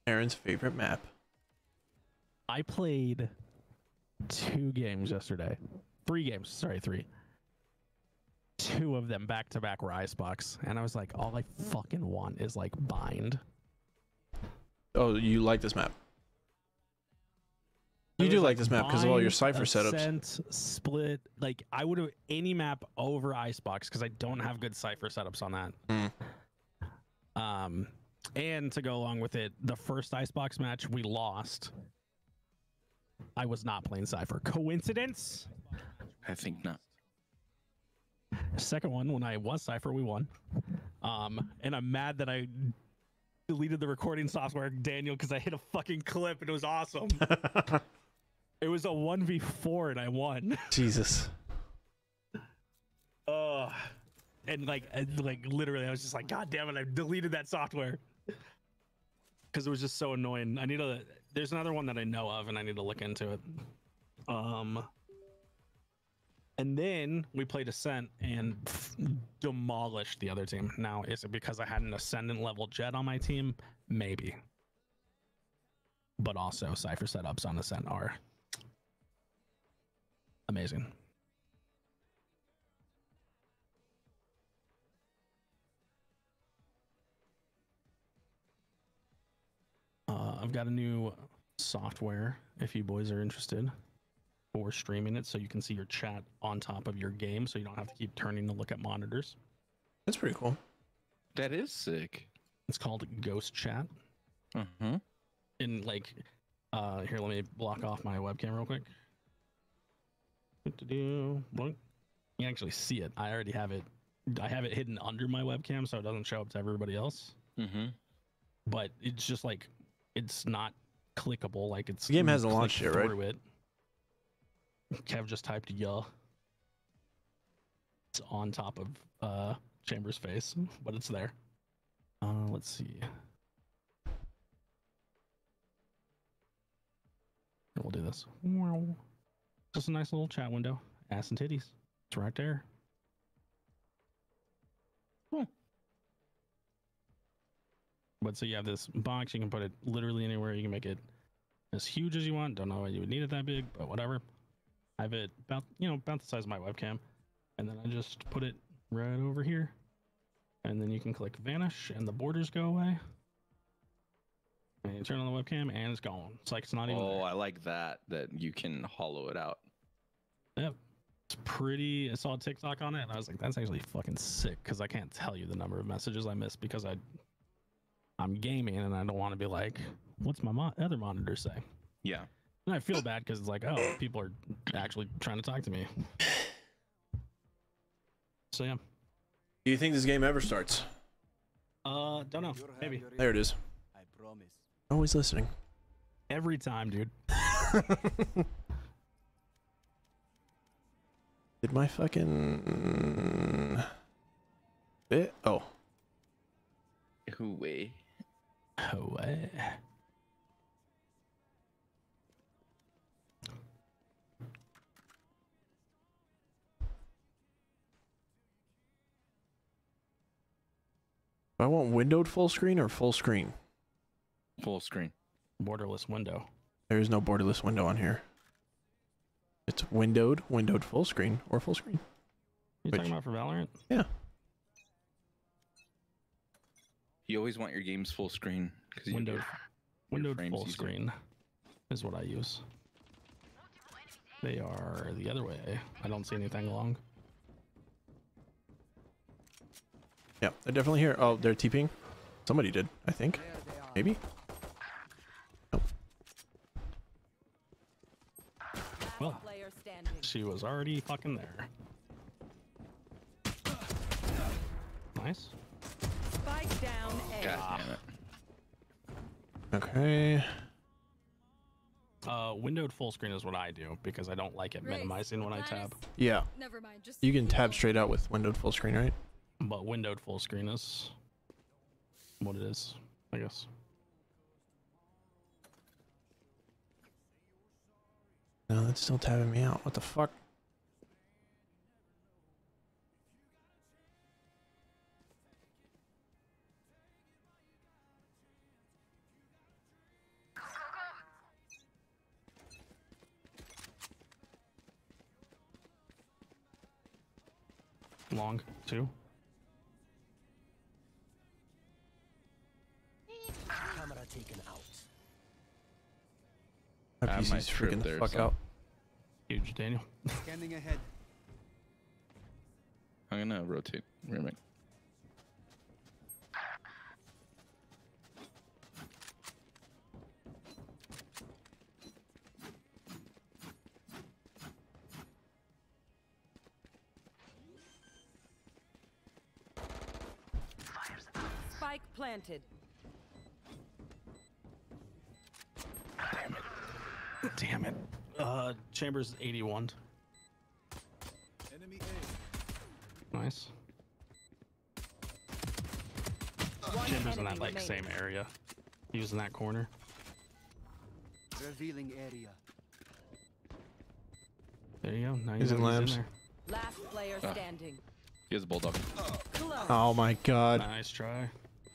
Aaron's favorite map. I played 2 games yesterday. 3 games. Sorry, 3. 2 of them back to back were Icebox, and I was like, all I fucking want is like bind. Oh, you like this map? You do like this map because of all your Cypher setups. Ascent, split, like I would have any map over Icebox because I don't have good Cypher setups on that. And to go along with it, the first Icebox match we lost. I was not playing Cypher. Coincidence? I think not. Second one, when I was Cypher, we won. And I'm mad that I deleted the recording software, Daniel, because I hit a fucking clip and it was awesome. It was a 1v4 and I won. Jesus. And like literally, I was just like, God damn it, I deleted that software because it was just so annoying. There's another one that I know of, and I need to look into it. And then we played Ascent and demolished the other team. Now, is it because I had an Ascendant level Jet on my team? Maybe. But also, Cypher setups on Ascent are amazing. I've got a new software if you boys are interested for streaming it, so you can see your chat on top of your game, so you don't have to keep turning to look at monitors. That's pretty cool. That is sick. It's called Ghost Chat. Mm-hmm. And like, here, let me block off my webcam real quick. You can actually see it. I already have it. I have it hidden under my webcam, so it doesn't show up to everybody else. Mm-hmm. But it's just like, it's not clickable. Like it's The game hasn't launched yet, right? It. Kev just typed "yeah." It's on top of Chamber's face, but it's there. Let's see. We'll do this. Just a nice little chat window. Ass and titties. It's right there. Cool. But so you have this box. You can put it literally anywhere. You can make it as huge as you want. Don't know why you would need it that big, but whatever. I have it about the size of my webcam, and then I just put it right over here, and then you can click vanish, and the borders go away. And you turn on the webcam, and it's gone. It's like it's not even. Oh, there. I like that you can hollow it out. Yep. It's pretty. I saw a TikTok on it, and I was like, that's actually fucking sick, because I can't tell you the number of messages I missed because I'm gaming, and I don't want to be like, what's my other monitor say? Yeah. And I feel bad because it's like, oh, people are actually trying to talk to me. So yeah. Do you think this game ever starts? Don't know. Maybe. There it is. I promise. Always listening. Every time, dude. Did my fucking bit? Oh. Hooey. Oh, way. I want windowed full screen or full screen. Full screen. Borderless window. There is no borderless window on here. It's windowed full screen, or full screen. You talking about for Valorant? Yeah. You always want your games full screen because Windowed full screen is what I use. They are the other way. I don't see anything along. Yeah, they're definitely here. Oh, they're TPing. Somebody did, I think. Maybe? Nope. Well, she was already fucking there. Nice. Spike down A. God damn it. Okay. Windowed full screen is what I do because I don't like it minimizing when I tab. Yeah. Never mind. Just You can tab straight out with windowed full screen, right? But windowed full screen is what it is, I guess. No, that's still tabbing me out. What the fuck? long too. Camera taken out. My I PC's might trip freaking the there, fuck so- out. Huge, Daniel. Scanning ahead. I'm gonna rotate. Remake. Spike planted. Damn it. Chambers 81. Enemy Nice. One Chambers in enemy that like remaining. same area. He was in that corner. A. Revealing area. There you go. Now He's you in know labs. there. Last player standing. He has a bulldog. Close. Oh my god. Nice try.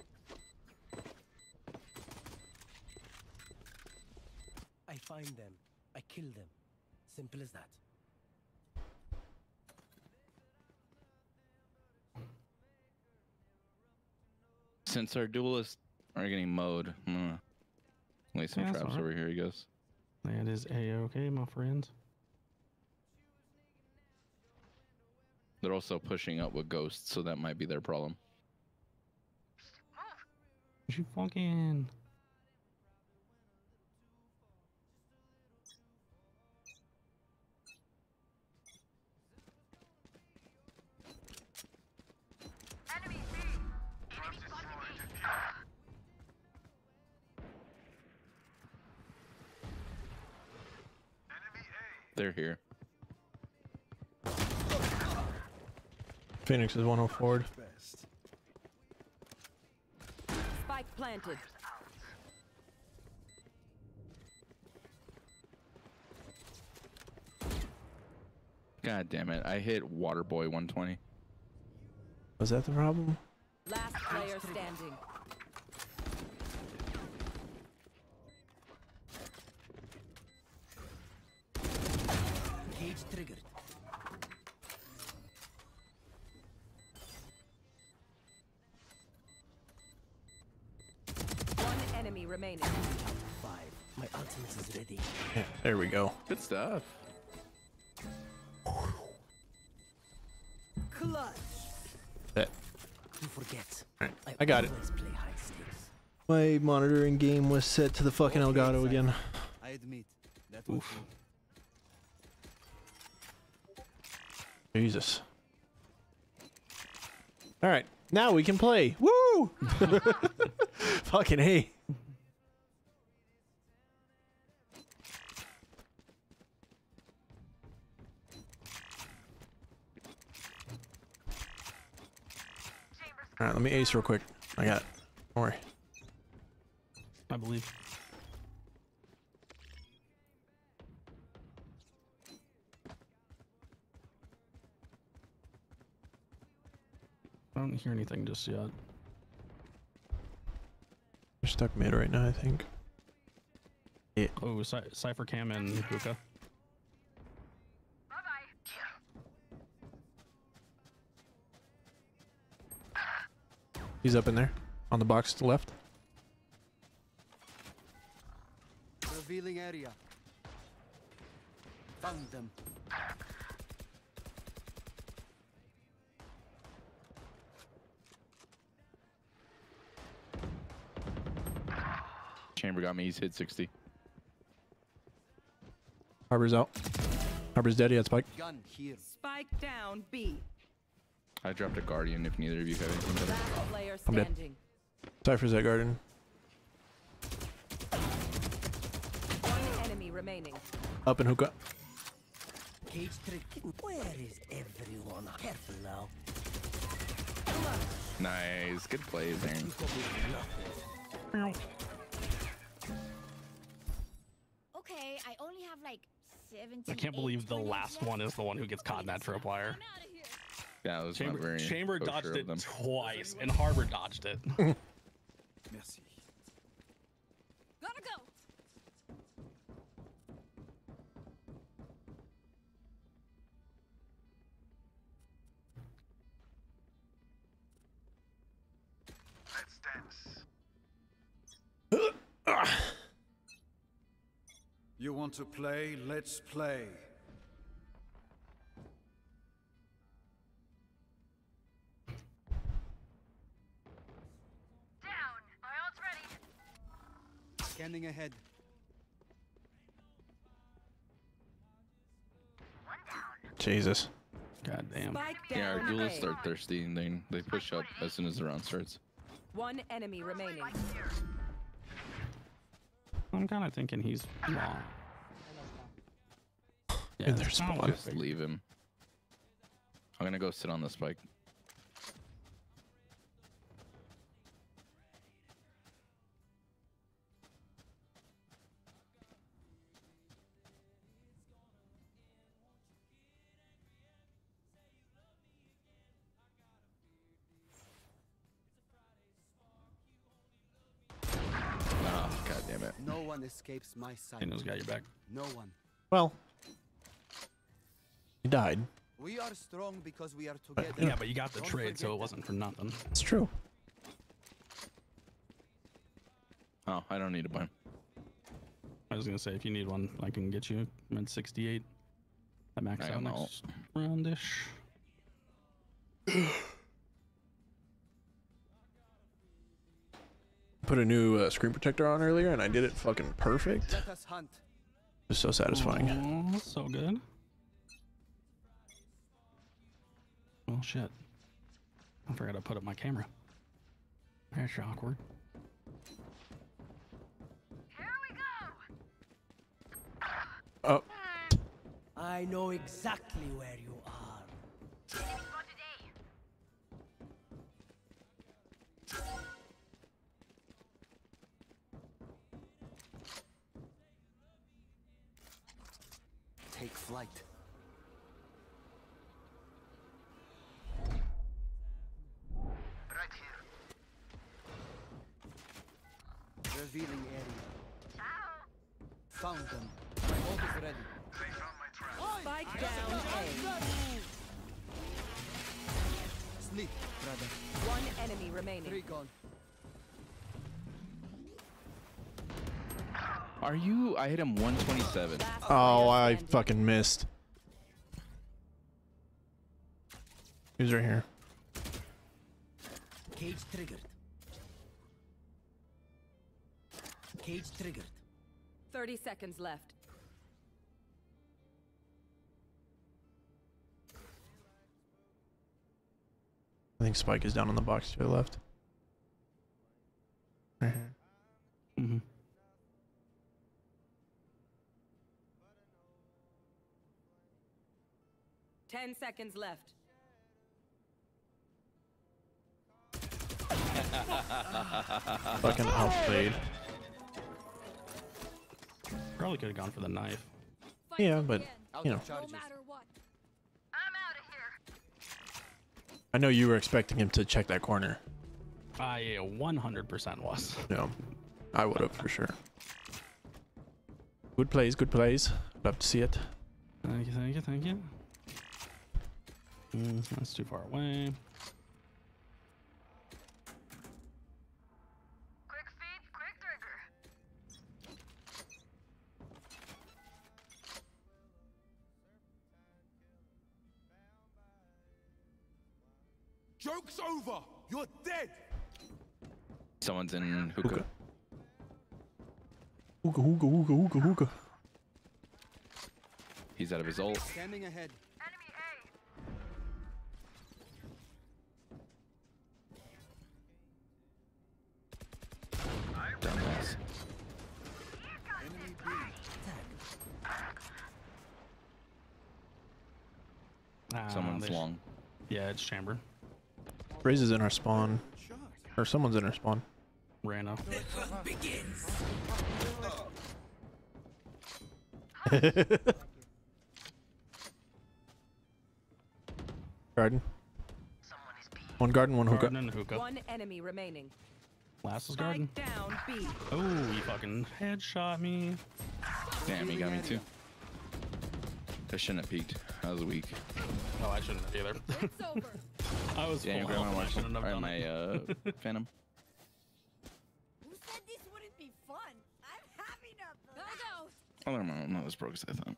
I find them. I kill them. Simple as that. Since our duelists are getting mowed, I'm gonna lay some Yeah, that's traps alright. over here, I guess. That is a-okay, my friend. They're also pushing up with ghosts, so that might be their problem. You fucking. They're here. Phoenix is 104 forward. Best. Spike planted. God damn it. I hit Waterboy 120. Was that the problem? Last player standing. Cage triggered. One enemy remaining. 5. My ultimate is ready. Yeah, there we go. Good stuff. Clutch. Bet. You forget. Alright, I got it. always play high stakes. My monitoring game was set to the fucking Elgato again. I admit. That was Oof. Jesus. Alright, now we can play. Woo! Fucking hey. Alright, let me ace real quick. I got it. Don't worry. I believe. I don't hear anything just yet. We're stuck mid right now, I think. Oh, Cypher Cam and Hookah. He's up in there. On the box to the left. revealing area. Found them. Chamber got me. He's hit 60. Harbor's out. Harbor's dead. He had spike. Gun here. Spike down B. I dropped a guardian if neither of you have anything better. Last player I'm dead. standing. Cypher's at garden. One enemy remaining. Up in hookah. Cage trick. Where is everyone? Careful now. Nice. Good plays, Aaron. Okay, I only have like 17. I can't believe the last one is the one who gets caught in that tripwire. Yeah, it was not very Chamber kosher dodged of it them. twice, and Harbor dodged it. Merci. Gotta go. You want to play? Let's play. Down. My ult's ready. Scanning ahead. Jesus. God damn. Spike Yeah, our down duelists A. are thirsty and they push up as soon as the round starts. One enemy remaining. I'm kind of thinking he's wrong. Yeah, In their it's not spawn. what I Just figured. leave him. I'm gonna go sit on the spike. Oh, god damn it. No one escapes my sight. Daniel's got your back. No one. Well, he died. We are strong because we are together. Yeah, but you got the Don't trade, so forget it wasn't for nothing. It's true. Oh, I don't need to buy him. I was gonna say if you need one, I can get you mid 68. I max I out don't know. next roundish. Put a new screen protector on earlier, and I did it fucking perfect. Let us hunt. Just so satisfying. Oh, so good. Oh shit! I forgot to put up my camera. That's awkward. Here we go. Oh, I know exactly where you are. Enemy spotted A. Take flight. Right here. Revealing area. Ciao. Found them. My ult is ready. They found my trap. Spike down A. Sleep, brother. One enemy remaining. 3 gone. Are you? I hit him 127. Last oh, player I standing. fucking missed. He's right here. Cage triggered. Cage triggered. 30 seconds left. I think Spike is down on the box to the left. Right here. Mm-hmm. Ten seconds left. Fucking outplayed. Probably could have gone for the knife. Yeah, but Out you know, of charges. what. I'm out of here. I know you were expecting him to check that corner. I 100% was. No, I would have for sure. Good plays, good plays. Love to see it. Thank you, thank you, thank you. That's too far away. Quick feet, quick trigger. Joke's over. You're dead. Someone's in hookah. Hookah. Hookah, hookah, hookah, hookah, hookah. He's out of his ult. Scanning ahead. Enemy Dumbass. Enemy B. Someone's there's- long. Yeah, it's chamber. Raze is in our spawn. Or someone's in our spawn. Rana. Garden. One garden, one hookah. Garden and hookah. One enemy remaining. Last is garden. Spike down B. Oh, you fucking headshot me. Damn, he got me too. I shouldn't have peeked. I was weak. Oh, I shouldn't have either. It's over. I was Yeah, full grab health my and I shouldn't have or done my it. Phantom. Who said this wouldn't be fun? I'm having a blast. I don't know. I'm not as broke as I thought.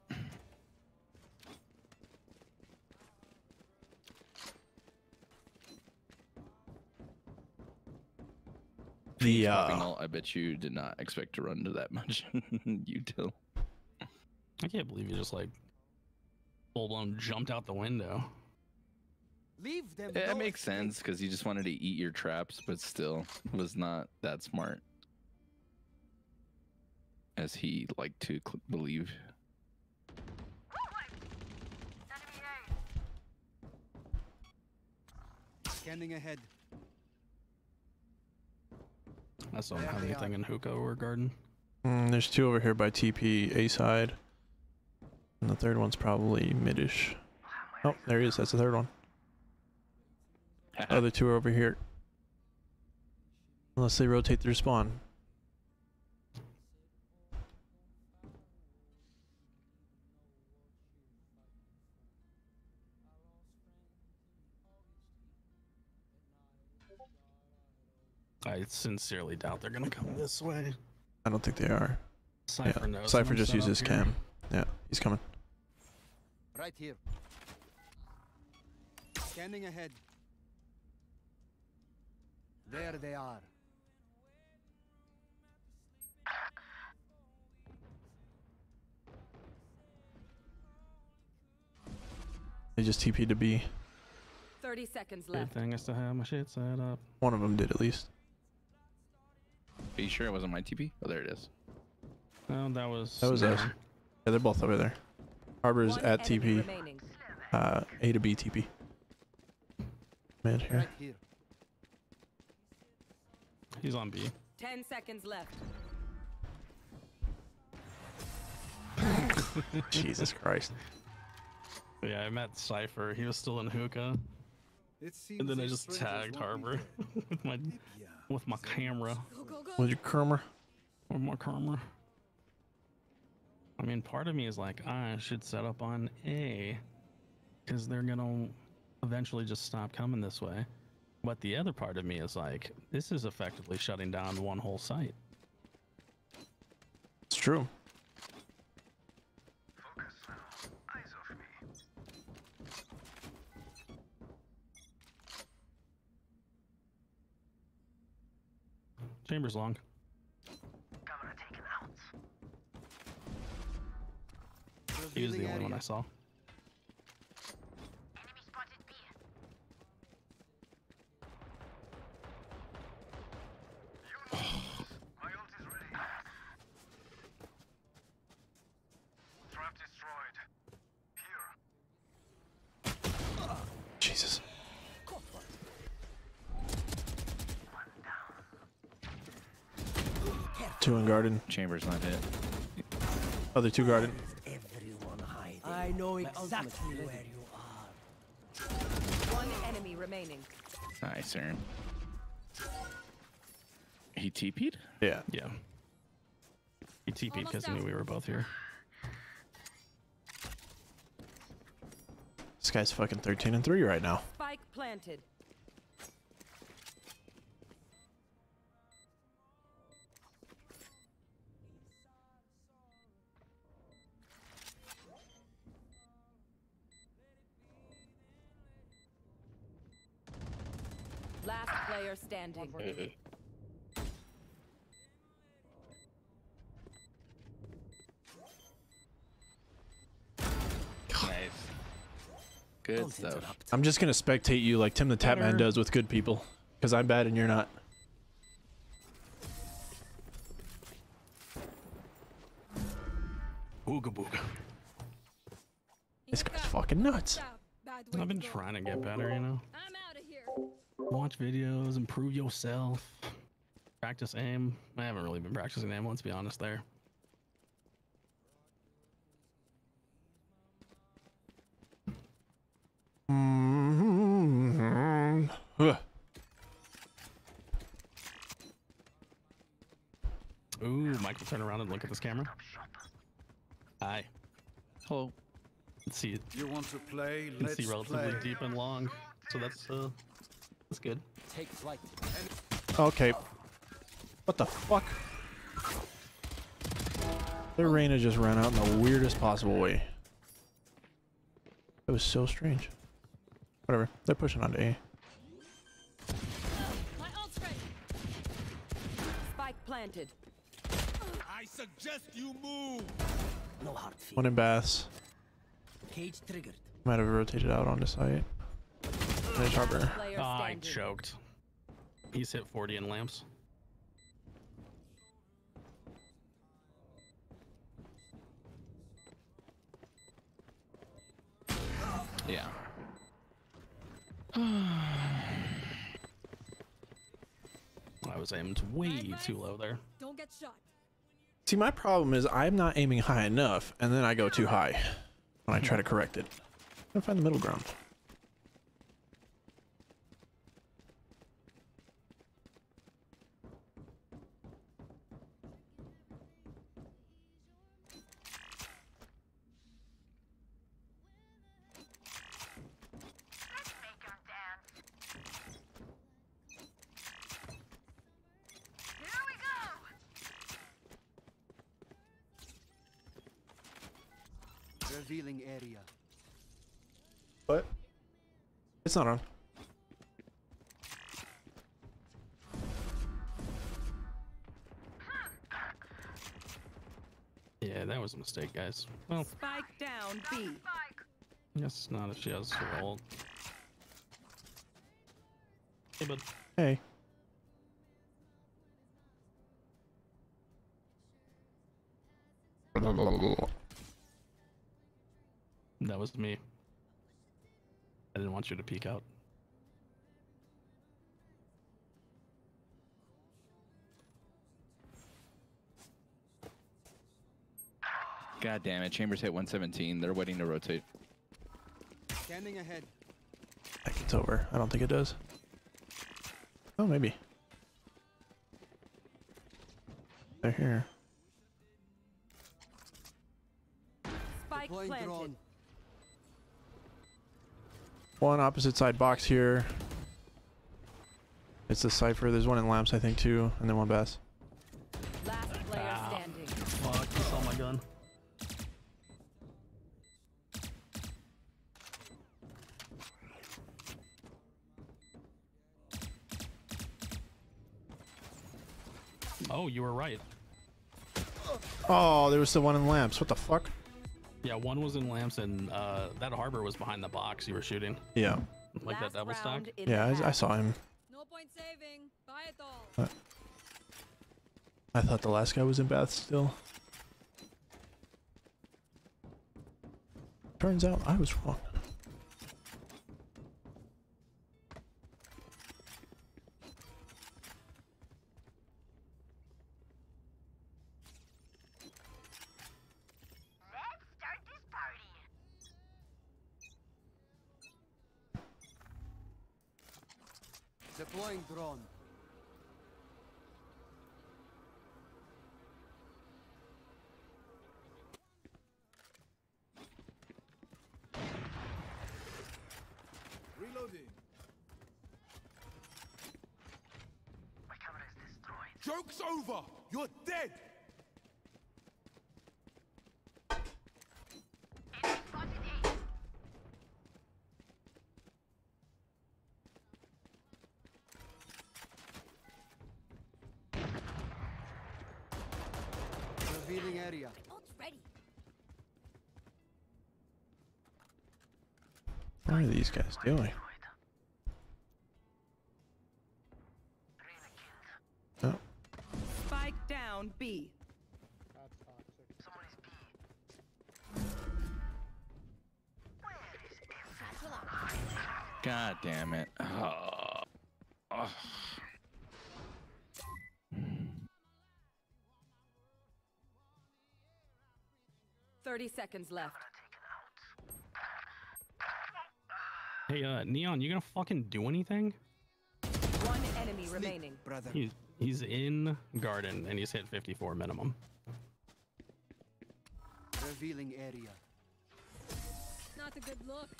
The Popping ult, I bet you did not expect to run to that much util. I can't believe you just like full blown jumped out the window. Leave them. It no makes escape. sense because you just wanted to eat your traps, but still was not that smart as he liked to believe. Enemy A. Scanning ahead. I still don't have anything in hookah or garden. there's two over here by TP A side. And the third one's probably midish. Oh, there he is. That's the third one. Other two are over here. Unless they rotate their spawn. I sincerely doubt they're gonna come this way. I don't think they are. Cypher Yeah. knows. Cypher I'm just set uses up here. cam. Yeah, he's coming. Right here. Scanning ahead. There they are. They just TP'd to B. 30 seconds Good left. thing I still have my shit set up. One of them did at least. Are you sure it wasn't my TP? Oh, there it is. No, that was. That was us. Yeah, they're both over there. Harbor's One at enemy TP. remaining. A to B TP. Mid here. Right here. He's on B. 10 seconds left. Jesus Christ. But yeah, I met Cypher. He was still in hookah, It seems and then I these just strangers tagged want me Harbor dead. with my camera. Go, go, go. What's your Kermer? With my camera. I mean, part of me is like, I should set up on A, because they're gonna eventually just stop coming this way. But the other part of me is like, this is effectively shutting down one whole site. It's true. Focus now. Eyes off me. Chamber's long. Camera taken out. He was the Revealing only one I area. saw. Enemy spotted B. My ult is ready. Trap destroyed. Here. Jesus. Two in garden. Chamber's not hit. Other two garden. Everyone hiding. I know exactly where you are. One enemy remaining. Nice, Aaron. He TP'd? Yeah. Yeah. He TP'd because he knew we were both here. This guy's fucking 13-3 right now. Spike planted. Last player standing. Nice. Good Don't stuff. interrupt. I'm just gonna spectate you like Tim the Tap Man does with good people. Because I'm bad and you're not. Ooga booga. This guy's fucking nuts. I've been trying to get better, you know? I'm out of here. Watch videos, improve yourself, practice aim. I haven't really been practicing aim, let's be honest there. Ugh. Ooh, Michael, turn around and look at this camera. Hi. Hello. Let's see it. You want to play? You can Let's see relatively play. deep and long, so that's good. Take flight. Okay. What the fuck? Their Reyna just ran out in the weirdest possible way. It was so strange. Whatever. They're pushing on to A. My ult's ready. Spike planted. I suggest you move. No hard feelings. One in baths. Cage triggered. Might have rotated out onto site. There's Harbor. Player I standing. choked. He's hit 40 in lamps. Yeah. I was aimed way too low there. Don't get shot. See, my problem is I'm not aiming high enough, and then I go too high when I try to correct it. I find the middle ground. Revealing area. What? It's not on. Yeah, that was a mistake, guys. Well, Spike down B. guess not if she has her ult. Hey, bud. Hey. That was me. I didn't want you to peek out. God damn it. Chambers hit 117. They're waiting to rotate. Scanning ahead. I think it's over. I don't think it does. Oh, maybe. They're here. Spike Deploying planted. drone. One opposite side box here. It's the Cypher. There's one in lamps, I think, too, and then one bass. Last player standing. Fuck, you saw my gun. Oh, you were right. Oh, there was the one in lamps. What the fuck? Yeah, one was in lamps, and that Harbor was behind the box you were shooting. Yeah. Like Last that double stack. round in Yeah, the I half. saw him. No point saving. Buy it all. I thought the last guy was in bath still. Turns out I was wrong. Deploying drone. Reloading. My camera is destroyed. Joke's over. You're dead. Revealing area. Ult's ready. What are these guys doing? Oh, Spike down B. Satchel out. God damn it. Oh. 30 seconds left. Hey, Neon, you gonna fucking do anything? One enemy remaining. Brother. He's in garden and he's hit 54 minimum. Revealing area. Not a good look.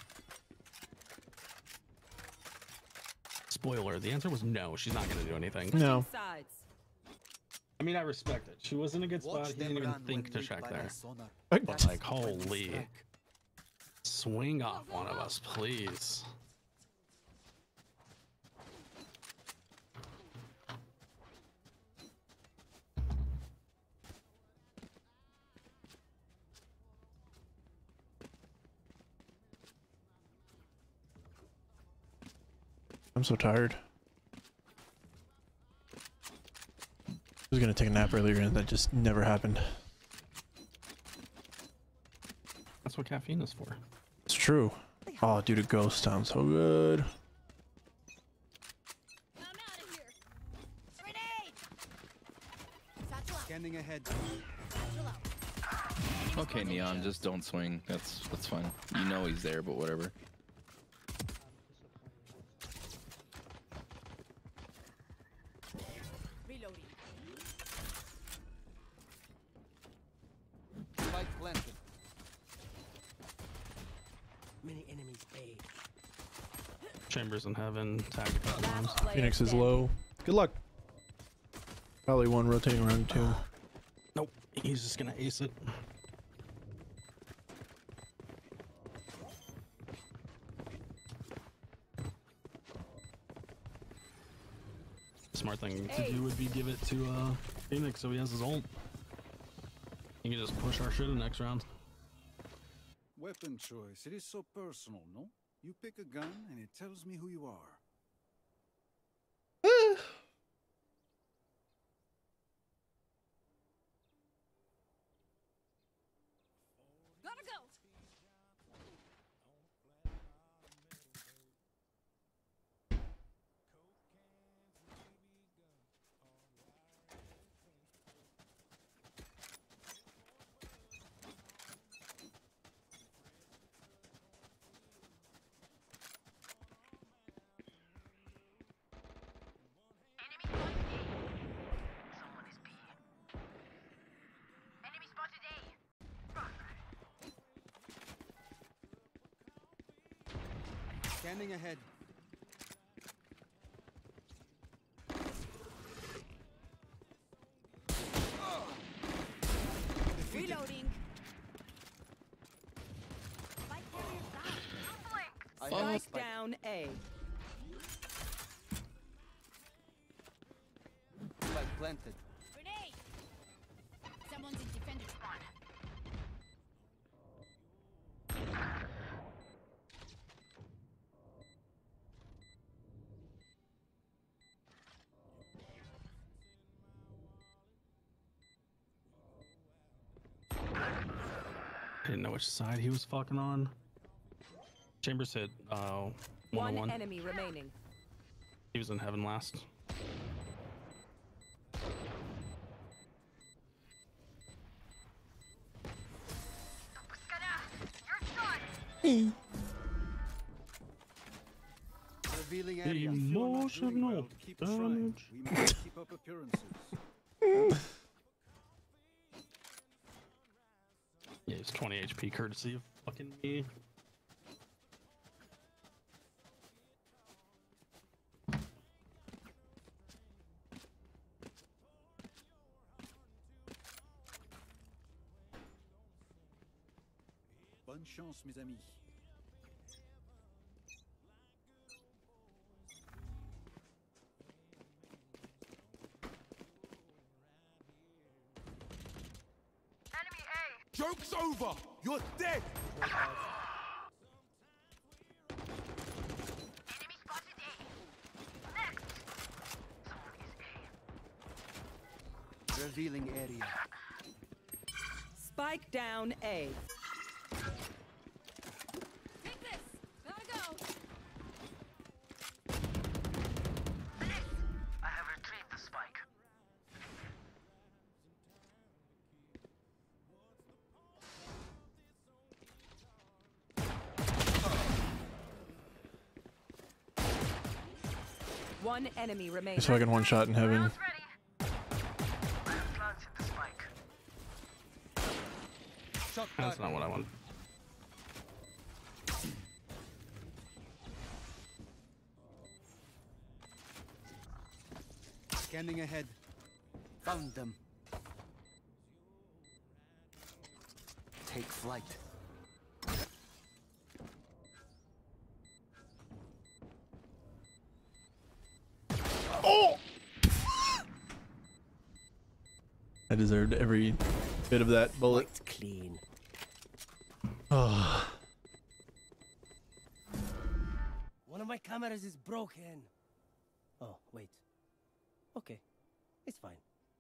Spoiler, the answer was no, she's not gonna do anything. no. Sides. I mean, I respect it. She was in a good spot. Watch He didn't them even run think when to lit check by there. my sonar. But like, holy. Swing off one of us, please. I'm so tired. I was gonna take a nap earlier and that just never happened. That's what caffeine is for. It's true. Oh, dude, a ghost sounds so good. I'm out of here. Grenade! Satchel out. Scanning ahead. Satchel out. Okay, Neon, just don't swing. That's fine. You know he's there, but whatever. Reloading. Spike planted. Many enemies A. Chambers in heaven. Tagged a couple times. Last player Phoenix is standing. low. Good luck. Probably one rotating around two. Nope. He's just gonna ace it. Smart thing to do would be give it to Phoenix so he has his ult. You can just push our shit in the next round. Weapon choice. It is so personal, no? You pick a gun and it tells me who you are. Gotta go. Scanning ahead. Defeated. Reloading. Spike carrier down. I have a Spike spike. down A. Spike planted. Grenade. Someone's in defender spawn. I didn't know which side he was fucking on. Chambers hit One 101. enemy remaining. He was in heaven last. Revealing area. Emotional Keep trying. damage. We must keep up appearances. Yeah, he's 20 HP courtesy of fucking me. Bonne chance, mes amis. Joke's over! You're dead! Revealing area. Spike down A. Take this. Gotta go. I have retrieved the spike. One enemy remaining. He's fucking one shot in heaven. Ready. I have planted the spike. Shot That's back. not what I want. Scanning ahead. Found them. Take flight. I deserved every bit of that bullet. Wiped clean. Oh. One of my cameras is broken. Oh, wait. Okay. It's fine.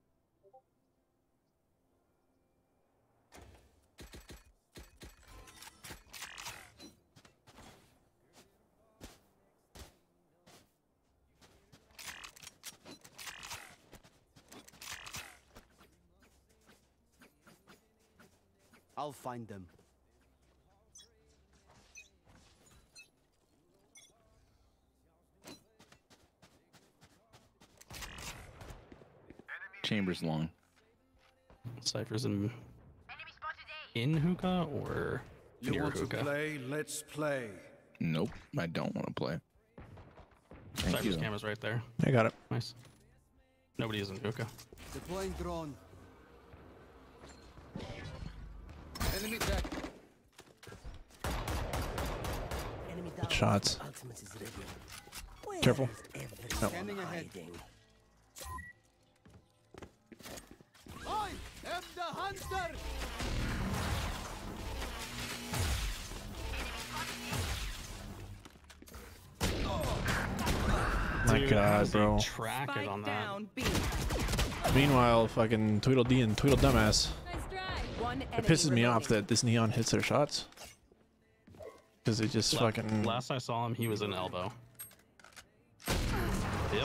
I'll find them. Chambers long. Cypher's in hookah or You near want to hookah? play? Let's play. Nope, I don't want to play. Thank Cypher's you. camera's right there. I got it. Nice. Nobody is in hookah. Deploying drone. Enemy back. Enemy down. Shots. Ultimate is ready. Where Careful. is everyone No. Standing ahead. hiding? I am the hunter. My Dude, God, how's he bro. track it on Spike that? down B. Meanwhile, fucking Tweedledee and Tweedle Dumbass. Nice try. One It enemy pisses me remaining. off that this neon hits their shots. Because they just fucking. Last I saw him, he was in elbow. Yep.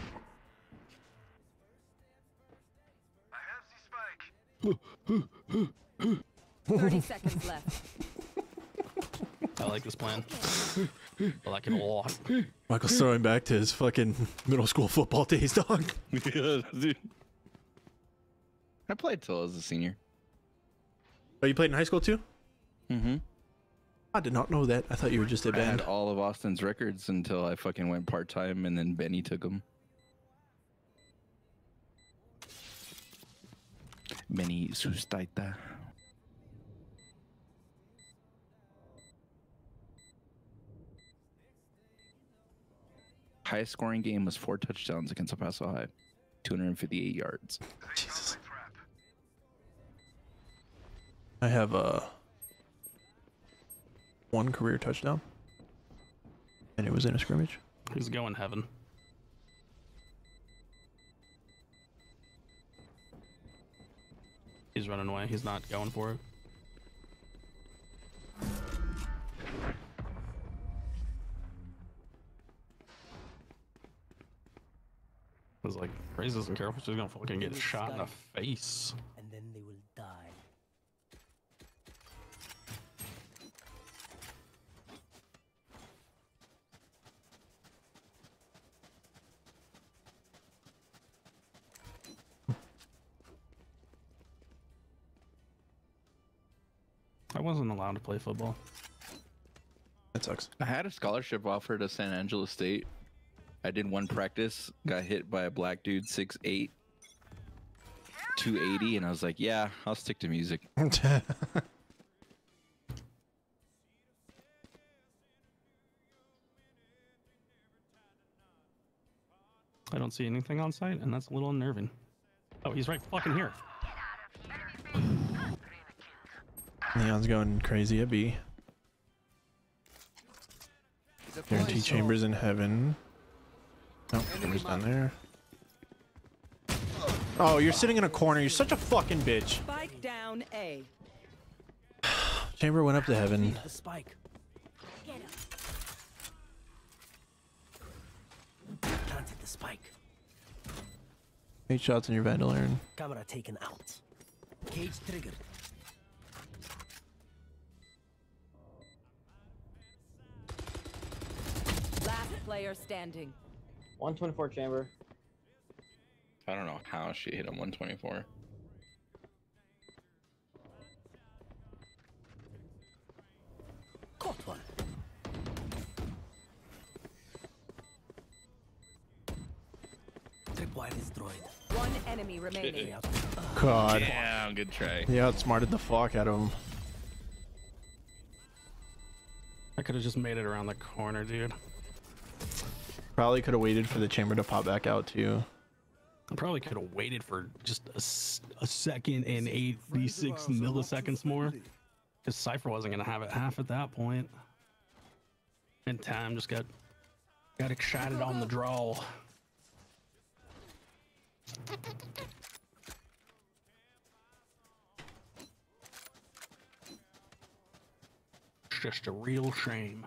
I have the spike. 30 seconds left. I like this plan. I like it a lot. Michael's throwing back to his fucking middle school football days, dog. Yeah, dude. I played till I was a senior. Oh, you played in high school too? Mm-hmm. I did not know that. I thought you were just a I had band. all of Austin's records until I fucking went part-time and then Benny took them. Benny Sustaita. Highest scoring game was 4 touchdowns against El Paso High, 258 yards. Jesus. Trap. I have one career touchdown, and it was in a scrimmage. He's going heaven. He's running away. He's not going for it. I was like, Raze isn't careful. She's gonna fucking get shot in the face. And then they will die. I wasn't allowed to play football. That sucks. I had a scholarship offer to San Angelo State. I did one practice, got hit by a black dude, 6'8", 280, and I was like, yeah, I'll stick to music. I don't see anything on site, and that's a little unnerving. Oh, he's right fucking here. Neon's going crazy at B. Guarantee Chambers in heaven. Nope, Chambers down there. Oh, you're sitting in a corner. You're such a fucking bitch. Spike down A. Chamber went up to heaven. The spike. Get him. Planted the spike. 8 shots in your Vandal, Aaron. Camera taken out. Cage triggered. Last player standing. 124 chamber. I don't know how she hit him 124. Caught one. Tripwire destroyed. One enemy remaining. God. Damn, good try. He outsmarted the fuck out of him. I could have just made it around the corner, dude. Probably could have waited for the chamber to pop back out too. I probably could have waited for just a second and 86 milliseconds more. Because Cypher wasn't going to have it half at that point. And time just got excited on the draw. It's just a real shame.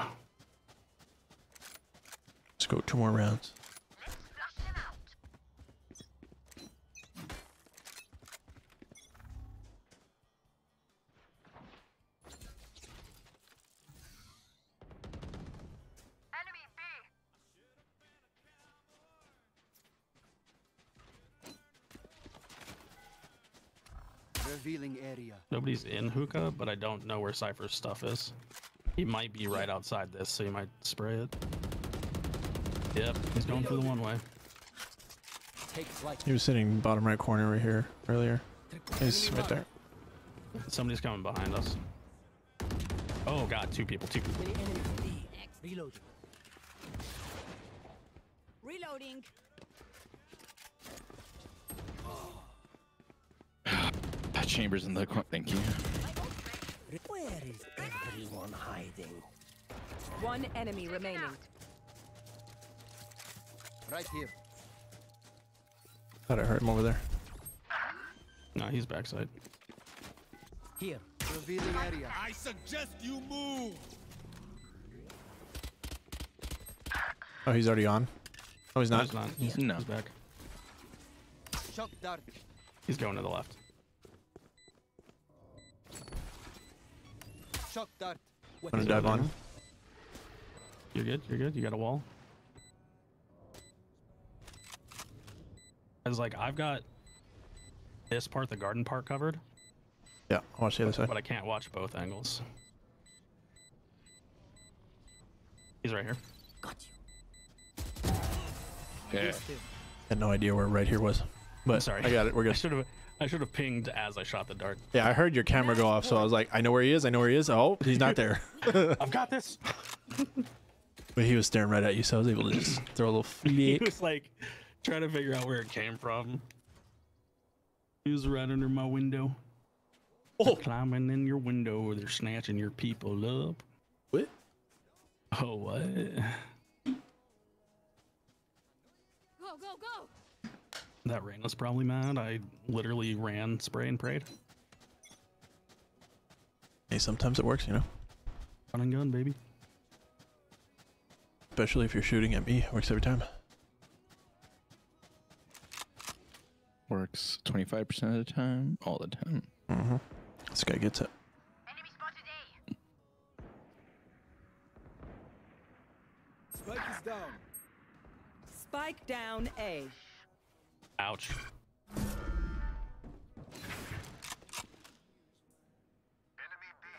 Let's go 2 more rounds. Revealing area. Nobody's in hookah, but I don't know where Cypher's stuff is. He might be right outside this, so you might spray it. Yep, he's going for the one way. Take flight. He was sitting bottom right corner right here earlier. He's right there. Somebody's coming behind us. Oh god, 2 people, 2 people. Many enemies. Reload. Reloading. Chambers in the corner. Thank you. Where is everyone hiding? One enemy remaining. Right here. Thought I heard him over there. No, he's backside. Here. Revealing area. I suggest you move. Oh, he's already on. Oh, he's No, not. he's not. No. He's back. Shock dart. He's going to the left. Shock dart. Gonna dive on. You're good, you're good. You got a wall. I was like, I've got this part, the garden part covered, Yeah, I'll watch the other side. but I can't watch both angles. He's right here. Got you. Yeah. Had no idea where right here was. But Sorry. I got it. We're good. I should have pinged as I shot the dart. Yeah, I heard your camera go off, so I was like, I know where he is. I know where he is. Oh, he's not there. I've got this. But he was staring right at you, so I was able to just throw a little He flick. was like trying to figure out where it came from. He was right under my window. Oh. Climbing in your window, they're snatching your people up. What? Oh, what? Go, go, go. That rain was probably mad. I literally ran, spray, and prayed. Hey, sometimes it works, you know. Run and gun, baby. Especially if you're shooting at me. Works every time. Works 25% of the time, all the time. Mm-hmm. This guy gets it. Enemy spotted A. Spike is down. Spike down A. Ouch. Enemy B.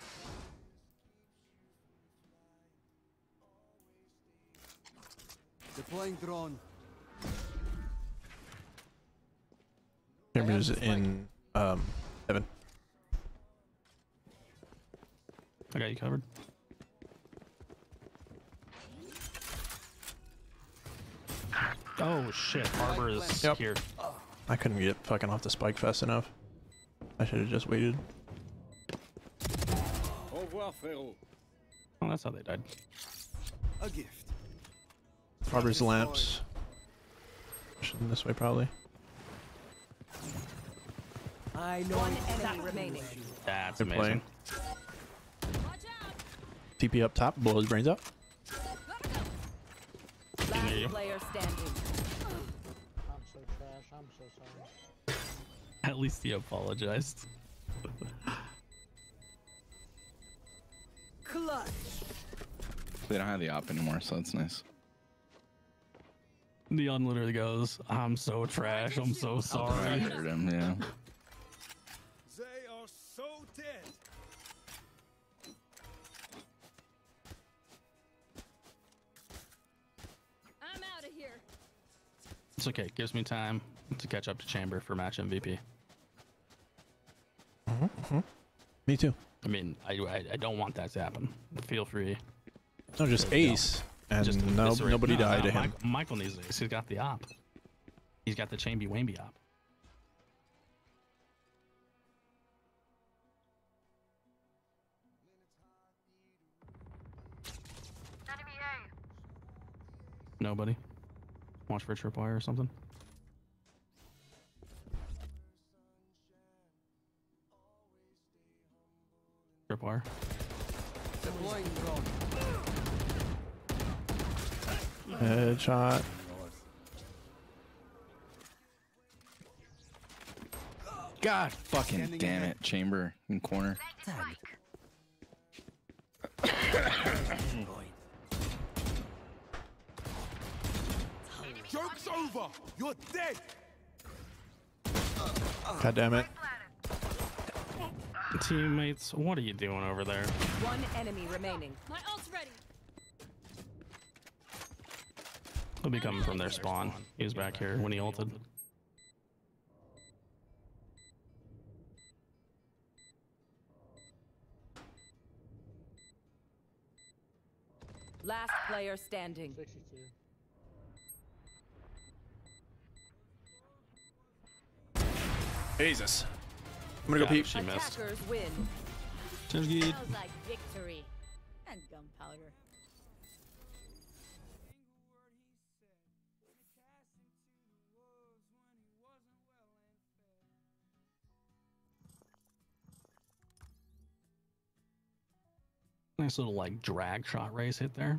Deploying drone. Cameras in heaven. I got you covered. Oh shit, Harbor is Yep. here. I couldn't get fucking off the spike fast enough. I should have just waited. Au revoir, frérot. Oh, that's how they died. A gift. Harbor's lamps. Pushing this way probably. I know. One enemy remaining. That's Good amazing. play. Watch out. TP up top, blow his brains out. Last you. player standing. I'm so trash. I'm so sorry. At least he apologized. Clutch. They don't have the op anymore, so that's nice. Neon literally goes, I'm so trash, I'm so I sorry. heard him, yeah. They are so dead. I'm out of here. It's okay. It gives me time to catch up to Chamber for match MVP. Me too. I mean, I don't want that to happen. Feel free. No, just Ace. And Just no, eviscerate- nobody no, died no, to him. Michael needs this. He's got the op. He's got the Chamby Wamby op. Enemy A. Nobody. Watch for a tripwire or something. Tripwire. Deploying drone. Headshot. God fucking damn it. Chamber in corner. Tag. Joke's over! You're dead! God damn it. Teammates, what are you doing over there? One enemy remaining. My ult's ready. He'll be coming from their spawn. He was back here when he ulted. Last player standing. 62. Jesus. I'm gonna go peep. She missed. Attackers win. Sounds good. Smells like victory. And gunpowder. Nice little like drag shot race hit there.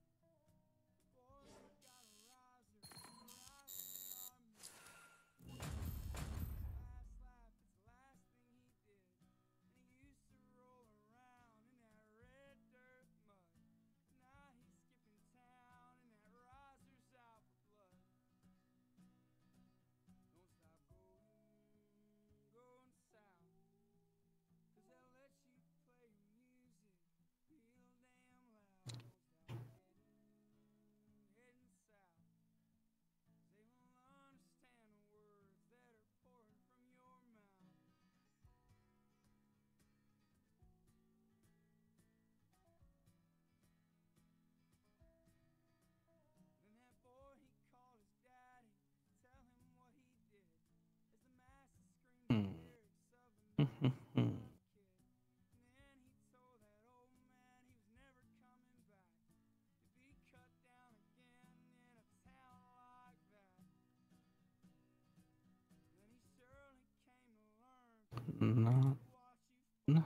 Not. No.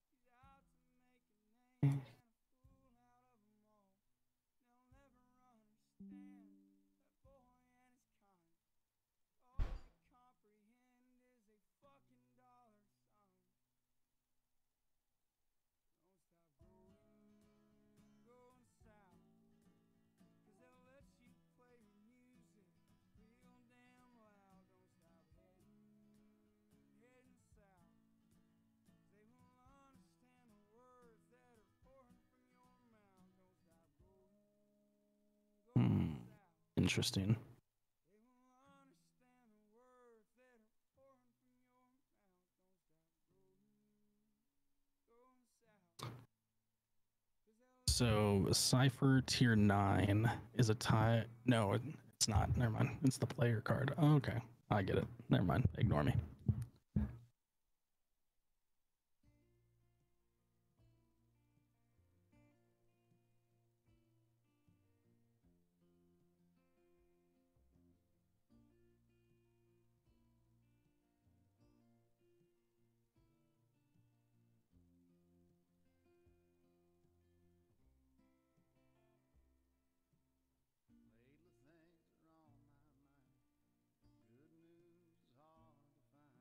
Interesting. So Cypher tier 9 is a tie. No, it's not. Never mind. It's the player card. Oh, okay. I get it. Never mind. Ignore me. Lately things are on my mind. Good news is hard to find.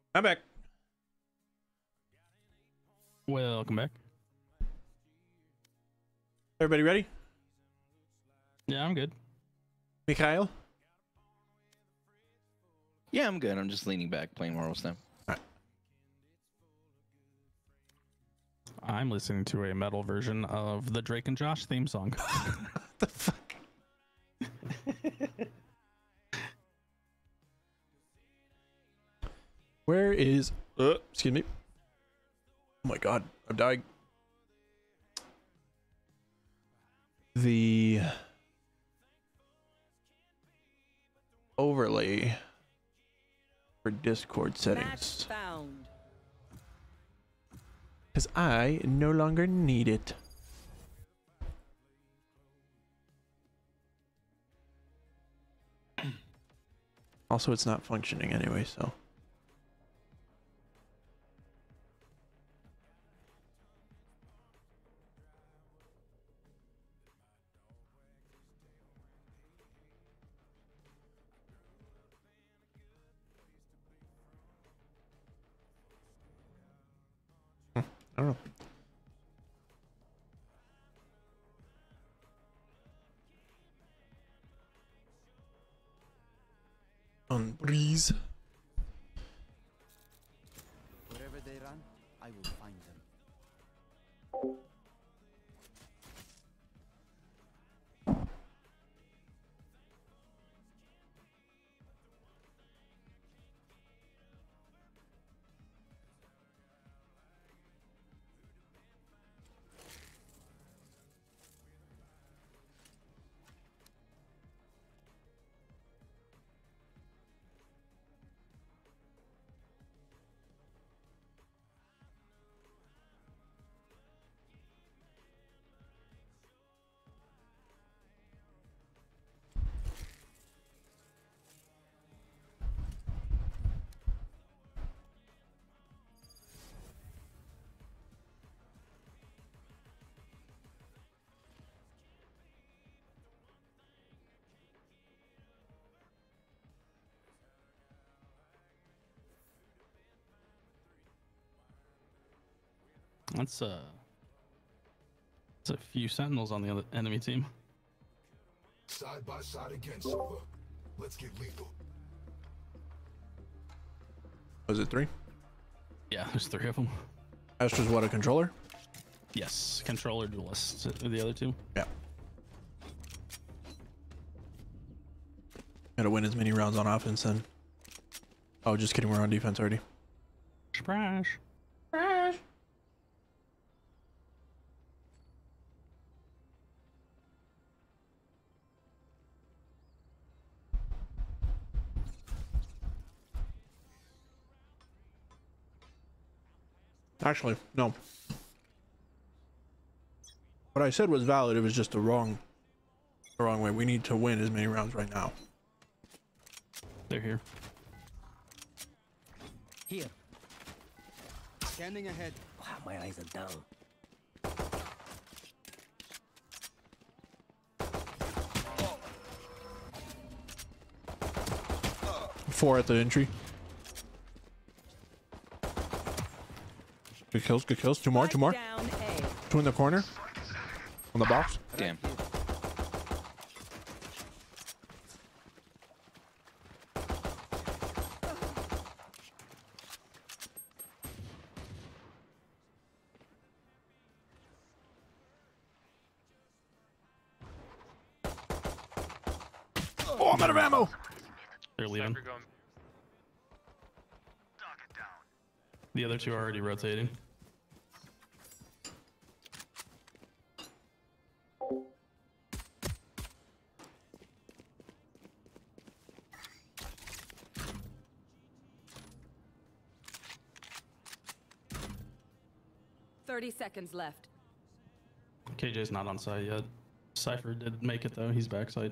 I'm back. Welcome back. Everybody ready? Yeah, I'm good. Mikhail? Yeah, I'm good. I'm just leaning back playing Marvel Snap. I'm listening to a metal version of the Drake and Josh theme song. What the fuck? Where is... excuse me. Oh my god, I'm dying. The overlay for Discord Match settings. found. Because I no longer need it. Also, it's not functioning anyway, so. I don't know. On breeze. Wherever they run, I will find them. That's a few sentinels on the other enemy team. Side by side again, Silver. Let's get lethal. Was it 3? Yeah, there's 3 of them. Astra's what, a controller? Yes, controller duelists. The other 2. Yeah. Gotta win as many rounds on offense then. Oh, just kidding, we're on defense already. Splash. Actually, no. What I said was valid, it was just the wrong way. We need to win as many rounds right now. They're here. Here. Standing ahead. Wow, my eyes are down. 4 at the entry. Good kills, good kills. 2 more, 2 more. Down A. 2 in the corner. On the box. Damn. Oh, I'm out of ammo. They're leaving. The other 2 are already rotating. Thirty seconds left. KJ's not on site yet. Cypher did make it though. He's backside.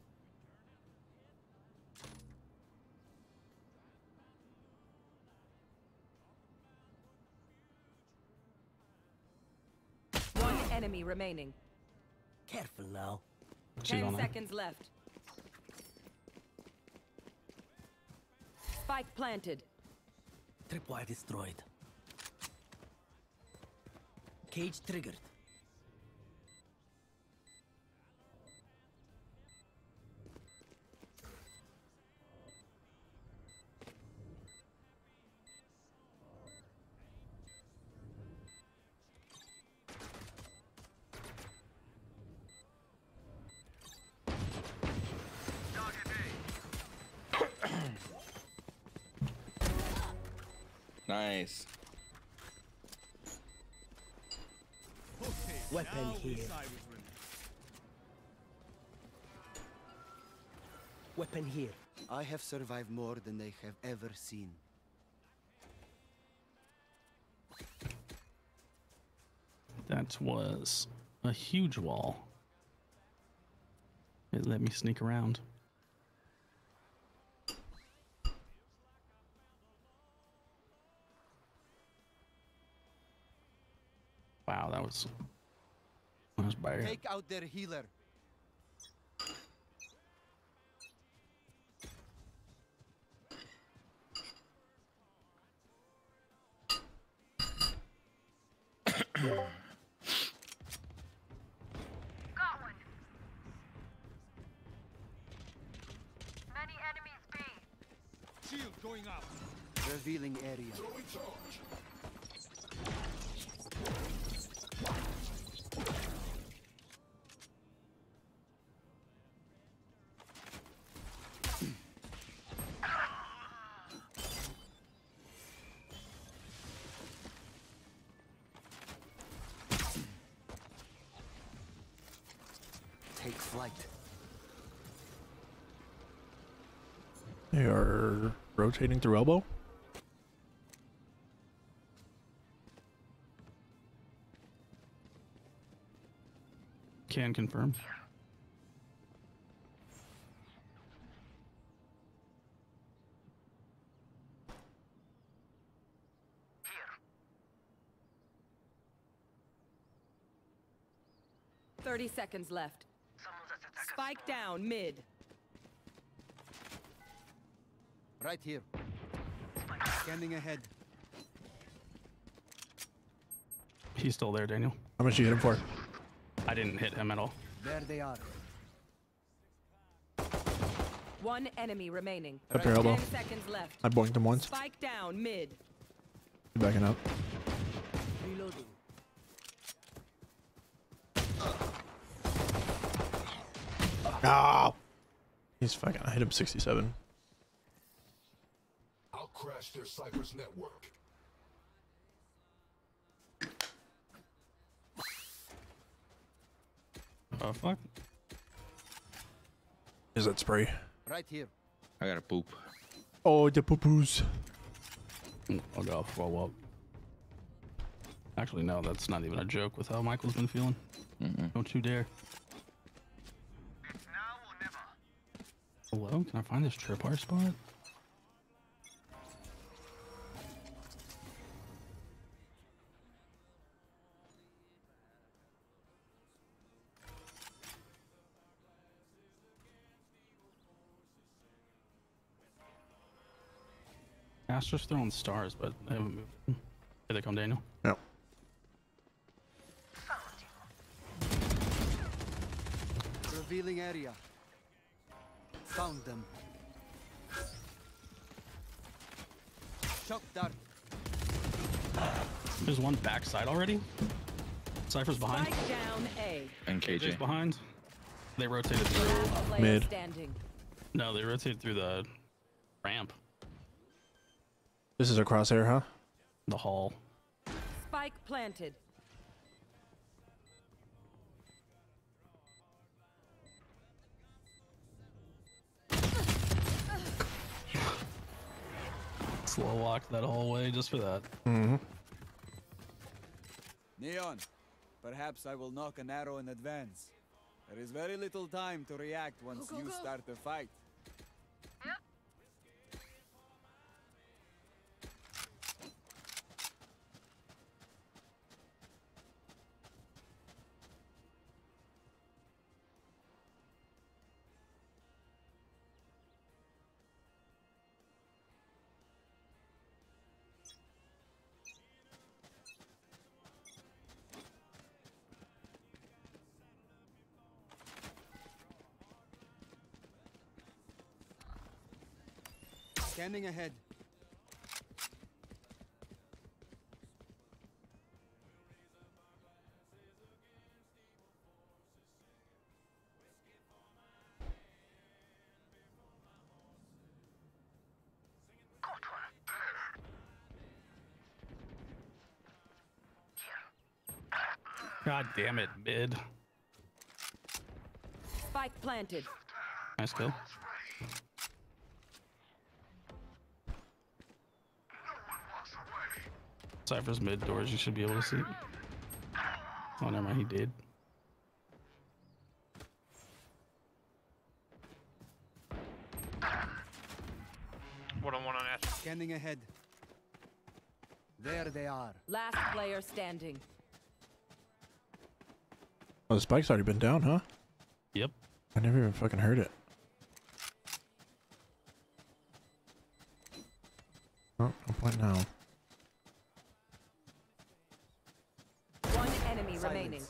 One enemy remaining. Careful now. She's 10 on there. seconds left. Spike planted. Tripwire destroyed. Cage triggered. Nice. Weapon here. Weapon here. I have survived more than they have ever seen. That was a huge wall. It let me sneak around. Wow, that was bad. Take out their healer. Got one. Many enemies B. Shield going up. Revealing area. Throwing charge. Take flight. They are rotating through elbow. Can confirm. Here. 30 seconds left. Spike down mid. Right here. Scanning ahead. He's still there, Daniel. How much you hit him for? I didn't hit him at all. There they are. One enemy remaining. Up your elbow. 10 seconds left. I boinked him once. Spike down mid. Backing up. Reloading. Oh! He's fucking. I hit him 67. I'll crash their Cypher's network. Oh fuck. Is that spray? Right here. I gotta poop. Oh, the poo-poos. I'll go follow up. Actually, no, that's not even a joke with how Michael's been feeling. Don't you dare. Hello? Can I find this tripwire spot? Astra's throwing stars, but they haven't moved. Here they come, Daniel. Yep. Revealing area. Found them. Shock dart. There's one backside already. Cypher's behind. Spike down A. And KJ's KJ. behind. They rotated through. Last player Mid. standing. No, they rotated through the ramp, This is a crosshair, huh? the hall. Spike planted. Slow walked that whole way just for that. Mm-hmm. Neon, perhaps I will knock an arrow in advance. There is very little time to react once Go, go, you go. start the fight. Scanning ahead. God damn it, mid. Spike planted. Nice kill. Cypher's mid doors, you should be able to see. Oh, never mind, he did. What on one on S. Scanning ahead. There they are. Last player standing. Oh, the spike's already been down, huh? Yep. I never even fucking heard it. Oh, no point now. One enemy remaining.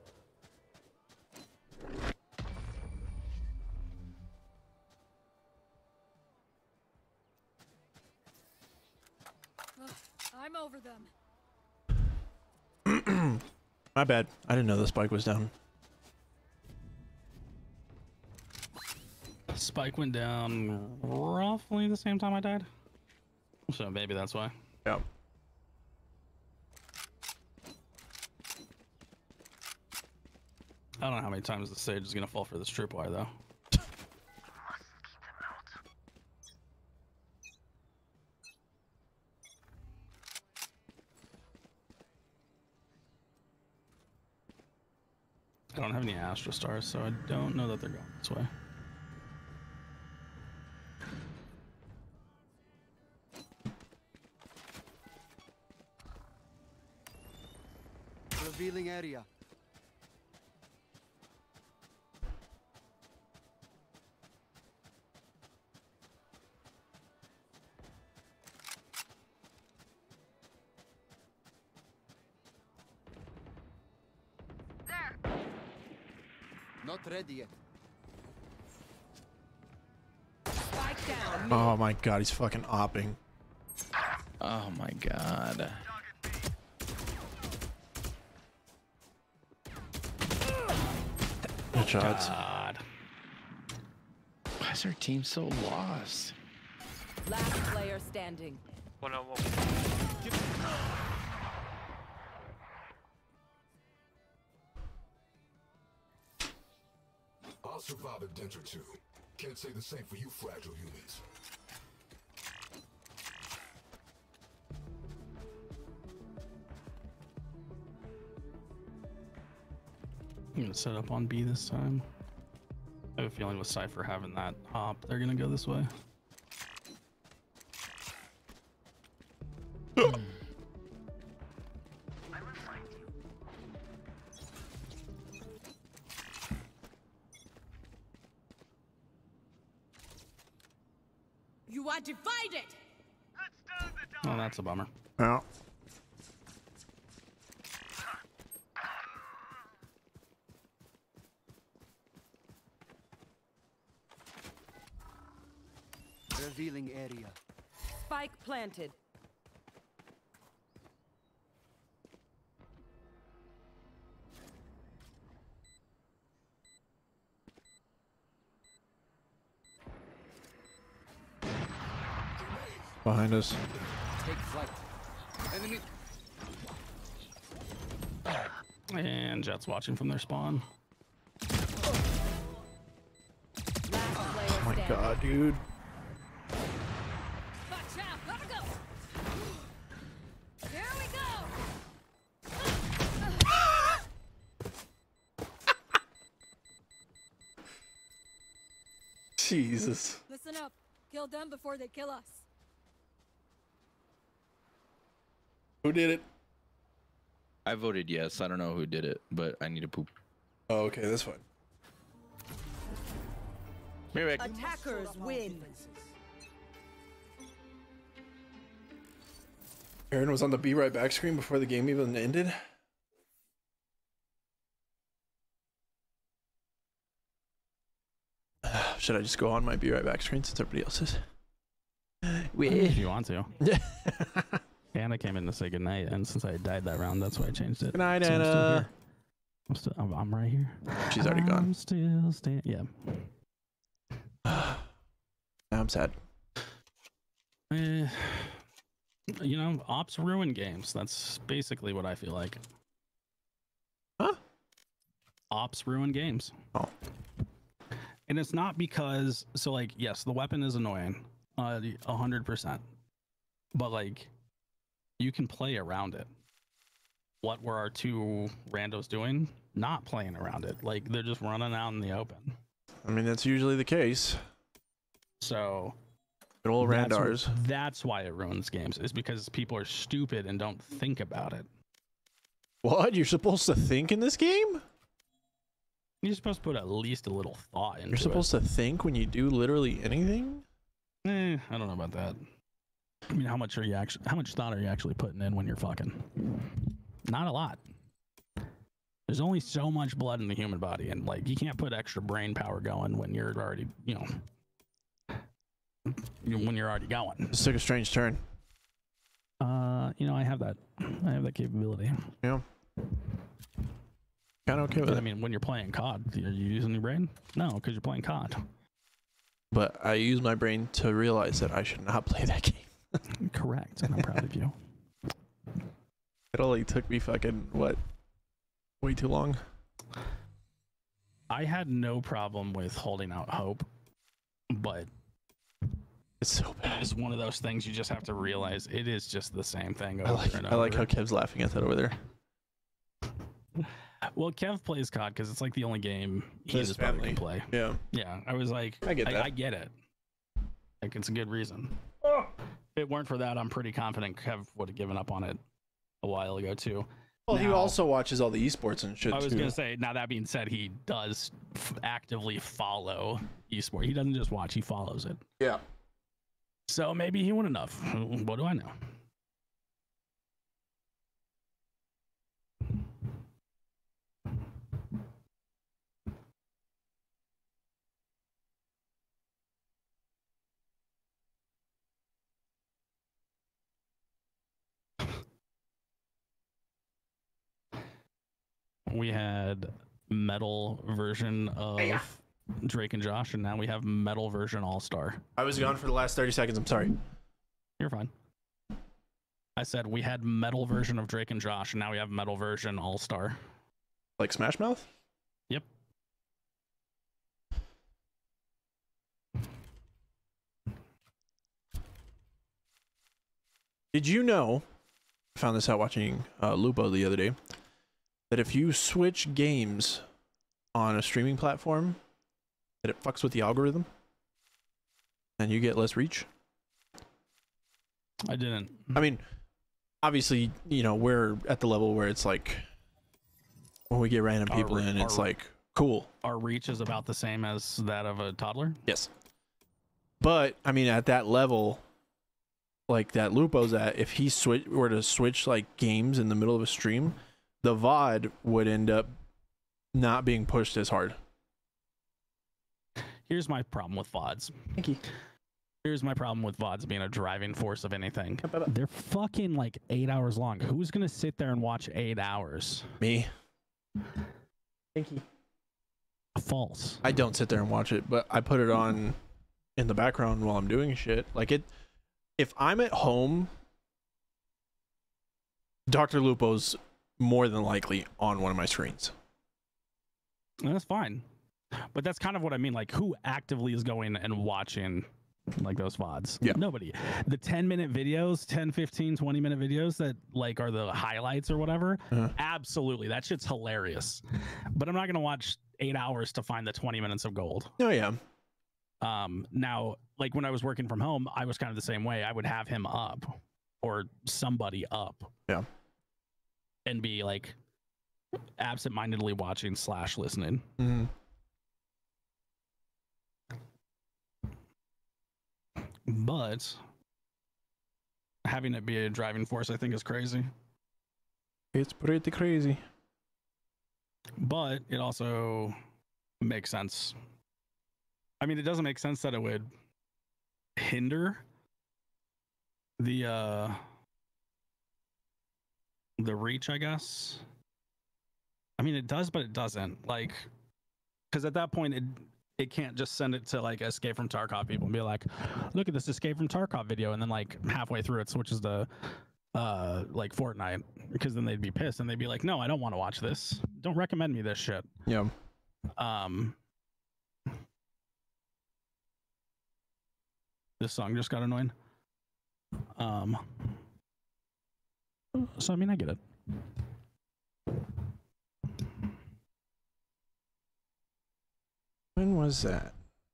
I'm over them. My bad. I didn't know the spike was down. Spike went down roughly the same time I died. So maybe that's why. Yep. I don't know how many times the sage is gonna fall for this tripwire though. I don't have any Astra stars, so I don't know that they're going this way. Revealing area. Not ready yet. Spike down. Oh my god, he's fucking opping. Oh my god. Good shots. God. Why is our team so lost? Last player standing. 101. I'll survive a dent or two. Can't say the same for you fragile humans. I'm gonna set up on B this time. I have a feeling with Cypher having that hop, they're gonna go this way. You are divided. Oh, that's a bummer. Yeah. Revealing area. Spike planted. Behind us. Take flight. Enemy. And Jet's watching from their spawn. Oh my god, dude. Watch out. Gotta go. Here we go. Jesus. Listen up. Kill them before they kill us. Who did it? I voted yes. I don't know who did it, but I need to poop. Oh, okay, that's fine. Maybe I Attackers win. Aaron was on the Be Right Back screen before the game even ended. Should I just go on my Be Right Back screen since everybody else is? If you want to. Anna came in to say goodnight, and since I died that round, that's why I changed it. Good night, So Anna. I'm right here. She's already gone. I'm still staying. Yeah. Now I'm sad. You know, ops ruin games. That's basically what I feel like. Huh? Ops ruin games. Oh. And it's not because, so like, yes, the weapon is annoying, 100%. But like, you can play around it. What were our two randos doing? Not playing around it. Like, they're just running out in the open. I mean, that's usually the case. So, good old Randars. That's why it ruins games, is because people are stupid and don't think about it. What? You're supposed to think in this game? You're supposed to put at least a little thought into it. You're supposed to think when you do literally anything? I don't know about that. I mean, how much thought are you actually putting in when you're fucking? Not a lot. There's only so much blood in the human body, and like, you can't put extra brain power going when you're already, when you're already going. This took a strange turn. I have that capability. Yeah. Kind of okay with it. I mean, when you're playing COD, are you using your brain? No, because you're playing COD. But I use my brain to realize that I should not play that game. Correct, and I'm proud of you. It only took me fucking, what, way too long? I had no problem with holding out hope, but it's so bad. It's one of those things you just have to realize it is just the same thing over and over. I like how Kev's laughing at that over there. Well, Kev plays COD because it's like the only game His his brother family can play. Yeah. Yeah, I was like, I get that. I get it. Like, it's a good reason. If it weren't for that, I'm pretty confident Kev would have given up on it a while ago too. Well, he also watches all the esports and shit I was too. gonna say, now that being said, he does actively follow esport. He doesn't just watch; he follows it. Yeah. So maybe he wouldn't have. What do I know? We had metal version of Drake and Josh, and now we have metal version All-Star. I was gone for the last 30 seconds. I'm sorry. You're fine. I said we had metal version of Drake and Josh, and now we have metal version All-Star. Like Smash Mouth? Yep. Did you know, I found this out watching Lupo the other day, that if you switch games on a streaming platform, that it fucks with the algorithm and you get less reach? I didn't. I mean, obviously, we're at the level where it's like, when we get random people in, it's like, cool. Our reach is about the same as that of a toddler? Yes. But, I mean, at that level, like that Lupo's at, if he were to switch like games in the middle of a stream, the VOD would end up not being pushed as hard. Here's my problem with VODs. Thank you. Here's my problem with VODs being a driving force of anything. They're fucking like 8 hours long. Who's gonna sit there and watch 8 hours? Me. Thank you. False. I don't sit there and watch it, but I put it on in the background while I'm doing shit. Like if I'm at home, Dr. Lupo's more than likely on one of my screens. And that's fine. But that's kind of what I mean. Like, who actively is going and watching like those VODs? Yeah. Nobody. The 10-minute videos, 10, 15, 20-minute videos that like are the highlights or whatever. Absolutely. That shit's hilarious. But I'm not going to watch 8 hours to find the 20 minutes of gold. Oh, yeah. Now, like when I was working from home, I was kind of the same way. I would have him up or somebody up. Yeah. And be like absent-mindedly watching / listening. Mm-hmm. But having it be a driving force, I think, is crazy. It's pretty crazy. But it also makes sense. I mean, it doesn't make sense that it would hinder The reach, I guess. I mean, it does, but it doesn't. Like, because at that point, it can't just send it to like Escape from Tarkov people and be like, look at this Escape from Tarkov video, and then like halfway through it switches to like Fortnite, because then they'd be pissed and they'd be like, no, I don't want to watch this. Don't recommend me this shit. Yeah. This song just got annoying. So I mean, I get it. When was that?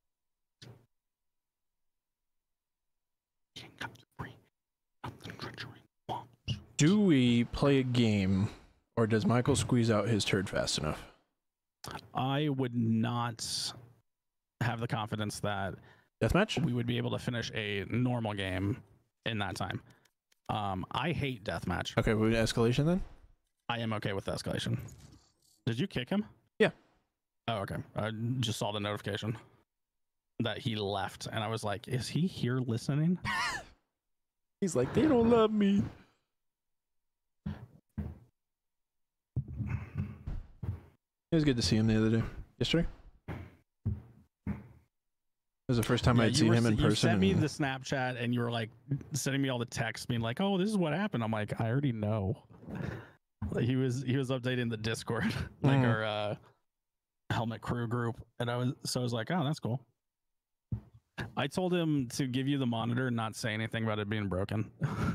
Do we play a game, or does Michael squeeze out his turd fast enough? I would not have the confidence that deathmatch we would be able to finish a normal game in that time. I hate deathmatch. Okay, we escalation then? I am okay with escalation. Did you kick him? Yeah. Oh, okay. I just saw the notification that he left, and I was like, is he here listening? He's like, they don't love me. It was good to see him the other day. Yesterday? It was the first time I'd seen him in person. You sent me the Snapchat, and you were like sending me all the texts being like, oh, this is what happened. I'm like, I already know. Like, he was updating the Discord, like our Helmet Crew group, and I was like, oh, that's cool. I told him to give you the monitor and not say anything about it being broken.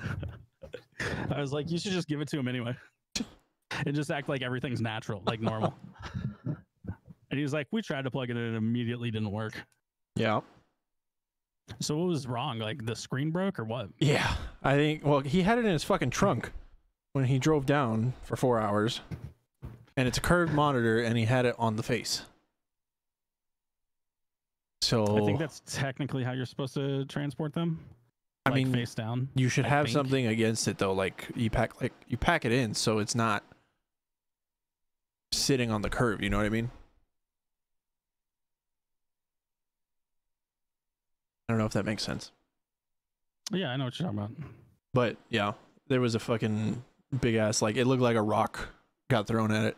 I was like, you should just give it to him anyway. And just act like everything's natural, like normal. And he was like, we tried to plug it in and it immediately didn't work. Yeah. So what was wrong? Like the screen broke or what? Yeah. I think, well, he had it in his fucking trunk when he drove down for 4 hours. And it's a curved monitor and he had it on the face. So I think that's technically how you're supposed to transport them. I like mean, face down. You should have something against it though. Like you pack it in so it's not sitting on the curve. You know what I mean? I don't know if that makes sense. Yeah, I know what you're talking about. But yeah, there was a fucking big ass, like it looked like a rock got thrown at it.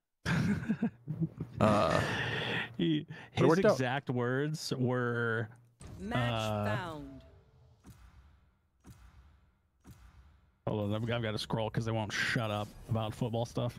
His exact words were match found. Hold on, I've got to scroll because they won't shut up about football stuff.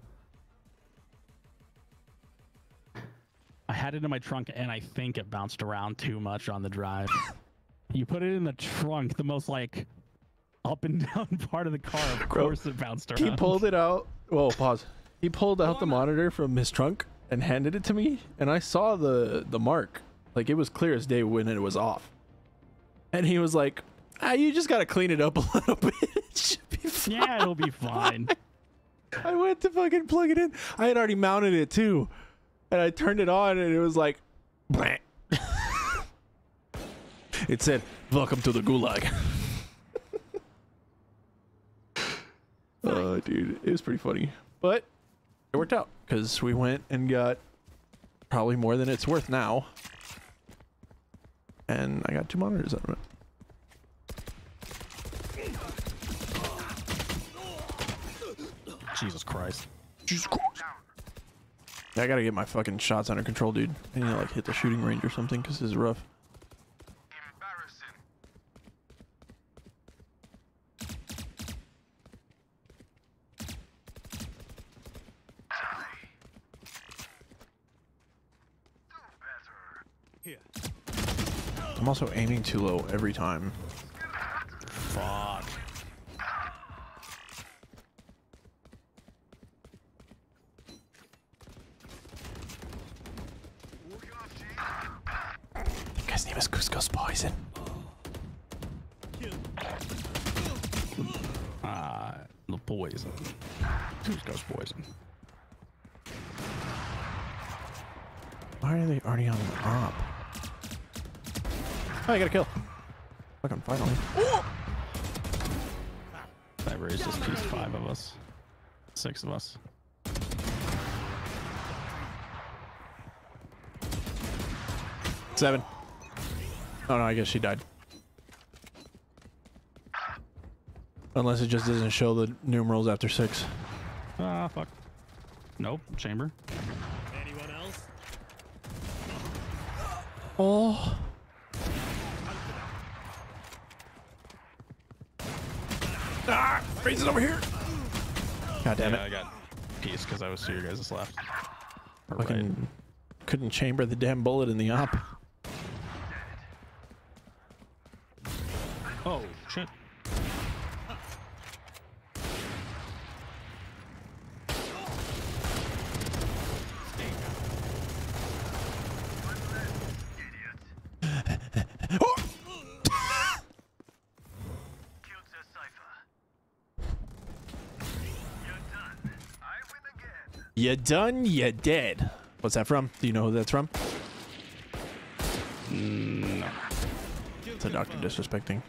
I had it in my trunk and I think it bounced around too much on the drive. You put it in the trunk, the most like up and down part of the car, of course it bounced around. He pulled it out. Whoa, pause. He pulled out the monitor from his trunk and handed it to me, and I saw the mark. Like it was clear as day when it was off. And he was like, you just gotta clean it up a little bit. It should be fine. Yeah, it'll be fine. I went to fucking plug it in. I had already mounted it too. And I turned it on and it was like, bleh. It said, welcome to the gulag. Dude, it was pretty funny. But it worked out because we went and got probably more than it's worth now. And I got 2 monitors out of it. Jesus Christ. Jesus Christ. I gotta get my fucking shots under control, dude. I need to like hit the shooting range or something because this is rough. I'm also aiming too low every time. Fuck. The guy's name is Cusco's Poison. The poison. Cusco's Poison. Why are they already on the op? Oh, I got a kill. Fucking finally. That raised just piece 5 of us. 6 of us. Seven. Oh no, I guess she died. Unless it just doesn't show the numerals after 6. Ah, fuck. Nope. Chamber. Anyone else? Oh. Ah! Freeze it over here! God damn it. I got piece because I was to your guys' left. Or Fucking right. couldn't chamber the damn bullet in the op. Oh, shit. You done, you dead. What's that from? Do you know who that's from? No. It's a doctor disrespecting.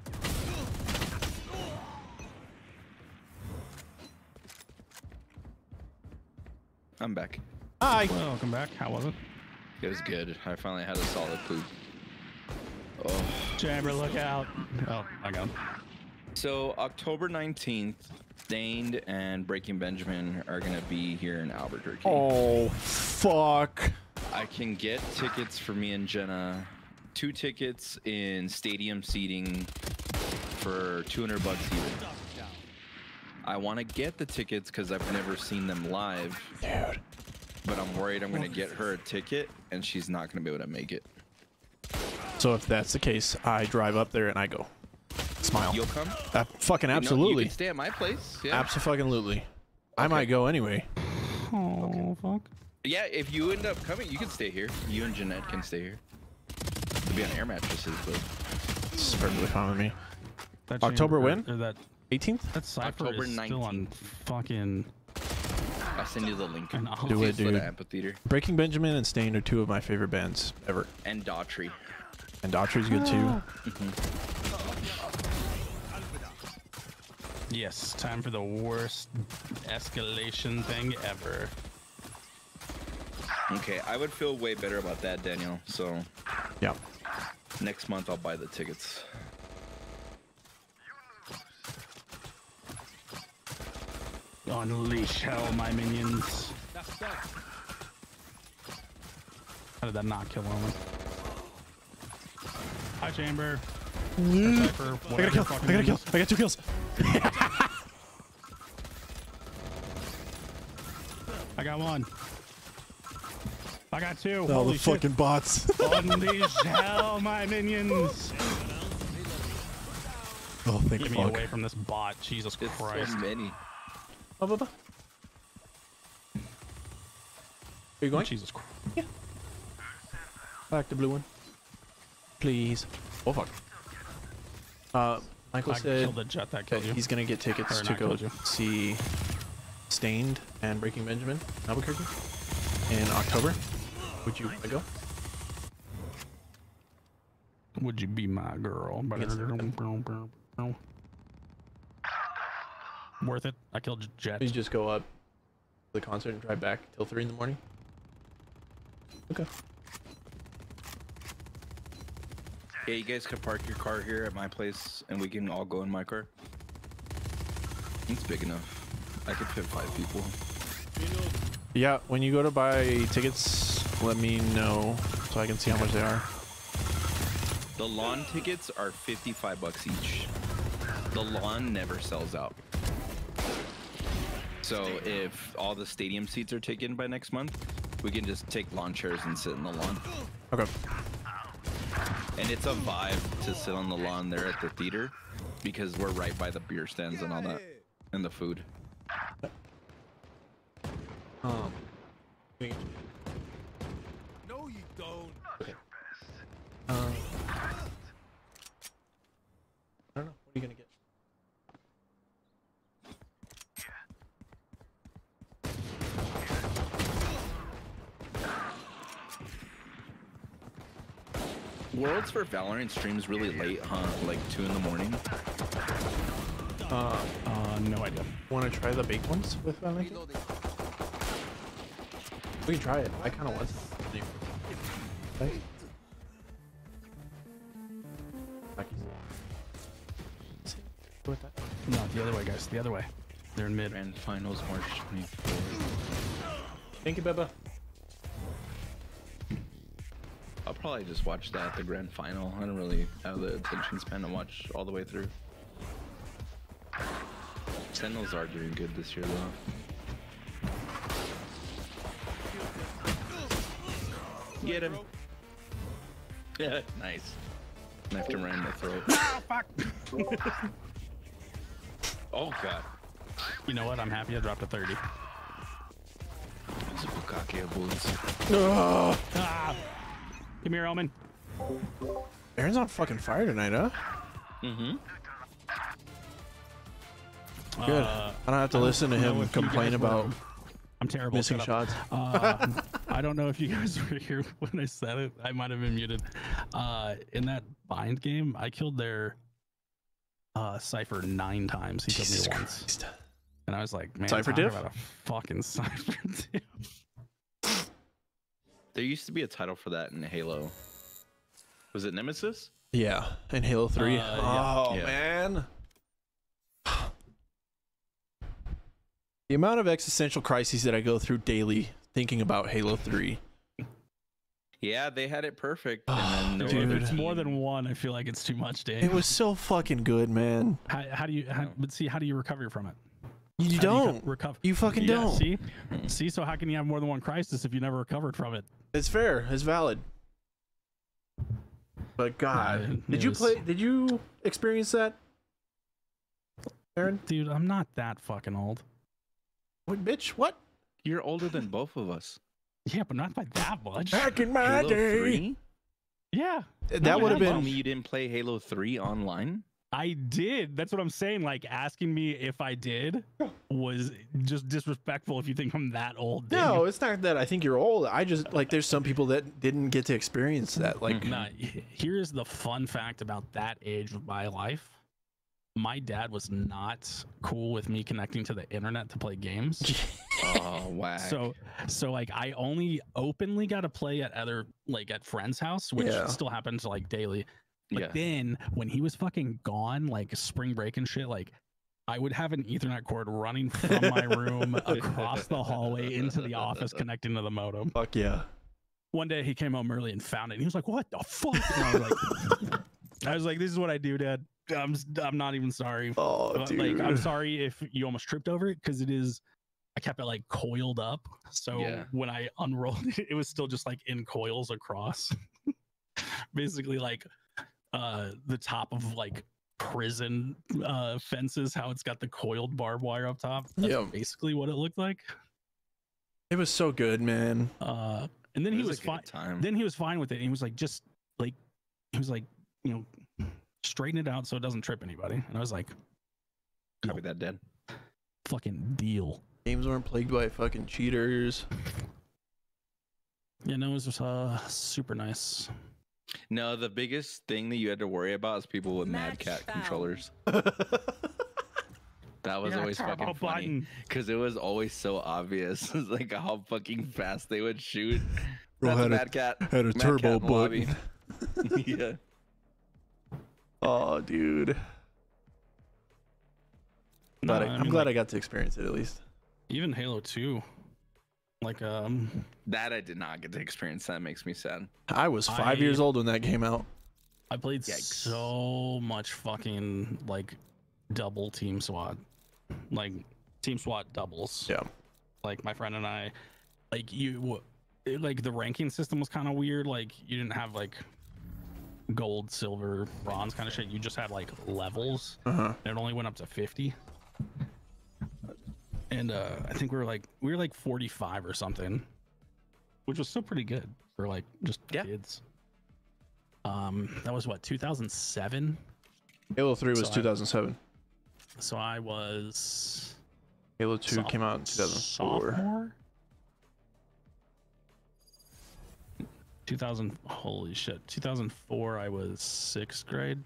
I'm back. Hi. Welcome back. How was it? It was good. I finally had a solid poop. Oh. Chamber, look out. Oh, I got him. So October 19th, Stained and Breaking Benjamin are gonna be here in Albuquerque. Oh, fuck. I can get tickets for me and Jenna. 2 tickets in stadium seating for $200 even. I want to get the tickets because I've never seen them live. Dude. But I'm worried I'm gonna get her a ticket and she's not gonna be able to make it. So if that's the case, I drive up there and I go. Smile. You'll come? Fucking You absolutely. can stay at my place. Yeah. Absolutely. I might go anyway. Oh, fuck. Yeah, if you end up coming, you can stay here. You and Jeanette can stay here. To be on air mattresses, but It's perfectly fine with me. That October chamber- when? Or that 18th? that cipher October is still on 19th. fucking. I'll send you the link. And I'll Do it, Slid dude. Amphitheater. Breaking Benjamin and Stained are 2 of my favorite bands ever. And Daughtry. And Daughtry's good too. Yes, time for the worst escalation thing ever. Okay, I would feel way better about that, Daniel. So Yeah. next month I'll buy the tickets. Unleash hell, my minions. How did that not kill one? Hi, Chamber. I Cypher, got a whatever kill. fucking I got a name kill. is. I got 2 kills. I got 1. I got 2. All Holy the shit. fucking bots. Unleash hell, my minions. Oh, thank Get me fuck. away from this bot. Jesus It's Christ. so many. Are you going? Jesus Christ. Back the blue one. Please. Oh, fuck. Michael I said killed the jet that killed you. he's going to get tickets Or to not go killed you. see Stained and Breaking Benjamin in Albuquerque in October. Would you want to go? Would you be my girl? Worth it. I killed Jet. You just go up to the concert and drive back till 3 in the morning? Okay. Yeah, you guys can park your car here at my place and we can all go in my car. It's big enough. I could fit 5 people. Yeah, when you go to buy tickets, let me know so I can see how much they are. The lawn tickets are $55 each. The lawn never sells out. So if all the stadium seats are taken by next month, we can just take lawn chairs and sit in the lawn. Okay. And it's a vibe to sit on the lawn there at the theater because we're right by the beer stands and all that and the food. No, you don't. Okay. I don't know. What are you gonna get? Worlds for Valorant streams really late, huh? Like 2 in the morning. No idea. Want to try the baked ones with Valorant? We can try it. I kind of want to. Right? With that. No, The other way, guys. The other way. They're in mid. Grand finals March 24th. Thank you, Beba. I'll probably just watch that, the grand final. I don't really have the attention span to watch all the way through. Sentinels are doing good this year, though. Get him. Yeah, nice. Knifed him right in the throat. Oh, fuck. Oh, God. You know what? I'm happy I dropped a 30. It's a bukkake of bullets. Ah. Come here, Omen. Aaron's on fucking fire tonight, huh? Mm-hmm. Good. I don't have to listen to him complain about I'm terrible. missing shots. I don't know if you guys were here when I said it. I might have been muted. In that bind game, I killed their Cypher 9 times. He Jesus killed me once. Christ. And I was like, man, Cypher talk diff? about a fucking Cypher diff. There used to be a title for that in Halo. Was it Nemesis? Yeah, in Halo 3. Yeah. Oh, Yeah. man. The amount of existential crises that I go through daily thinking about Halo 3. Yeah, they had it perfect. Oh, And then dude. If it's more than one, I feel like it's too much, Dave. It was so fucking good, man. How do you? But see, how do you recover from it? You How do don't. recover. You fucking Yeah, don't. See. So how can you have more than one crisis if you never recovered from it? It's fair. It's valid. But God, it was- Did you experience that, Aaron? Dude, I'm not that fucking old. What, bitch? What? You're older than both of us. Yeah, but not by that much. Back in my Halo day. 3? Yeah. That would have Tell been. me you didn't play Halo 3 online? I did. That's what I'm saying. Like, asking me if I did was just disrespectful if you think I'm that old. Dave. No, it's not that I think you're old. I just like there's some people that didn't get to experience that. Like, Nah, here's the fun fact about that age of my life. My dad was not cool with me connecting to the internet to play games. Oh, wow. So like I only openly got to play at other like at friends' house, which Yeah. still happens like daily. But Yeah. then when he was fucking gone, like spring break and shit, like I would have an Ethernet cord running from my room across the hallway into the office connecting to the modem. fuck yeah. One day he came home early and found it. And he was like, "What the fuck?" And I was like, "This is what I do, Dad. I'm not even sorry. Oh, dude. Like, I'm sorry if you almost tripped over it because it is. I kept it like coiled up, so Yeah. when I unrolled it, it was still just like in coils across. Basically, like the top of like prison fences, how it's got the coiled barbed wire up top. That's Yeah. basically what it looked like. It was so good, man. And then It he was was a good fine. time. Then he was fine with it. He was like, just like, he was like, you know, straighten it out so it doesn't trip anybody. And I was like, Copy that, Dad. fucking deal. Games weren't plagued by fucking cheaters. Yeah, no, it was just super nice. No, the biggest thing that you had to worry about is people with Mad Cat controllers. That was Yeah, always turbo fucking funny button. because it was always so obvious. It's like how fucking fast they would shoot. Bro That's had a- Mad Cat. had a Mad turbo Cat in the lobby. button. Yeah. Oh, dude. No, I'm glad I got to experience it at least. Even Halo 2. Like, That I did not get to experience. That makes me sad. I was 5 years old when that came out. I played Yikes. so much fucking, like, double team SWAT. Like, team SWAT doubles. Yeah. Like, my friend and I, like, like, the ranking system was kind of weird. Like, you didn't have, like, gold, silver, bronze kind of shit. You just had, like, levels. Uh-huh. And it only went up to 50. And I think we were like 45 or something, which was still pretty good for like just kids. That was what, 2007? Halo 3 was So 2007. So I was Halo 2 came out in 2004. sophomore. 2000, holy shit, 2004. I was 6th grade.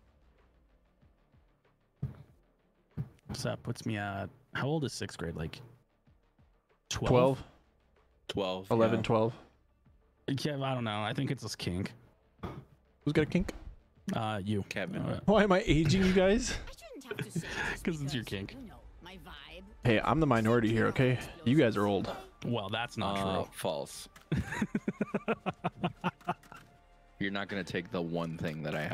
So that puts me at, how old is 6th grade? Like 12? 12. 11, yeah. 12. Yeah, I don't know. I think it's this kink. Who's got a kink? You. Kevin. Why am I aging you guys? Because it's your kink. Hey, I'm the minority here, okay? You guys are old. Well, that's not true. False. You're not gonna take the one thing that I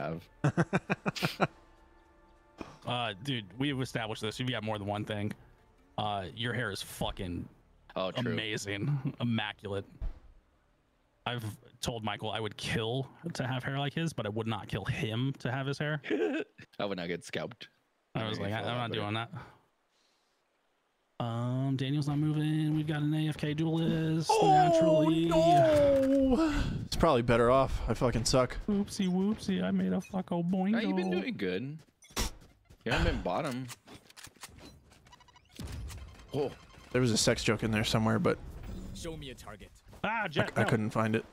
have. Dude, we've established this. If you got more than one thing, your hair is fucking amazing, immaculate. I've told Michael I would kill to have hair like his, but I would not kill him to have his hair. I would not get scalped. I was like, I'm not doing that. Daniel's not moving. We've got an AFK duelist. Naturally. No! It's probably better off. I fucking suck. Whoopsie whoopsie. I made a fucko boingo. No, you've been doing good. You haven't been bottom. Oh, there was a sex joke in there somewhere, but show me a target. Ah, Jet, I couldn't find it.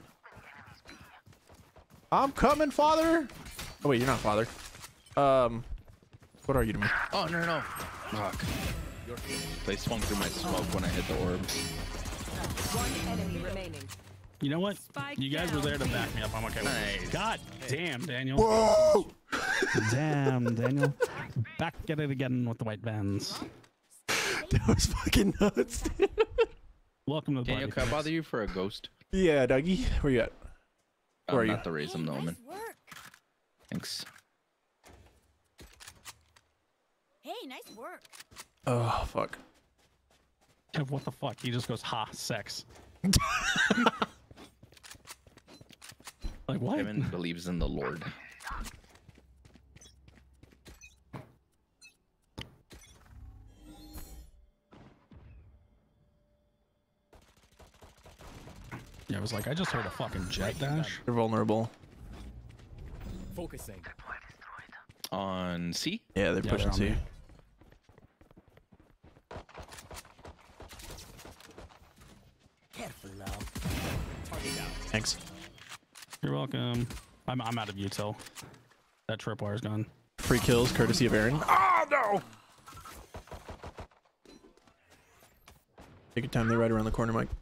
I'm coming, father. Oh wait, you're not father. What are you to me? Oh no. Fuck. They swung through my smoke when I hit the orb. One enemy remaining. You know what? You guys were there to back me up. I'm okay with it. God damn, Daniel. Whoa! Damn, Daniel. Back at it again with the white bands. That was fucking nuts. Welcome to the Daniel, party. can I bother you for a ghost? Yeah, Dougie. Where you at? Where are you? Not the raise him, Noman. Thanks. Hey, nice work. Oh, fuck. Kev, what the fuck? He just goes, ha, sex. Like, what? Kevin believes in the Lord. Yeah, I was like, I just heard a fucking jet dash. You're vulnerable. Focusing. On C? Yeah, they're pushing C. me. Careful now. Target down. Thanks. You're welcome. I'm out of util. That tripwire's gone. Free kills, courtesy of Aaron. Oh, no! Take your time. They're right around the corner, Mike.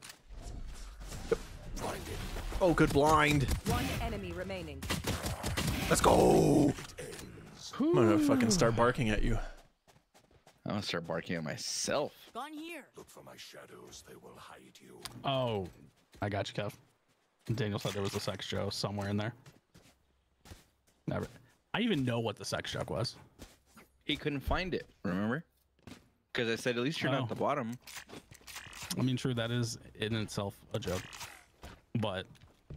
Oh, good blind. One enemy remaining. Let's go. I'm gonna fucking start barking at you. I'm gonna start barking at myself. Gone here. Look for my shadows, they will hide you. Oh, I got you, Kev. Daniel said there was a sex joke somewhere in there. Never. I even know what the sex joke was. He couldn't find it, remember? Because I said, at least you're not at the bottom. I mean, true, that is in itself a joke. But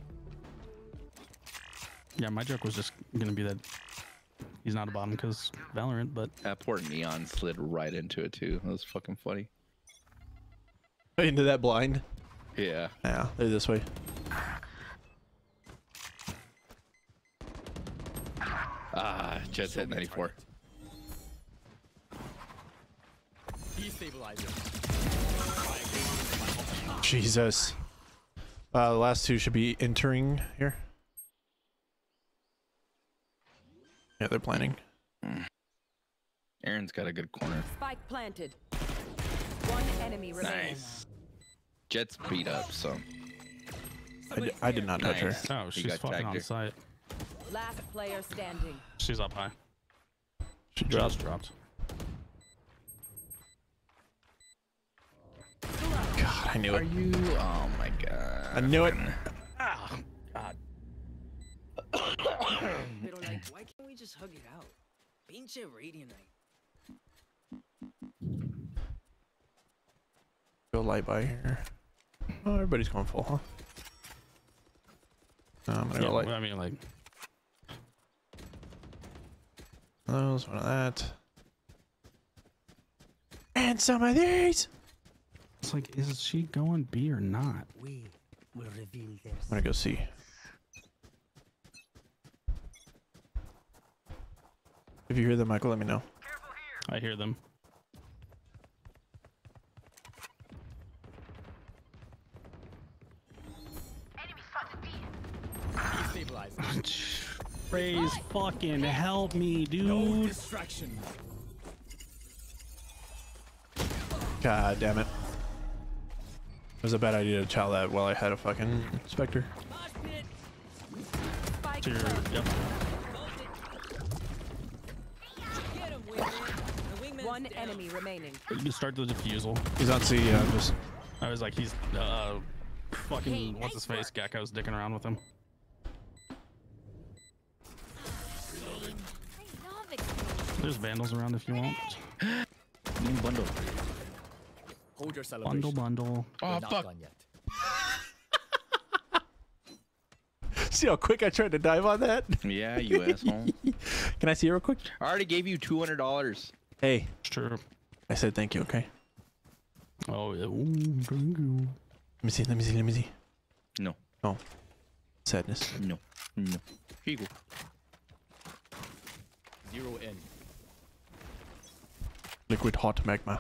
yeah, my joke was just gonna be that he's not a bottom because Valorant, but that poor Neon slid right into it too. That was fucking funny. Into that blind? Yeah. Yeah, they're this way. Ah, Jet's hit 94. Destabilizer. Jesus. The last two should be entering here. Yeah, they're planning. Aaron's got a good corner. Spike planted. One enemy remaining. Nice. Jet's beat up, so. I did not touch her. Oh, You she's got fucking tagged on her. site. Last player standing. She's up high. She Just dropped. God, I knew Are it. you? Oh my god. I knew it. Ah, God. Pero like, why can't we just hug it out? Pinche Radianite. Go light by here. Oh, everybody's going full, huh? No, I'm gonna Yeah, go light. I mean, like, Those, one of that. And some of these! it's like, is she going B or not? We will reveal their I'm gonna go see. If you hear them, Michael, let me know. I hear them. Destabilizer. Praise fucking help me, No dude. distraction. God damn it. It was a bad idea to chow that while I had a fucking Spectre. Spike To your, planted. yep. Get him, Wiz. One enemy remaining. You can start the defusal. He's on C. Yeah, just. I was like, he's fucking what's his face? Gecko's dicking around with him. There's vandals around if you want. New bundle. Hold your celebration. Bundle. We're Oh not fuck. done yet. See how quick I tried to dive on that? Yeah, you asshole. Can I see it real quick? I already gave you $200. Hey. It's true. I said thank you, okay? Oh, yeah. Ooh, thank you. Let me see, let me see, let me see. No. Oh. Sadness. No. No. Here you go. 0 in. Liquid hot magma.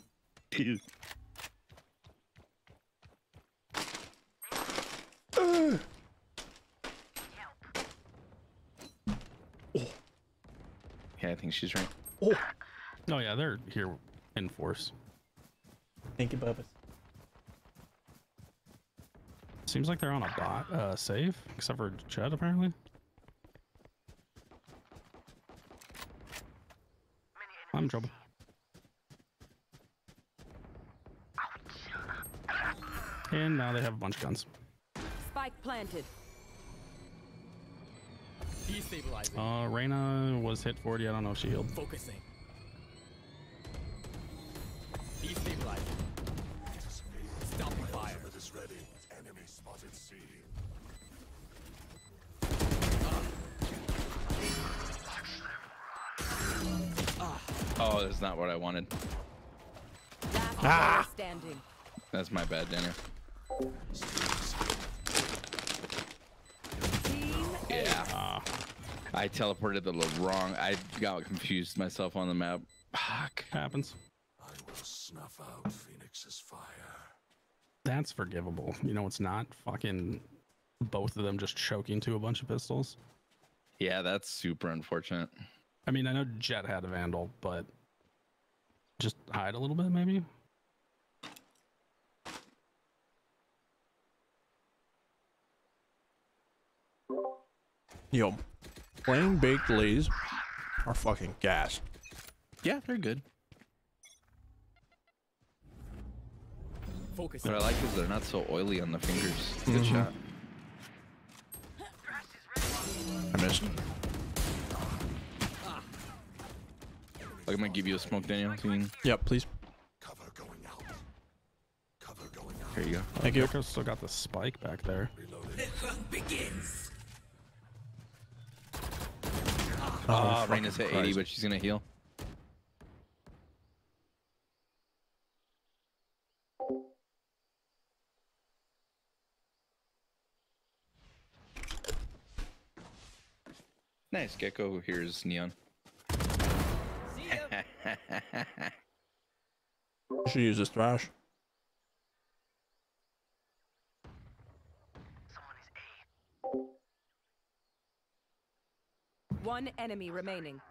Yeah, I think she's right. Oh. Oh yeah, they're here in force. Thank you, Bubba. Seems like they're on a bot save, except for Chad apparently. I'm in trouble. And now they have a bunch of guns. Spike planted. Destabilizing. Reyna was hit 40. I don't know if she healed. Focusing. Destabilizing. Stopping fire. Is ready. Enemy spotted C. Oh, that's not what I wanted. Last player standing. That's my bad, Daniel. Team Yeah. I teleported the wrong. I got confused myself on the map. Fuck. Happens. I will snuff out Phoenix's fire. That's forgivable. You know, it's not fucking both of them just choking to a bunch of pistols. Yeah, that's super unfortunate. I mean, I know Jet had a Vandal, but just hide a little bit, maybe. Yo, plain baked Lays are fucking gas. Yeah, they're good. Focus. What I like is they're not so oily on the fingers. Good Mhm. shot. I missed. Like, I'm gonna give you a smoke, Daniel. So you can... Yep, please. Cover going out. Cover going out. Here you go. Thank you. Gecko's still got the spike back there. Reloading. Begins. Oh, fucking Reyna's at 80, Christ. but she's gonna heal. Nice. Gecko here's Neon. Should use this thrash. One enemy remaining.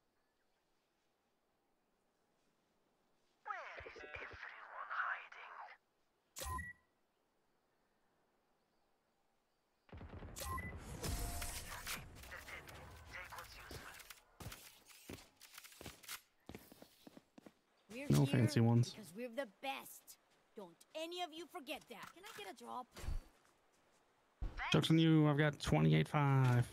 We're No here fancy ones. Because we're the best. Don't any of you forget that. Can I get a drop? Joke's on you. I've got 28.5.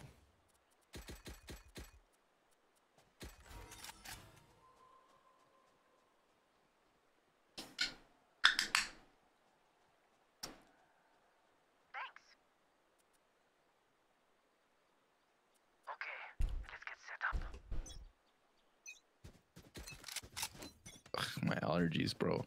Ugh, my allergies, bro.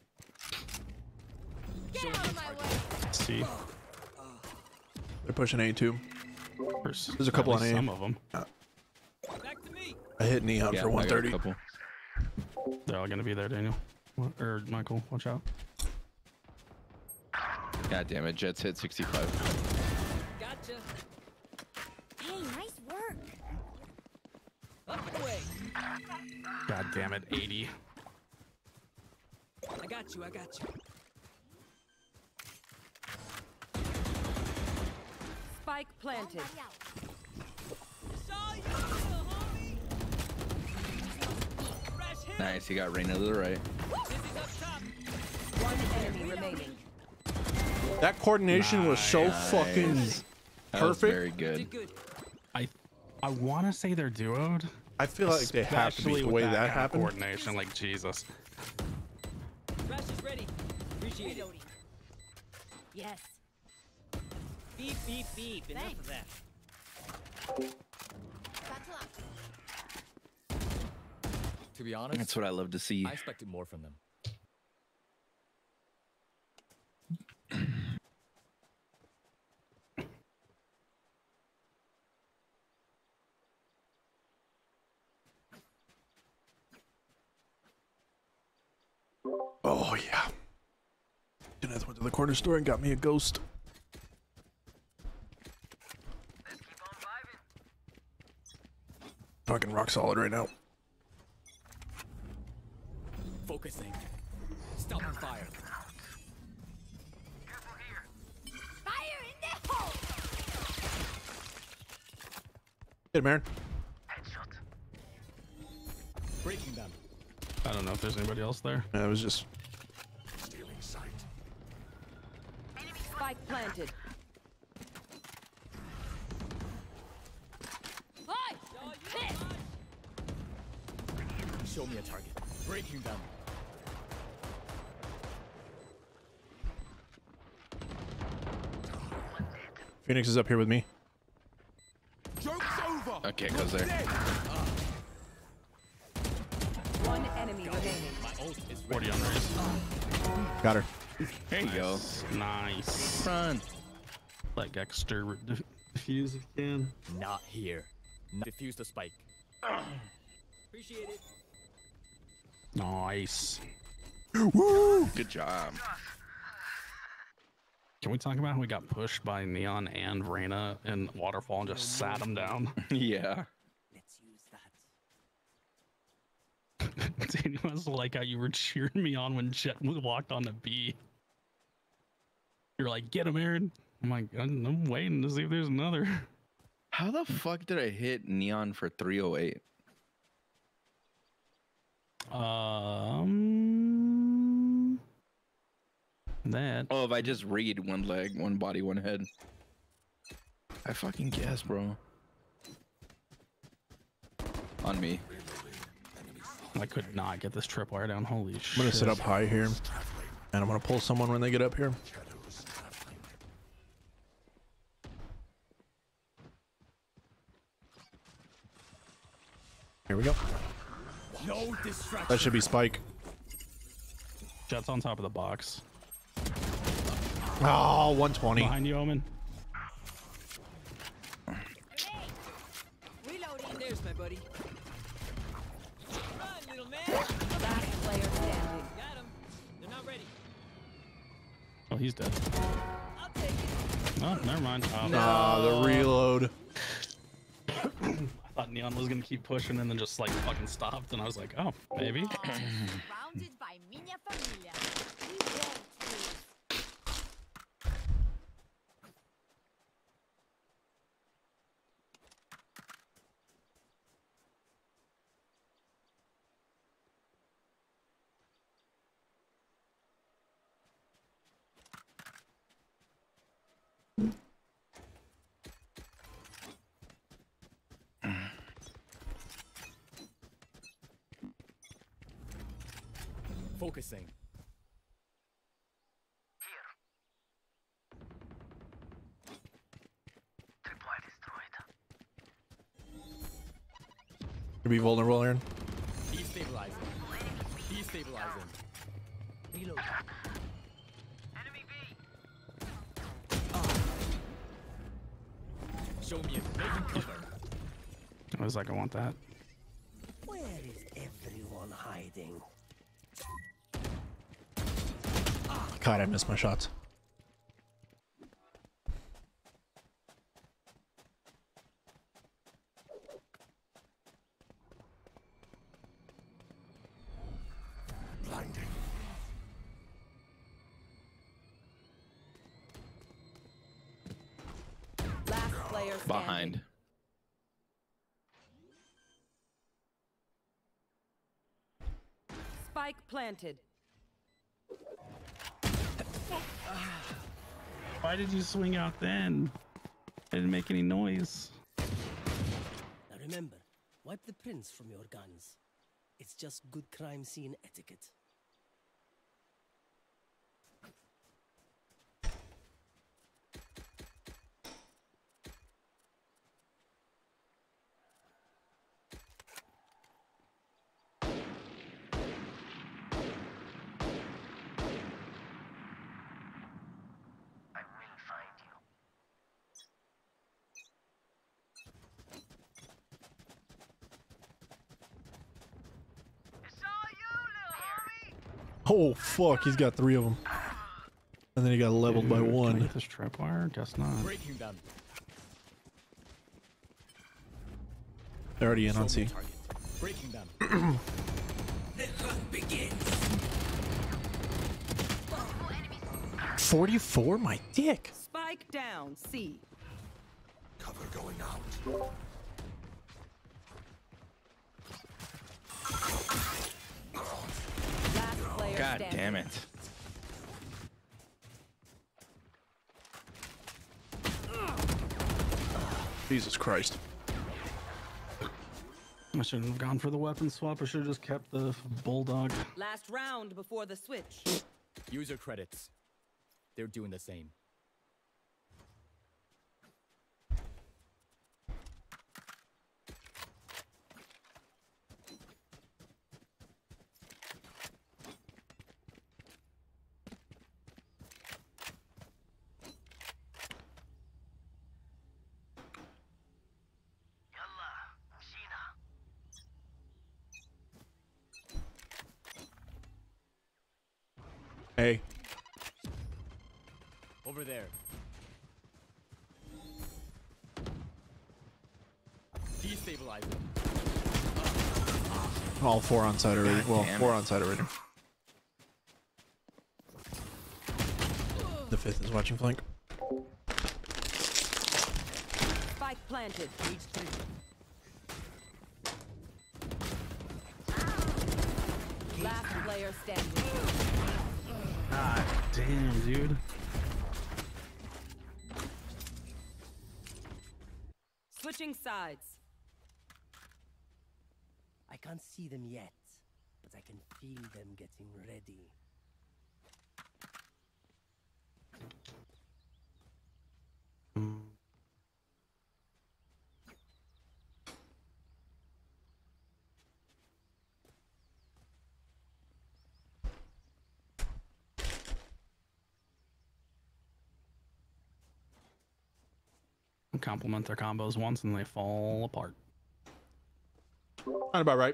Get out of my way. See, They're pushing A2. There's a couple at on least A. some of them. Back to me. I hit Neon Yeah, for I got a 130. couple. They're all gonna be there, Daniel. Or Michael, watch out. God damn it, Jet's hit 65. Gotcha. Hey, nice work. Up and away. God damn it, 80. I got you. I got you. Spike planted. Somebody out. Saw you, homie. Fresh Nice, he got Reyna to the right. One enemy remaining. That coordination was so fucking That was perfect. very good. I want to say they're duoed. I feel like they have to be Especially the with way that that kind of happened. coordination, like Jesus. Rush is ready. Appreciate it. Yes. Beep, beep, beep. Enough of that. Battle up. To be honest, That's what I love to see. I expected more from them. Oh yeah. Kenneth went to the corner store and got me a ghost. Fucking rock solid right now. Focusing. Stopping fire. Fire in the hole. Good man. Breaking them. I don't know if there's anybody else there. Yeah, it was just. Spike planted. Hi. Show me a target. Breaking them. Phoenix is up here with me. Joke's over. Okay, goes there. One enemy remaining. My ult is 40 on race. Got her. There you go. Nice. Run. Let Gexter defuse if you can. not here. Defuse the spike. Appreciate it. Nice. Woo! Good job. Can we talk about how we got pushed by Neon and Reyna in Waterfall and just sat them down? Yeah. Let's use that. Dude, it was like how you were cheering me on when Jet walked on the B. You're like, get him, Aaron. I'm like, I'm waiting to see if there's another. How the fuck did I hit Neon for 308? That. Oh, if I just read one leg, one body, one head. I fucking guess, bro. On me. I could not get this tripwire down. Holy shit. I'm gonna sit up high here, and I'm gonna pull someone when they get up here. Here we go. No distraction. That should be Spike. Jet's on top of the box. Oh, 120. Behind you, Omen. Reloading. There's my buddy. Run, little man. Last player standing. Got him. They're not ready. Oh, he's dead. I'll take it. Oh, never mind. Oh, Nah, the reload. I thought Neon was gonna keep pushing and then just like fucking stopped, and I was like, oh, maybe. Surrounded by minha familia. We won't lose. Focusing. To be vulnerable, Aaron. Destabilizing. Destabilizing. Reload. Show me a making cover. I was like, I want that. Where is everyone hiding? God, I missed my shots. Blinding. Last player standing. Spike planted. Why did you swing out then? I didn't make any noise. Now remember, wipe the prints from your guns. It's just good crime scene etiquette. Oh fuck, he's got 3 of them. And then he got leveled by Can I 1. get this tripwire? Guess not. Breaking them. They're already in on C. Breaking them. The hunt begins. 44? My dick. Spike down, C. Cover going out. Last player God standing. damn it. Jesus Christ. I shouldn't have gone for the weapon swap. I should have just kept the bulldog. Last round before the switch. User credits. They're doing the same. Hey. Over there. Destabilizing. All 4 on side already. Well, damn 4 it. on side already. The 5th is watching flank. Spike planted. Last player standing. God damn, dude. Switching sides. I can't see them yet, but I can feel them getting ready. Complement their combos once and they fall apart. Not about right.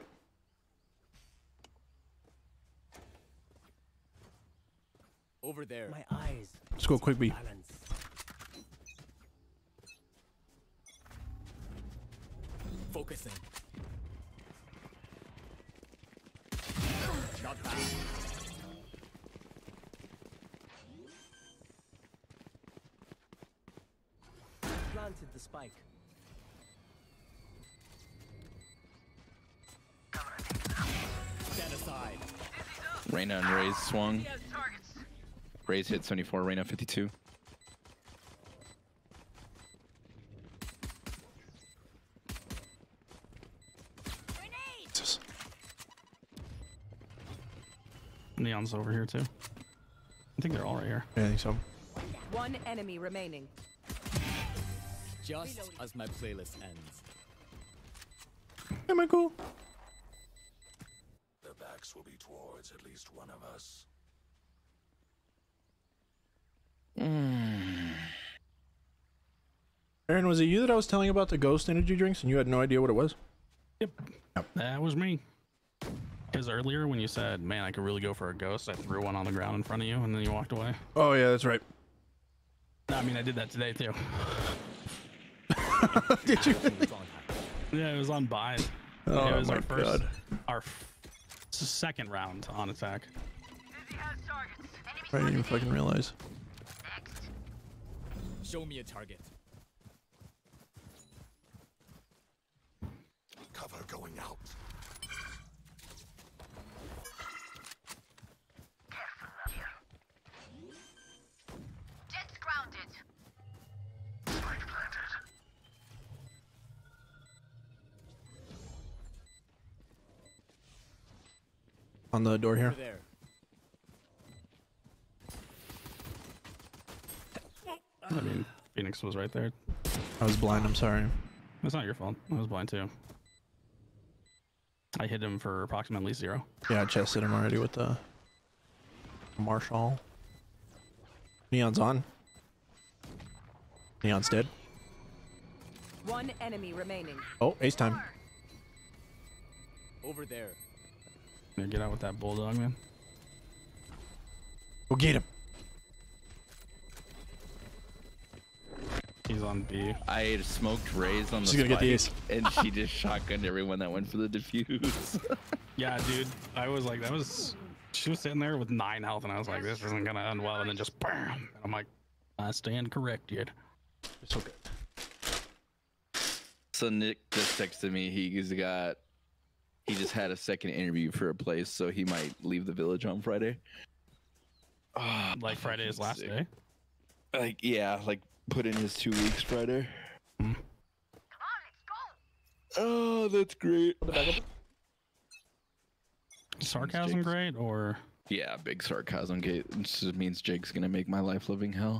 Over there. My eyes. Let's go quick B. Balance. Focusing. Not bad. Planted the spike. Stand aside. Reyna and Raze swung. Raze hit 74, Reyna 52. Jesus. Neon's over here too. I think they're all right here. Yeah, I think so. One enemy remaining. Just as my playlist ends. Am I cool? Their backs will be towards at least one of us. Aaron, was it you that I was telling about the ghost energy drinks and you had no idea what it was? Yep. That was me. Because earlier when you said, man, I could really go for a ghost, I threw one on the ground in front of you and then you walked away. Oh, yeah, that's right. I mean, I did that today too. Did you? Yeah, it was on buy. Oh, It was my our first, God. our second round on attack. I didn't even fucking realize. Show me a target. Cover going out. On the door here. Over there. I mean, Phoenix was right there. I was blind. I'm sorry. It's not your fault. I was blind too. I hit him for approximately 0. Yeah, I chested him already with the Marshall. Neon's on. Neon's dead. One enemy remaining. Oh, ace time. Over there. Yeah, get out with that bulldog, man. Go get him. He's on B. I smoked Raze on the She's gonna get the ace. and she just shotgunned everyone that went for the defuse. Yeah, dude. I was like, she was sitting there with 9 health, and I was like, this isn't gonna end well, and then just bam. And I'm like, I stand corrected. It's okay. So Nick just texted me. He just had a second interview for a place, so he might leave the village on Friday. Oh, Like Friday's last day. Like, yeah, like put in his 2 weeks Friday. Oh, that's great. Sarcasm great, or? Yeah, big sarcasm gate. It just means Jake's gonna make my life living hell.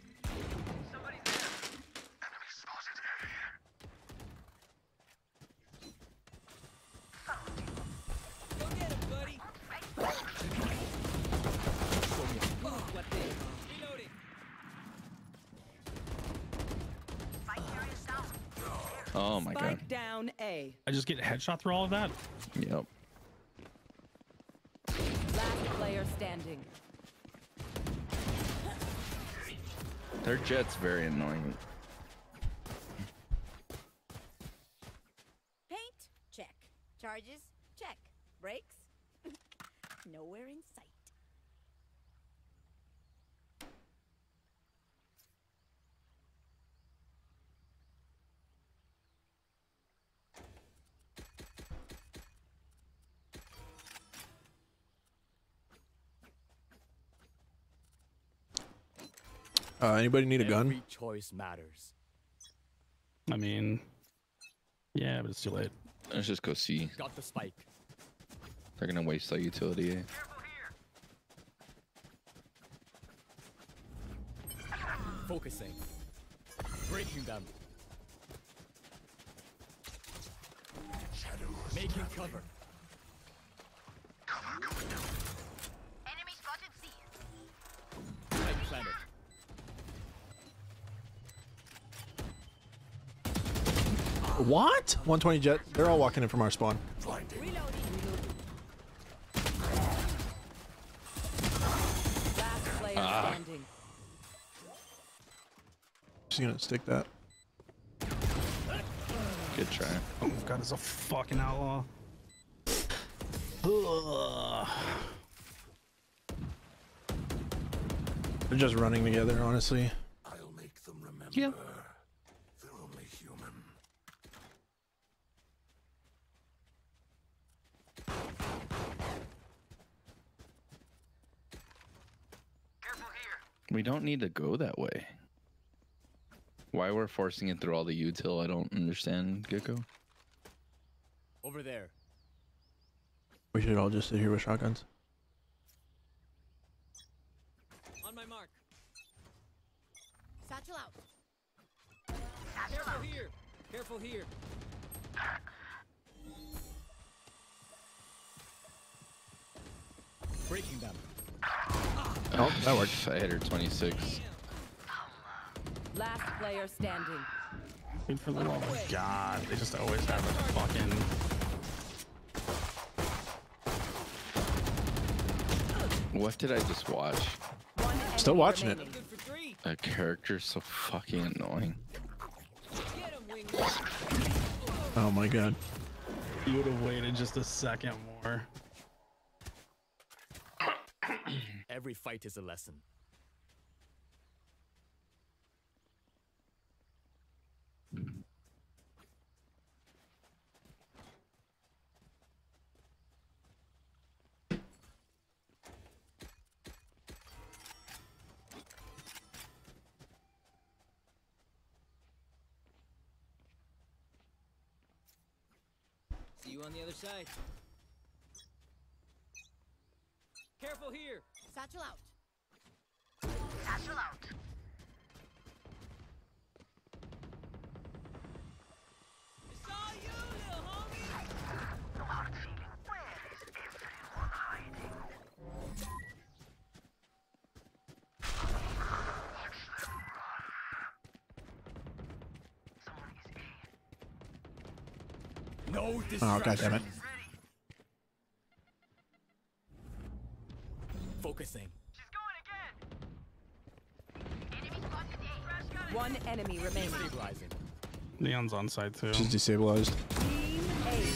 Oh my god. Spike down A. I just get a headshot through all of that? Yep. Last player standing. Their jet's very annoying. Paint? Check. Charges? Check. Brakes? Nowhere in sight. Anybody need a gun? Every choice matters. I mean, yeah, but it's too late. Let's just go see. Got the spike. They're gonna waste that utility. Focusing. Breaking them. Making cover. Enemy spotted C. Spike planet. What? 120 jet. They're all walking in from our spawn. Reloading. Last player standing. Just gonna stick that. Good try. Oh god, it's a fucking outlaw. Ugh. They're just running together, honestly. I'll make them remember. Yep. They're only human. We don't need to go that way. Why we're forcing it through all the util, I don't understand, Gecko. Over there. We should all just sit here with shotguns. On my mark. Satchel out. Careful here. Careful here. Breaking them. Oh, that worked. I hit her 26. Last player standing. Dude, for the love of God, they just always have a fucking. What did I just watch? One Still enemy watching it. remaining. Good for 3. A character so fucking annoying. Get him, wing. Oh my god. You would have waited just a second more. Every fight is a lesson. See you on the other side. Satchel out. Satchel out. It's all you, little homie. No hard feeling. Where is everyone hiding? Watch them run. Someone is A. No Oh, distraction. God damn it. Focusing. She's going again. Enemy spotted A. One enemy remaining. Stabilizing. Neon's on side too. She's destabilized. Team A.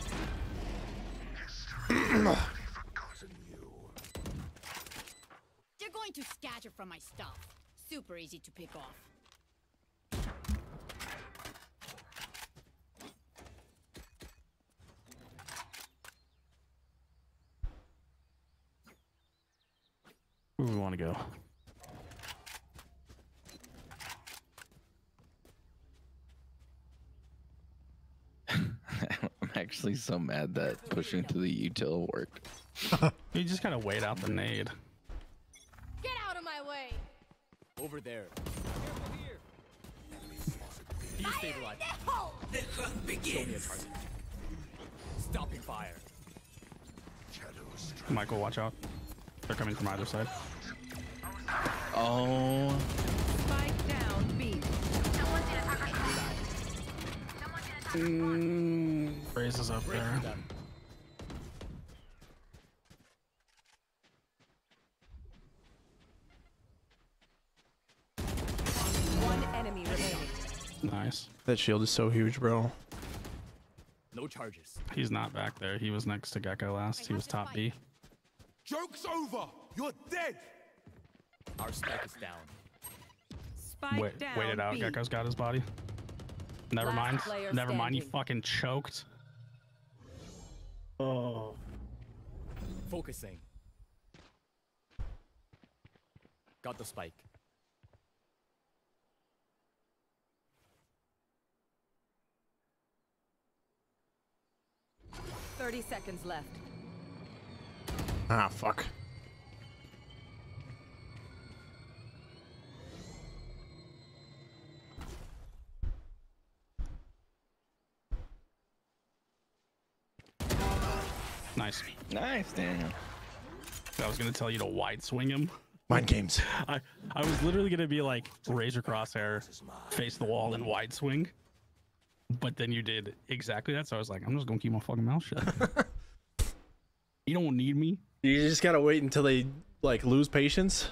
They're going to scatter from my stuff. Super easy to pick off. Where do we want to go? I'm actually so mad that pushing to the util worked. You just gotta wait out the nade. Get out of my way! Over there. Careful here. Destabilizing. The hunt Show me a begins. target. Stopping fire. Michael, watch out. They're coming from either side. Oh, Spike down B. Raze is up there. Done. One enemy remaining. Nice. That shield is so huge, bro. No charges. He's not back there. He was next to Gecko last. He was top B. Joke's over. You're dead. Our spike is down. Spike Wait down it out. B. Gecko's got his body. Never Last mind. player Never mind. You standing. fucking choked. Oh. Focusing. Got the spike. Thirty seconds left. Ah, fuck. Nice. nice, Daniel. I was gonna tell you to wide swing him. Mind games. I was literally gonna be like razor crosshair, face the wall, and wide swing. But then you did exactly that, so I was like, I'm just gonna keep my fucking mouth shut. You don't need me. You just gotta wait until they like lose patience.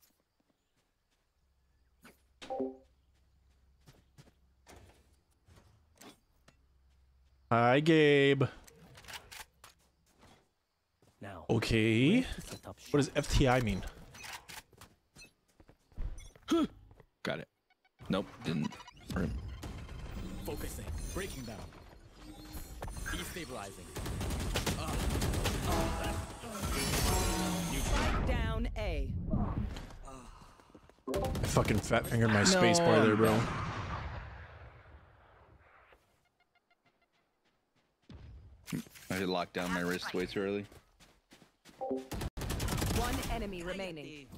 Hi, Gabe. Now. Okay. Set up What does FTI mean? Got it. Nope, didn't. Or- Focusing. Breaking down. Destabilizing. Spike down A. I fucking fat fingered my space bar there, bro. I locked down my wrist way too early. One enemy remaining.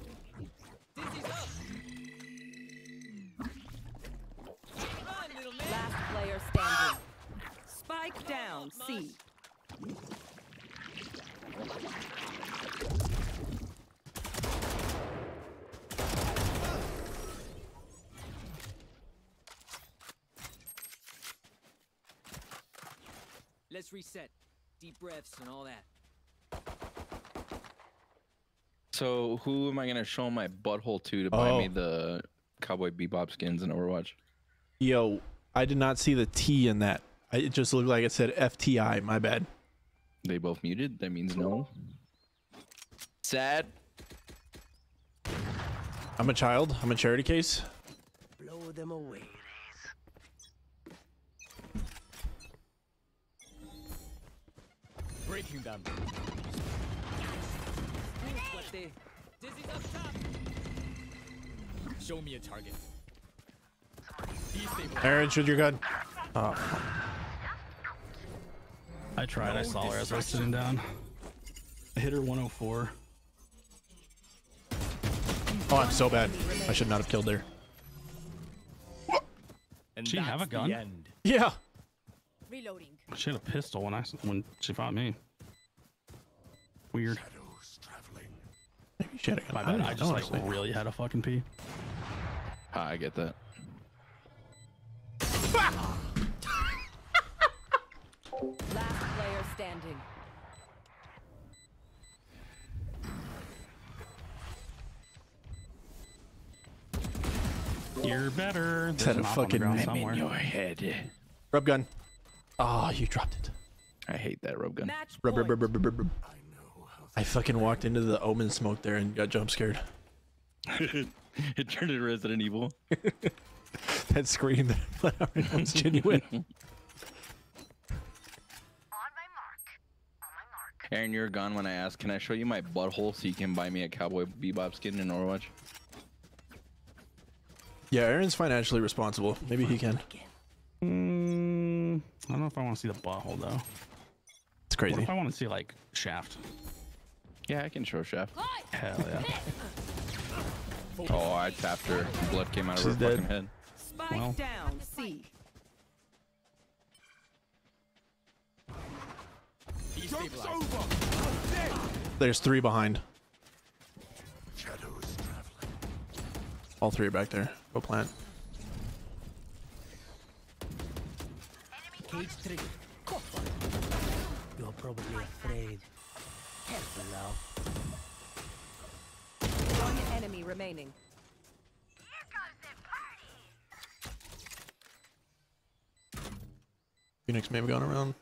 Last player standing. Spike down C. Let's reset. Deep breaths and all that. So who am I gonna show my butthole to buy me the Cowboy Bebop skins in Overwatch? Yo, I did not see the T in that. It just looked like it said FTI. My bad. They both muted. That means no. Sad. I'm a child. I'm a charity case. Blow them away. Breaking them. Dizzy's up top. Show me a target. Aaron, shoot your gun. Oh. I tried. I saw her as I was sitting down. I hit her 104. Oh, I'm so bad. I should not have killed there. And She have a that's the gun? end. Yeah. Reloading. She had a pistol when she fought me. Weird. Maybe she had a gun. My bad. don't I know, just like honestly. really had a fucking pee. I get that. Last player standing. You're better. Is that a There's an op on the fucking ground meme somewhere. In your head. Rub gun. Oh, you dropped it. I hate that rub gun. Match Rub, rub, point. rub, rub, rub, rub. I fucking walked into the Omen smoke there and got jump scared. It turned into Resident Evil. That scream that let out was genuine. Aaron, you're gone when I asked, can I show you my butthole so you can buy me a Cowboy Bebop skin in Overwatch? Yeah, Aaron's financially responsible. Maybe he can. I don't know if I want to see the butthole though. It's What crazy. if I want to see like Shaft? Yeah, I can show Shaft. Hell yeah. Oh, I tapped her. Blood came out of She's her dead. fucking head. Spike Well. down. C. There's 3 behind. Shadows traveling. All 3 are back there. Go plant. Cage trigger. You're probably afraid. Careful now. One enemy remaining. Phoenix may have gone around.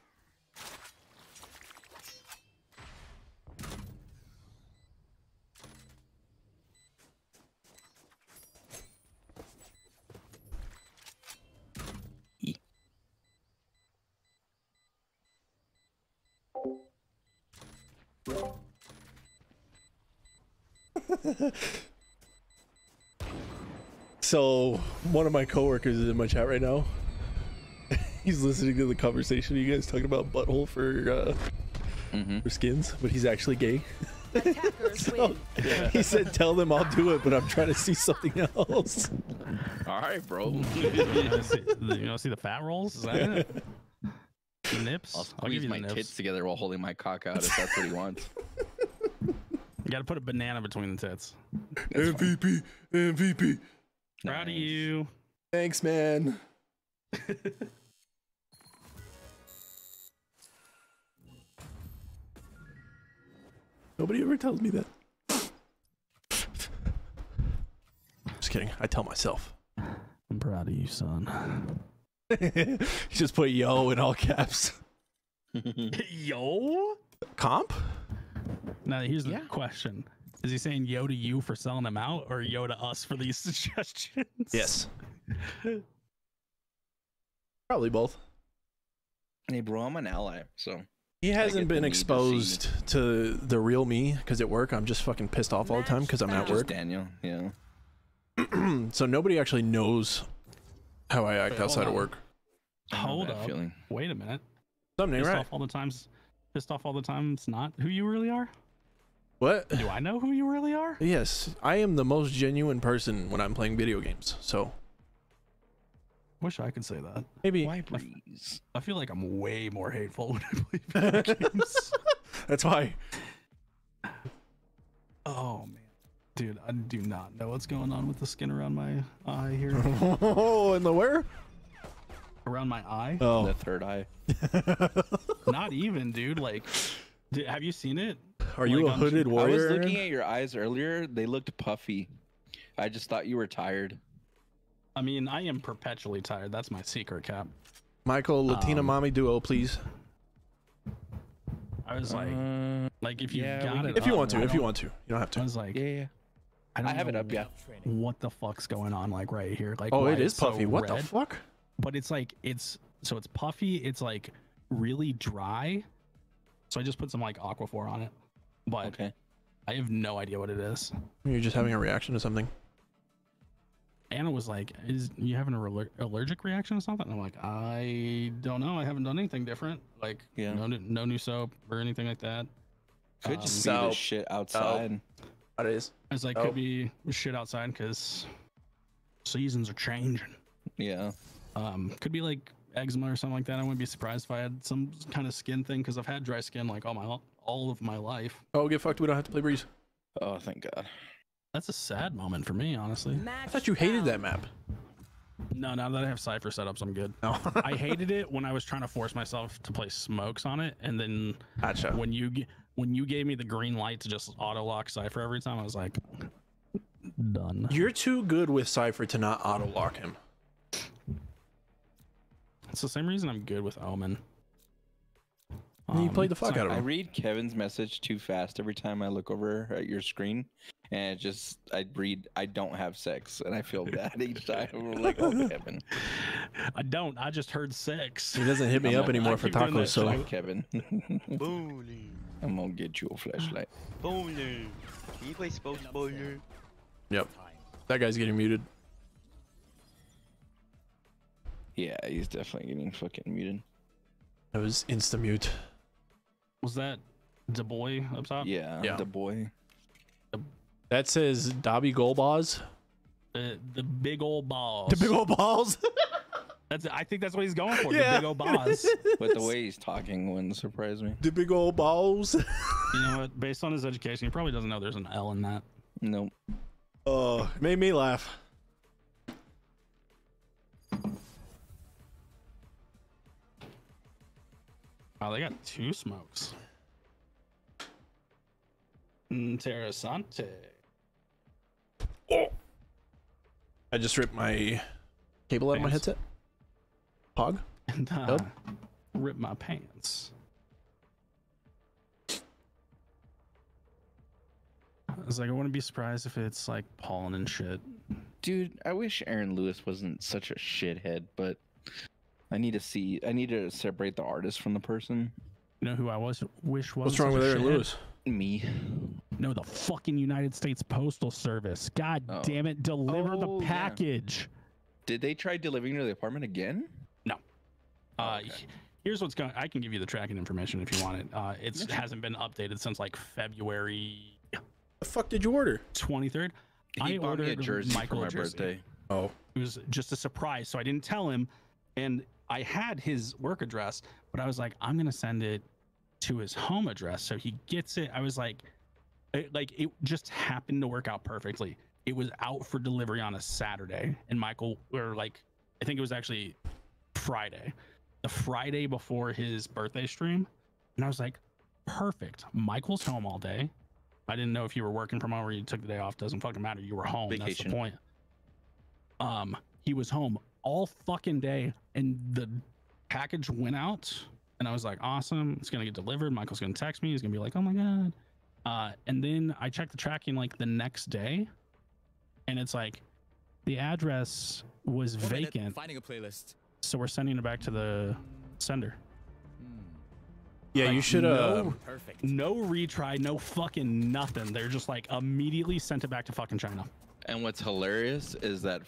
So one of my coworkers is in my chat right now. He's listening to the conversation you guys talking about butthole for skins, but he's actually gay. Attackers So he said, "Tell them I'll do it, but I'm trying to see something else." All right, bro. You want to see the fat rolls? Is that it? The nips? I'll I'll give squeeze you the my nips. tits together while holding my cock out if that's what he wants. You got to put a banana between the tits. MVP, MVP. Proud of you. Thanks, man. Nobody ever tells me that. Just kidding. I tell myself. I'm proud of you, son. You just put yo in all caps. Yo? Comp? Now, here's the question. Is he saying yo to you for selling them out or yo to us for these suggestions? Yes. Probably both. Hey, bro, I'm an ally, so. He hasn't get the been need to exposed to the real me because at work I'm just fucking pissed off all the time because I'm at Just work. Daniel, yeah. So nobody actually knows how I act Wait, outside of hold on. work. Hold bad up. feeling. Wait a minute. Something Pissed right? off all the times. Pissed off all the time. It's not who you really are. What? Do I know who you really are? Yes, I am the most genuine person when I'm playing video games. So Wish I could say that. maybe Why breeze? I feel like I'm way more hateful when I play video games. that's why. Oh man, dude, I do not know what's going on with the skin around my eye here. Oh, and the where? Around my eye? Oh, The third eye. Not even, dude. Like, have you seen it? are you like, a hooded I warrior? was Aaron? looking at your eyes earlier. They looked puffy. I just thought you were tired. I mean, I am perpetually tired. That's my secret, Cap. Michael, Latina mommy duo, please. I was like if you yeah, got we it, If you up, want to, I if you don't- want to, you don't have I to. was like, Yeah. I don't have it know up, yeah. What the fuck's going on, like right here? Like, Oh, why it is it's so puffy. What the red, fuck? But it's like it's puffy. It's like really dry. So I just put some like Aquaphor on it, but Okay. I have no idea what it is. You're just having a reaction to something. Anna was like, "Is you having an allergic reaction or something?" And I'm like, "I don't know. I haven't done anything different. Like, Yeah. no new soap or anything like that." Could just Soap. be the shit outside. It is. It's like could be shit outside because seasons are changing. Yeah. Could be like eczema or something like that. I wouldn't be surprised if I had some kind of skin thing because I've had dry skin like all of my life. Oh, get fucked. We don't have to play Breeze. Oh, thank God. That's a sad moment for me, honestly. I thought you hated that map. No, now that I have Cypher setups, I'm good. No. I hated it when I was trying to force myself to play smokes on it, and then gotcha. when you gave me the green light to just auto lock Cypher every time, I was like, done. You're too good with Cypher to not auto lock him. It's the same reason I'm good with Omen. You played the fuck out of him. I read Kevin's message too fast every time I look over at your screen, and I read I don't have sex, and I feel bad each time. I'm like, oh, Kevin. I don't. I just heard sex. He doesn't hit me up anymore for tacos, so. Kevin. I'm gonna get you a flashlight. Bowler. Can you play spokes bowler? Yep. That guy's getting muted. Yeah, he's definitely getting fucking muted. That was insta mute. Was that the boy up top? Yeah, the boy. That says Dobby Goldballs. The big old balls. The big old balls. I think that's what he's going for. Yeah. The big old balls. But the way he's talking wouldn't surprise me. The big old balls. You know what? Based on his education, he probably doesn't know there's an L in that. Nope. Oh, made me laugh. Oh, they got 2 smokes. Interessante. Oh. I just ripped my cable out of my headset. Pog. And ripped my pants. I was like, I wouldn't be surprised if it's like pollen and shit. Dude, I wish Aaron Lewis wasn't such a shithead, but I need to separate the artist from the person. You know who I wish was. What's wrong with Aaron Lewis? Me. No, the fucking United States Postal Service. God damn it! Deliver the package. Yeah. Did they try delivering to the apartment again? No. Okay. Here's what's going. I can give you the tracking information if you want it. It hasn't been updated since like February. The fuck did you order? 23rd. He bought me a jersey for my birthday. Oh. It was just a surprise, so I didn't tell him, and I had his work address, but I was like, I'm gonna send it to his home address so he gets it. I was like, it just happened to work out perfectly. It was out for delivery on a Saturday, and Michael, or like, I think it was actually Friday, the Friday before his birthday stream, and I was like, perfect. Michael's home all day. I didn't know if you were working from home or you took the day off. Doesn't fucking matter. You were home. Vacation. That's the point. He was home all fucking day, and the package went out, and I was like, awesome, it's gonna get delivered. Michael's gonna text me. He's gonna be like, oh my god. And then I checked the tracking like the next day, and it's like the address was vacant. Finding a playlist. So we're sending it back to the sender. Yeah, like, you should Perfect. No retry, no fucking nothing. They're just like immediately sent it back to fucking China. And what's hilarious is that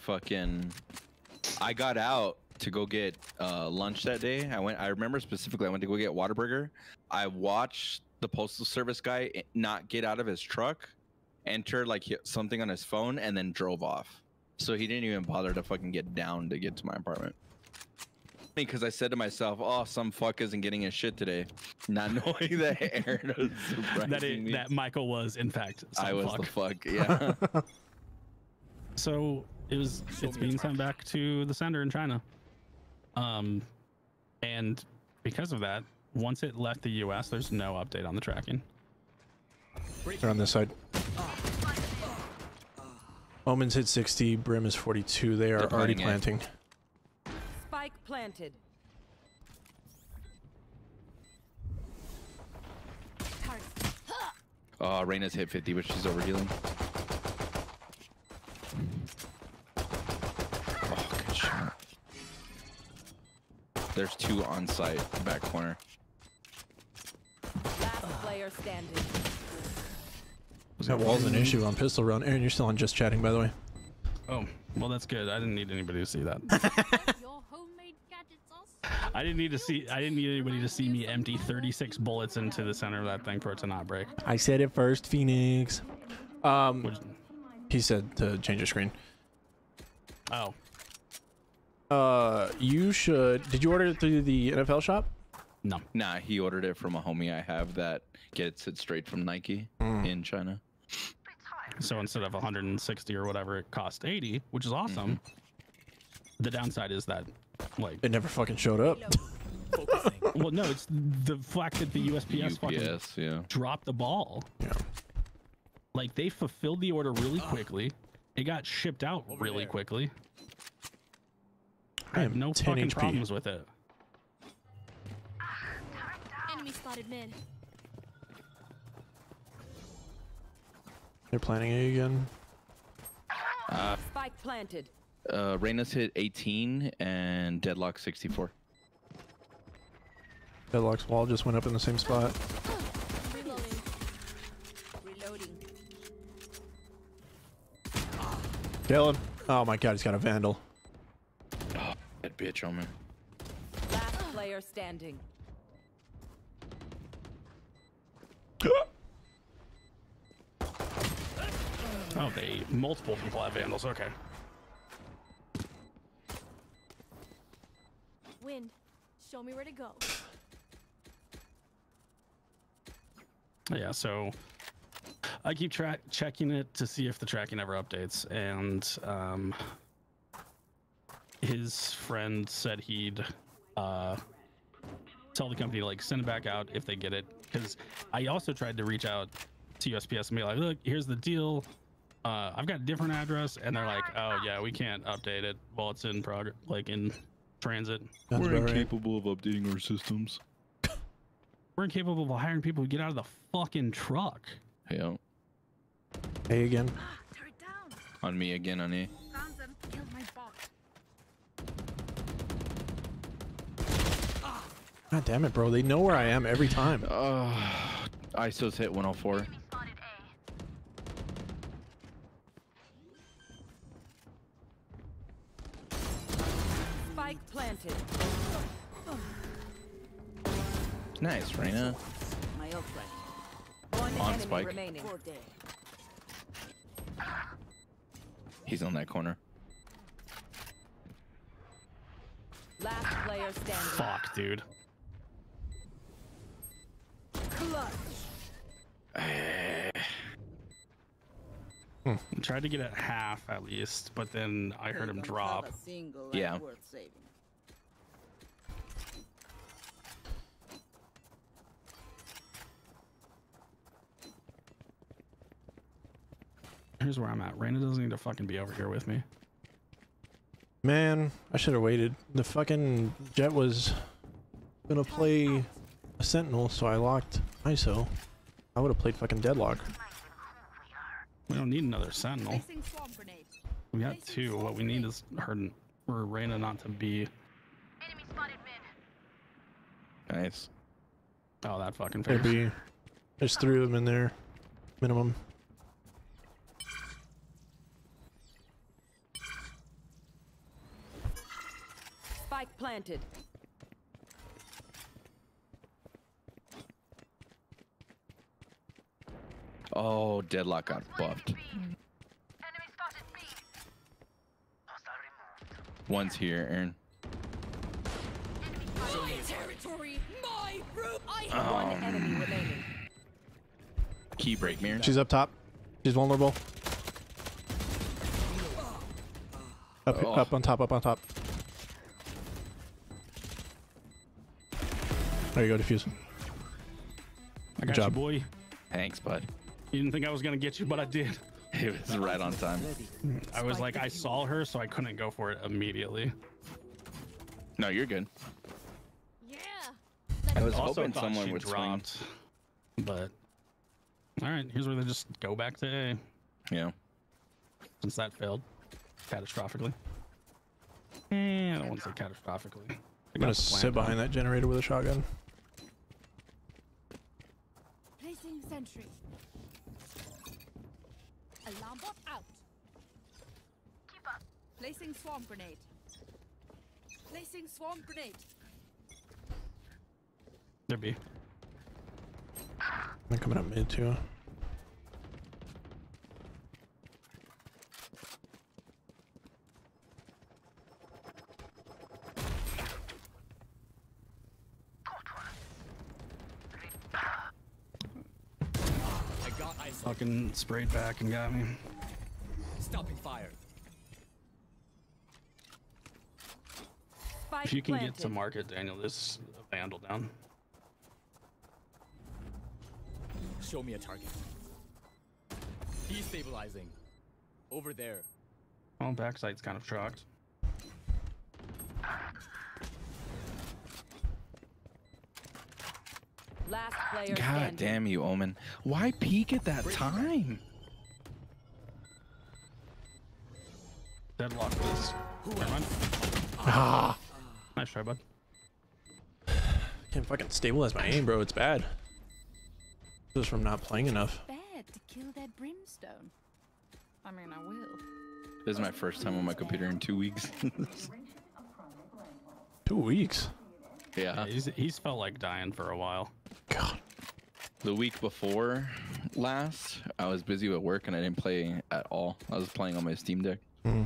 I got out to go get lunch that day. I remember specifically, I went to go get Whataburger. I watched the Postal Service guy not get out of his truck, enter like something on his phone, and then drove off. So he didn't even bother to fucking get down to get to my apartment. Because I said to myself, oh, some fuck isn't getting his shit today. Not knowing that Aaron was surprising me. That Michael was, in fact, I was the fuck, yeah. So it's being sent back to the sender in China. And because of that, once it left the US, there's no update on the tracking. They're on this side. Omen's hit 60, Brim is 42. They are already planting. Spike planted. Oh, Reyna's hit 50, but she's over healing. Oh, good shot. There's 2 on site, back corner. Last player standing. That wall's an issue on pistol round. Aaron, you're still on just chatting, by the way. Oh, well, that's good. I didn't need anybody to see that. I didn't need anybody to see me empty 36 bullets into the center of that thing for it to not break. I said it first, Phoenix. He said to change your screen. Oh. You should. Did you order it through the NFL shop? No. Nah, he ordered it from a homie I have that gets it straight from Nike in China. So instead of 160 or whatever, it cost 80, which is awesome. The downside is that, like, it never fucking showed up. Well, no, it's the fact that the USPS fucking dropped the ball. Yeah. Like, they fulfilled the order really quickly. It got shipped out really quickly. I have no fucking HP. problems with it. Enemy spotted mid. They're planning A again. Spike planted. Reyna's hit 18 and Deadlock 64. Deadlock's wall just went up in the same spot. Reloading. Kill him. Oh my god, he's got a vandal. Oh, that bitch on me. Last player standing. Oh, multiple people have vandals. Okay. Wind. Show me where to go. Yeah, so I keep checking it to see if the tracking ever updates, and his friend said he'd tell the company to, like, send it back out if they get it, because I also tried to reach out to USPS and be like, look, here's the deal. I've got a different address, and they're like, oh yeah, we can't update it while it's in progress, like in transit. We're incapable of updating our systems. We're incapable of hiring people who get out of the fucking truck. Yeah. A again. On me again, on E. Found them. Killed my bot. God damn it, bro. They know where I am every time. ISO's hit 104. Spike planted. Nice, Reyna. My ult ready. One On enemy Spike. remaining. He's on that corner. Last player standing. Fuck, dude. Clutch. I tried to get it half at least, but then I heard him drop. Yeah. Here's where I'm at. Reyna doesn't need to fucking be over here with me. Man, I should have waited. The fucking Jet was gonna play a Sentinel, so I locked ISO. I would have played fucking Deadlock. We don't need another Sentinel. We got two. What we need is her or Reyna not to be. Enemy spotted mid. Nice. Oh, that fucking There'd face. be, there's 3 of them in there, minimum. Spike planted. Oh, Deadlock got buffed. One's here, Aaron. My territory, my room. I have one enemy remaining. Key break, Mirror. She's up top. She's vulnerable. Up, Oh. up on top, up on top. There you go, defuse. I got Good job. you, boy. Thanks, bud. You didn't think I was gonna get you, but I did. It was right on time. I was like, I saw her, so I couldn't go for it immediately. No, you're good. Yeah. I was Also, hoping thought someone she would swing. dropped, but all right. Here's where they just go back to A. Yeah. Since that failed catastrophically. I don't want to say catastrophically. They I'm got gonna the plan sit behind down. that generator with a shotgun. Placing sentry. Alarm bot out. Keep up. Placing swarm grenade. Placing swarm grenade. There be. I'm coming up mid too. fucking sprayed back and got me. Stopping fire. If you can get to market, Daniel, this vandal down. Show me a target. Destabilizing. Over there. Well, backside's kind of shocked. Last player God standing. damn you, Omen. Why peek at that time? Deadlock was. Never mind. Ah. Nice try, bud. Can't fucking stabilize my aim, bro. It's bad. Just from not playing enough. Bad to kill that brimstone. I mean, I will. This is my first time on my computer in 2 weeks. 2 weeks? Yeah. He's felt like dying for a while. God. The week before last, I was busy with work and I didn't play at all. I was playing on my Steam Deck. Mm.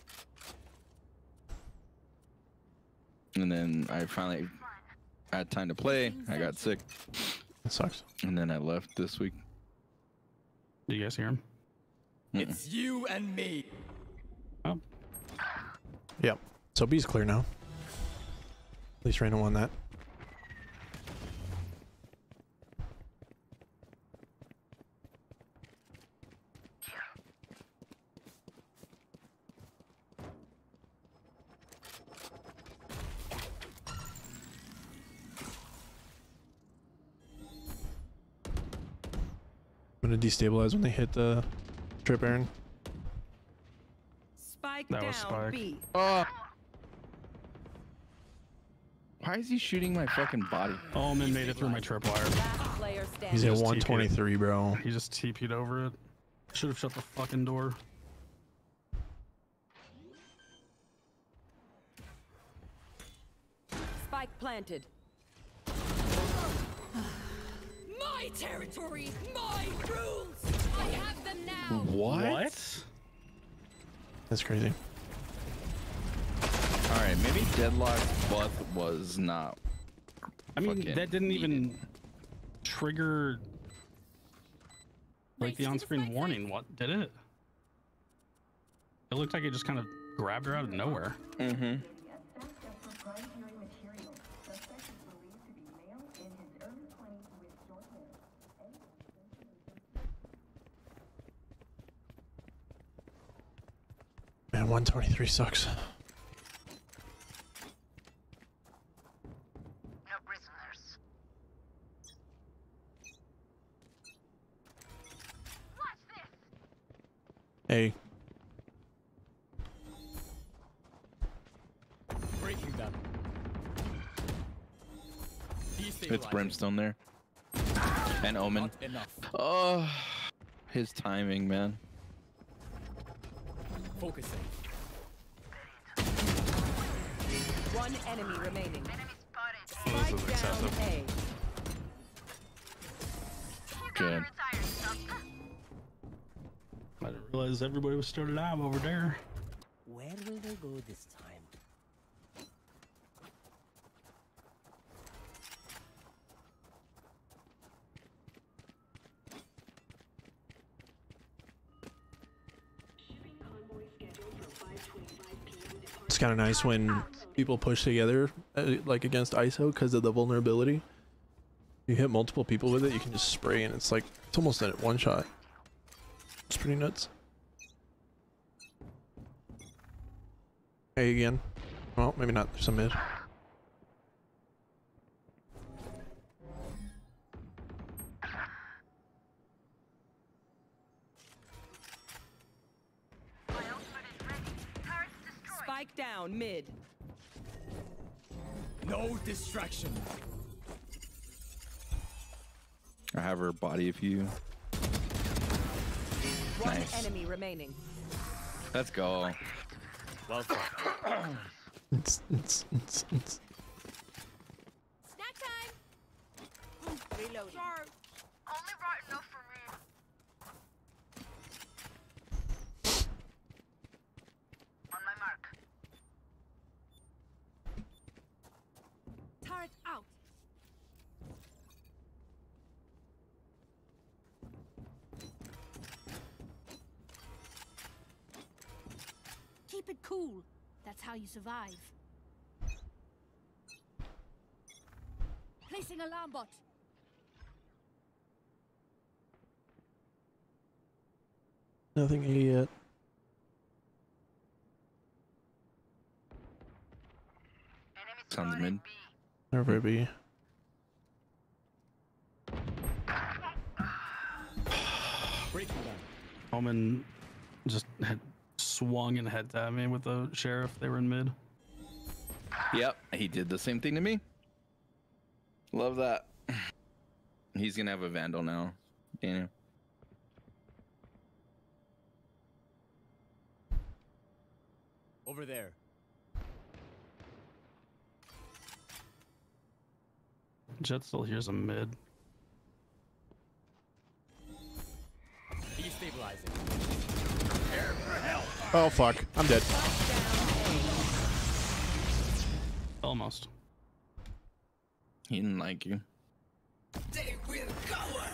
And then I finally had time to play. I got sick. That sucks. And then I left this week. Do you guys hear him? It's you and me. Oh. Yep. So B's clear now. At least Reyna won that. I'm gonna destabilize when they hit the trip, Aaron. Spike That down was Spike. B. Oh. Why is he shooting my fucking body? Omen made it through my tripwire. Last player standing. He's at Just 123, bro. He just TP'd over it. Should have shut the fucking door. Spike planted. My territory, my rules. I have them now. What? That's crazy. Alright, maybe Deadlock buff was not. I mean, fucking that didn't even trigger like the on-screen warning. What did it? It looked like it just kind of grabbed her out of nowhere. Mm-hmm. Man, 123 sucks. No prisoners. Watch this. Hey. Breaking them. It's Brimstone there. And Omen. Not enough. Oh, his timing, man. Focusing. One enemy remaining. Oh, this is Spike excessive. down A. Good. I didn't realize everybody was still alive over there. Where will they go this time? It's kind of nice when people push together, like against ISO, because of the vulnerability. You hit multiple people with it, you can just spray, and it's like it's almost a one shot. It's pretty nuts. Hey again. Well, maybe not. There's some mid. Spike down mid. No distraction. I have her body if you. One Nice. enemy remaining. Let's go. Well fought. Snack time. Reloading. Only right enough for me. On my mark. Turret out. Keep it cool. That's how you survive. Placing alarm bot. Nothing yet. Sounds mid. Never be. Omen just had swung and head at me with the sheriff. They were in mid. Yep, he did the same thing to me. Love that. He's gonna have a vandal now. Daniel. Over there. Jet still hears a mid. Destabilizing. Prepare for help. Oh fuck, I'm dead. Almost. He didn't like you. They will cover.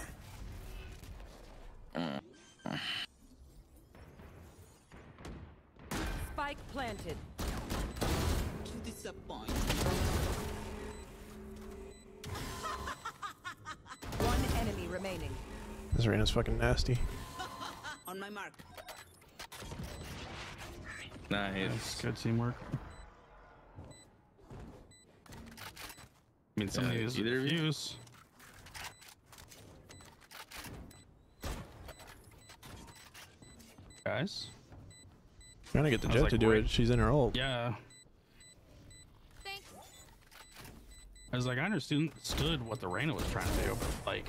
Spike planted. To disappoint. One enemy remaining. This Reyna's fucking nasty. On my mark. Nice. That's good teamwork. I mean, some of these either of you? use. Guys? Trying to get the I was Jet like, to do right- it. She's in her ult. Yeah. I was like, I understood what the Reyna was trying to do, but like,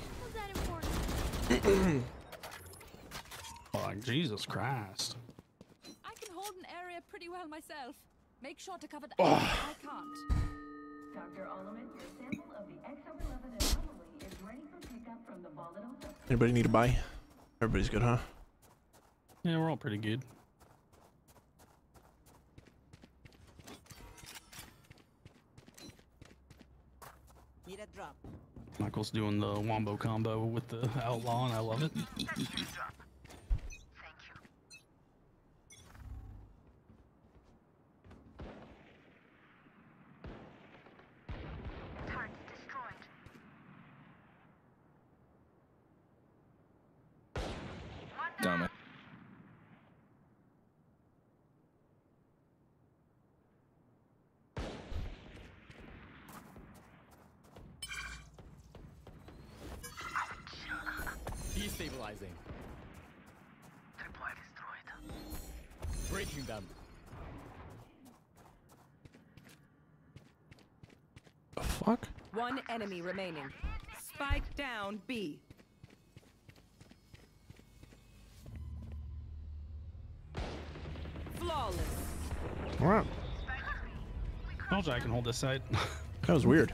like Jesus Christ. I can hold an area pretty well myself. Make sure to cover the area I can't. Dr. Alleman, your sample of the XO11 anomaly is ready for pickup from the volatile substance. Anybody need a buy? Everybody's good, huh? Yeah, we're all pretty good. Need a drop. Michael's doing the wombo combo with the outlaw, and I love it. Damn it. Destabilizing. Breaking them. The fuck? One enemy remaining. Spike down B. Flawless. Wow. Told you I can hold this side. That was weird.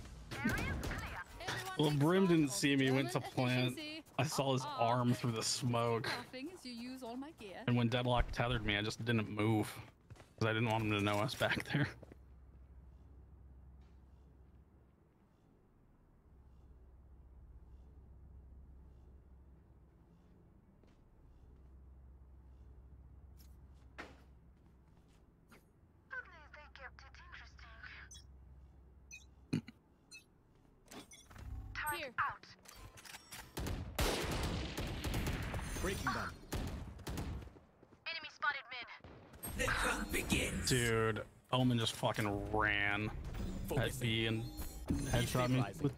Well, Brim didn't see me, went to plant. I saw his arm through the smoke. You use all my gear. And when Deadlock tethered me, I just didn't move. Because I didn't want him to know I was back there. Here. Breaking them. Enemy spotted mid. The hunt begins. Dude, Omen just fucking ran at B and headshot me. With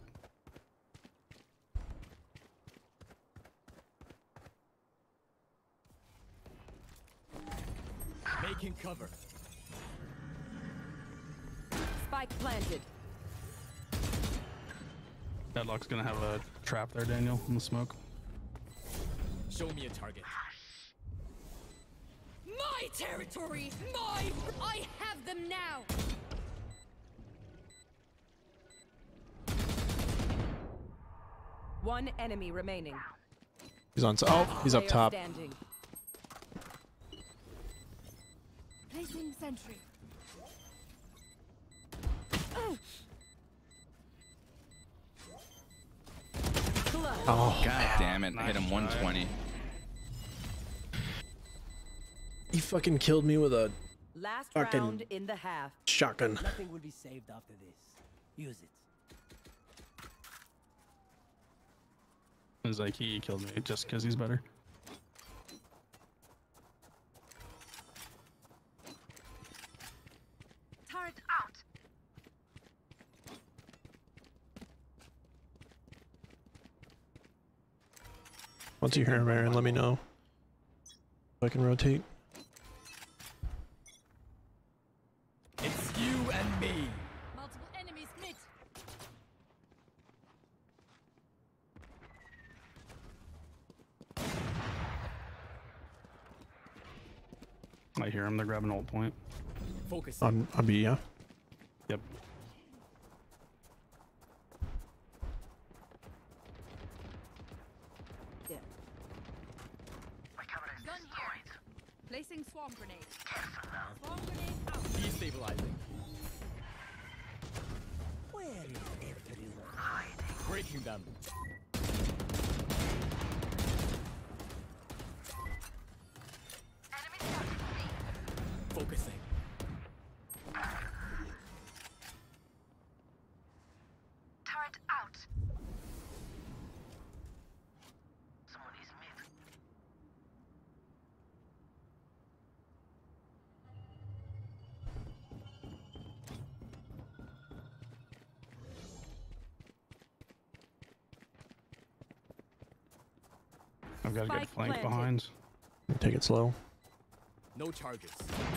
Making cover. Spike planted. Deadlock's gonna have a trap there, Daniel, in the smoke. Show me a target. My territory! Mine! I have them now! One enemy remaining. He's on top. Oh, he's up Player top. Standing. Placing sentry. Oh, God damn it. I hit him 120. he fucking killed me with a Last Fucking round in the half. shotgun. Nothing will be saved after this. Use it. It's like he killed me just because he's better. Turret out. Once you hear him, Aaron, let me know. So I can rotate. It's you and me. Multiple enemies mid. I hear him. They're grabbing ult point. Focus. On B, yeah. Yep. Gun here. Placing swarm grenade. Swarm grenade out. Destabilizing. Where is everyone? Breaking them. Focusing. Turret out. Someone is mid. I've got a good Spike flank planted. behind. Take it slow. No charges.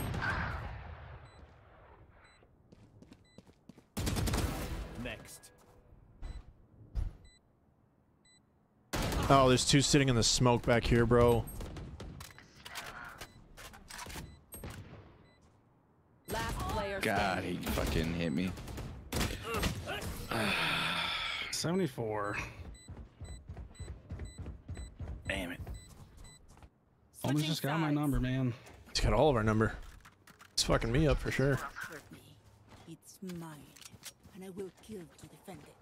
Next. Oh, there's two sitting in the smoke back here, bro. Last player God, he fucking hit me. 74. Damn it. Almost just got my number, man. He's got all of our number. It's fucking me up for sure. Hurt me. It's mine, and I will kill to defend it.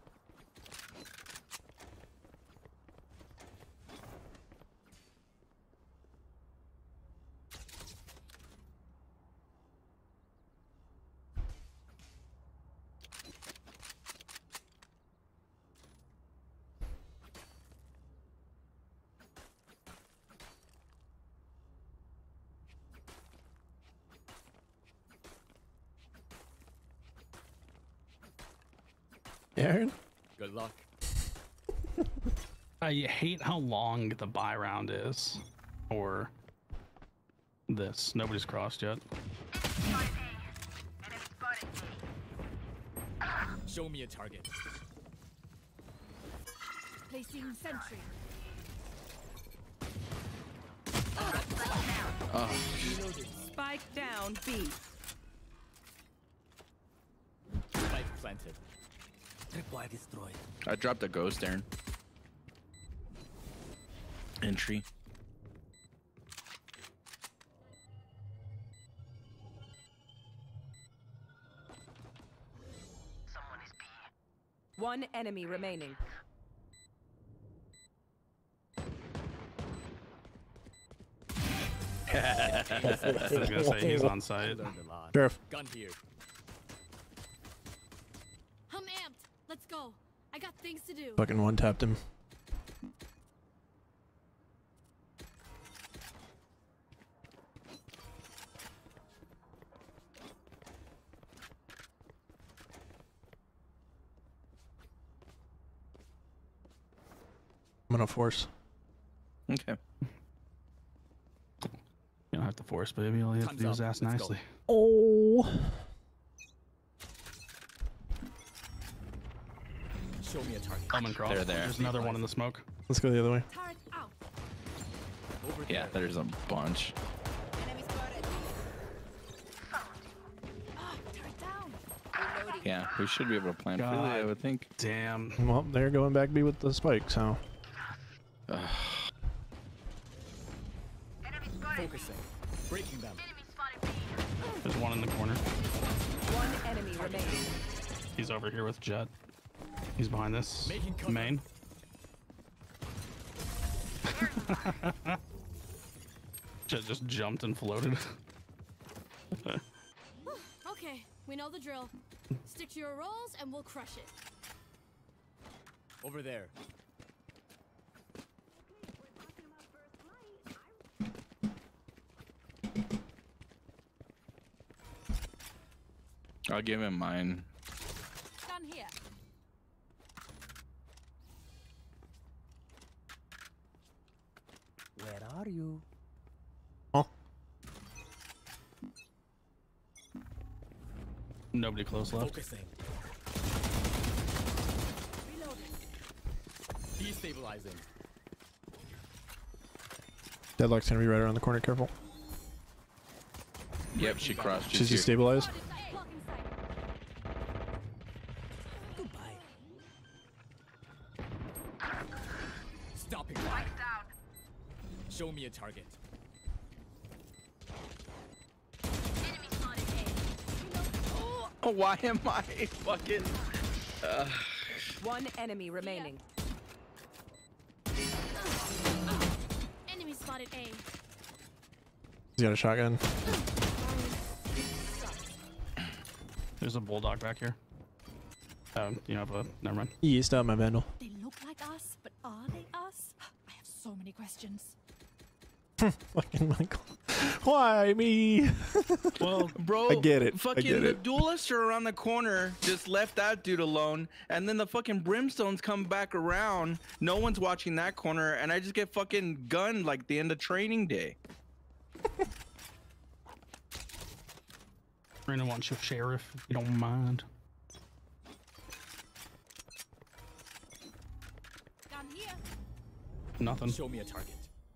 Aaron? Good luck. I hate how long the buy round is. Or this. Nobody's crossed yet. Show me a target. Placing sentry. Oh. Spike down B. Spike planted. Tripwire destroyed. I dropped a ghost, Aaron. Entry. Someone is B. One enemy remaining. I was gonna say he's on site. Learned a lot. Sheriff. Gun here. I'm amped. Let's go. I got things to do. Fucking one tapped him. I'm gonna force. Okay. You don't have to force, baby. All you have to do is ask nicely. Oh. Show me a target. Coming cross. They're there. There's another one in the smoke. Let's go the other way. Turret out. Over Yeah, there's a bunch. Enemy spotted. Ah, turret down. Reloading. Yeah, we should be able to plan freely, I would think. Damn. Well, they're going back B with the spike, so. Focusing. Breaking them. There's one in the corner. One enemy remaining. He's over here with Jet. He's behind this main. Jet just jumped and floated. Okay, we know the drill. Stick to your roles and we'll crush it. Over there. I'll give him mine. Gun here. Where are you? Nobody close left. Focusing. Destabilizing. Deadlock's gonna be right around the corner. Careful. Yep, she crossed. She's destabilized. Stopping fire. Show me a target. Oh, why am I fucking? One enemy remaining. Enemy spotted A. He's got a shotgun. There's a bulldog back here. You have a. Never mind. He eased out my vandal. They look like us, but are they us? I have so many questions. Fucking Michael. Why me? Well, bro, I get it. Fucking I get the it. duelists are around the corner, just left that dude alone, and then the fucking brimstones come back around. No one's watching that corner, and I just get fucking gunned like the end of training day. Rena wants your sheriff, if you don't mind. Gun here. Nothing. Show me a target.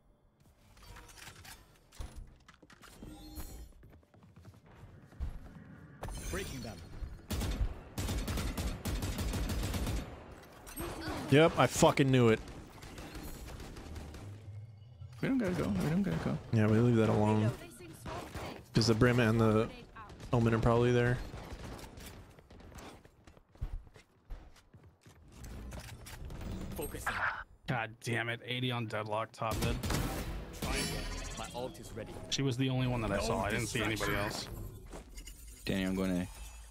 Breaking them. Yep, I fucking knew it. We don't gotta go. We don't gotta go. Yeah, we leave that alone. Because the Brim and the Omen are probably there. Focusing. God damn it. 80 on deadlock top mid. Try again. My ult is ready. She was the only one that I saw. I didn't see anybody else. Danny, I'm going to.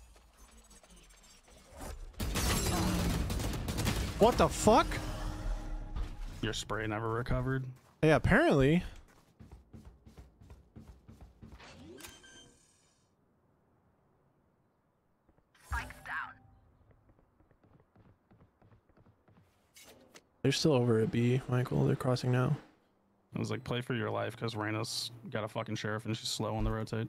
What the fuck? Your spray never recovered. Yeah, apparently. They're still over at B, Michael. They're crossing now. I was like, play for your life because Reyna's got a fucking sheriff and she's slow on the rotate.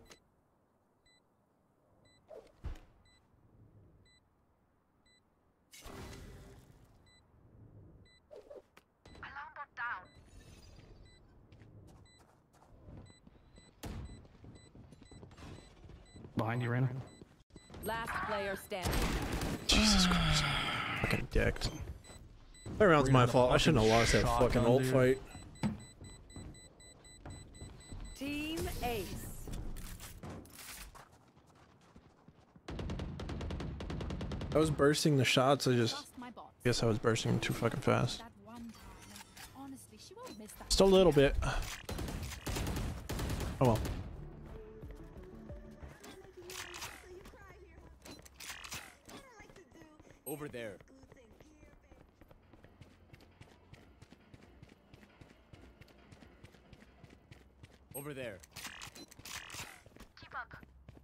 Behind you, Reyna. Last player standing. Jesus Christ. Fucking decked. That round's my fault. I shouldn't have lost that fucking ult fight. Team Ace. I was bursting the shots. Guess I was bursting too fucking fast. Just a little bit. Oh well. Over there. Over there. Keep up.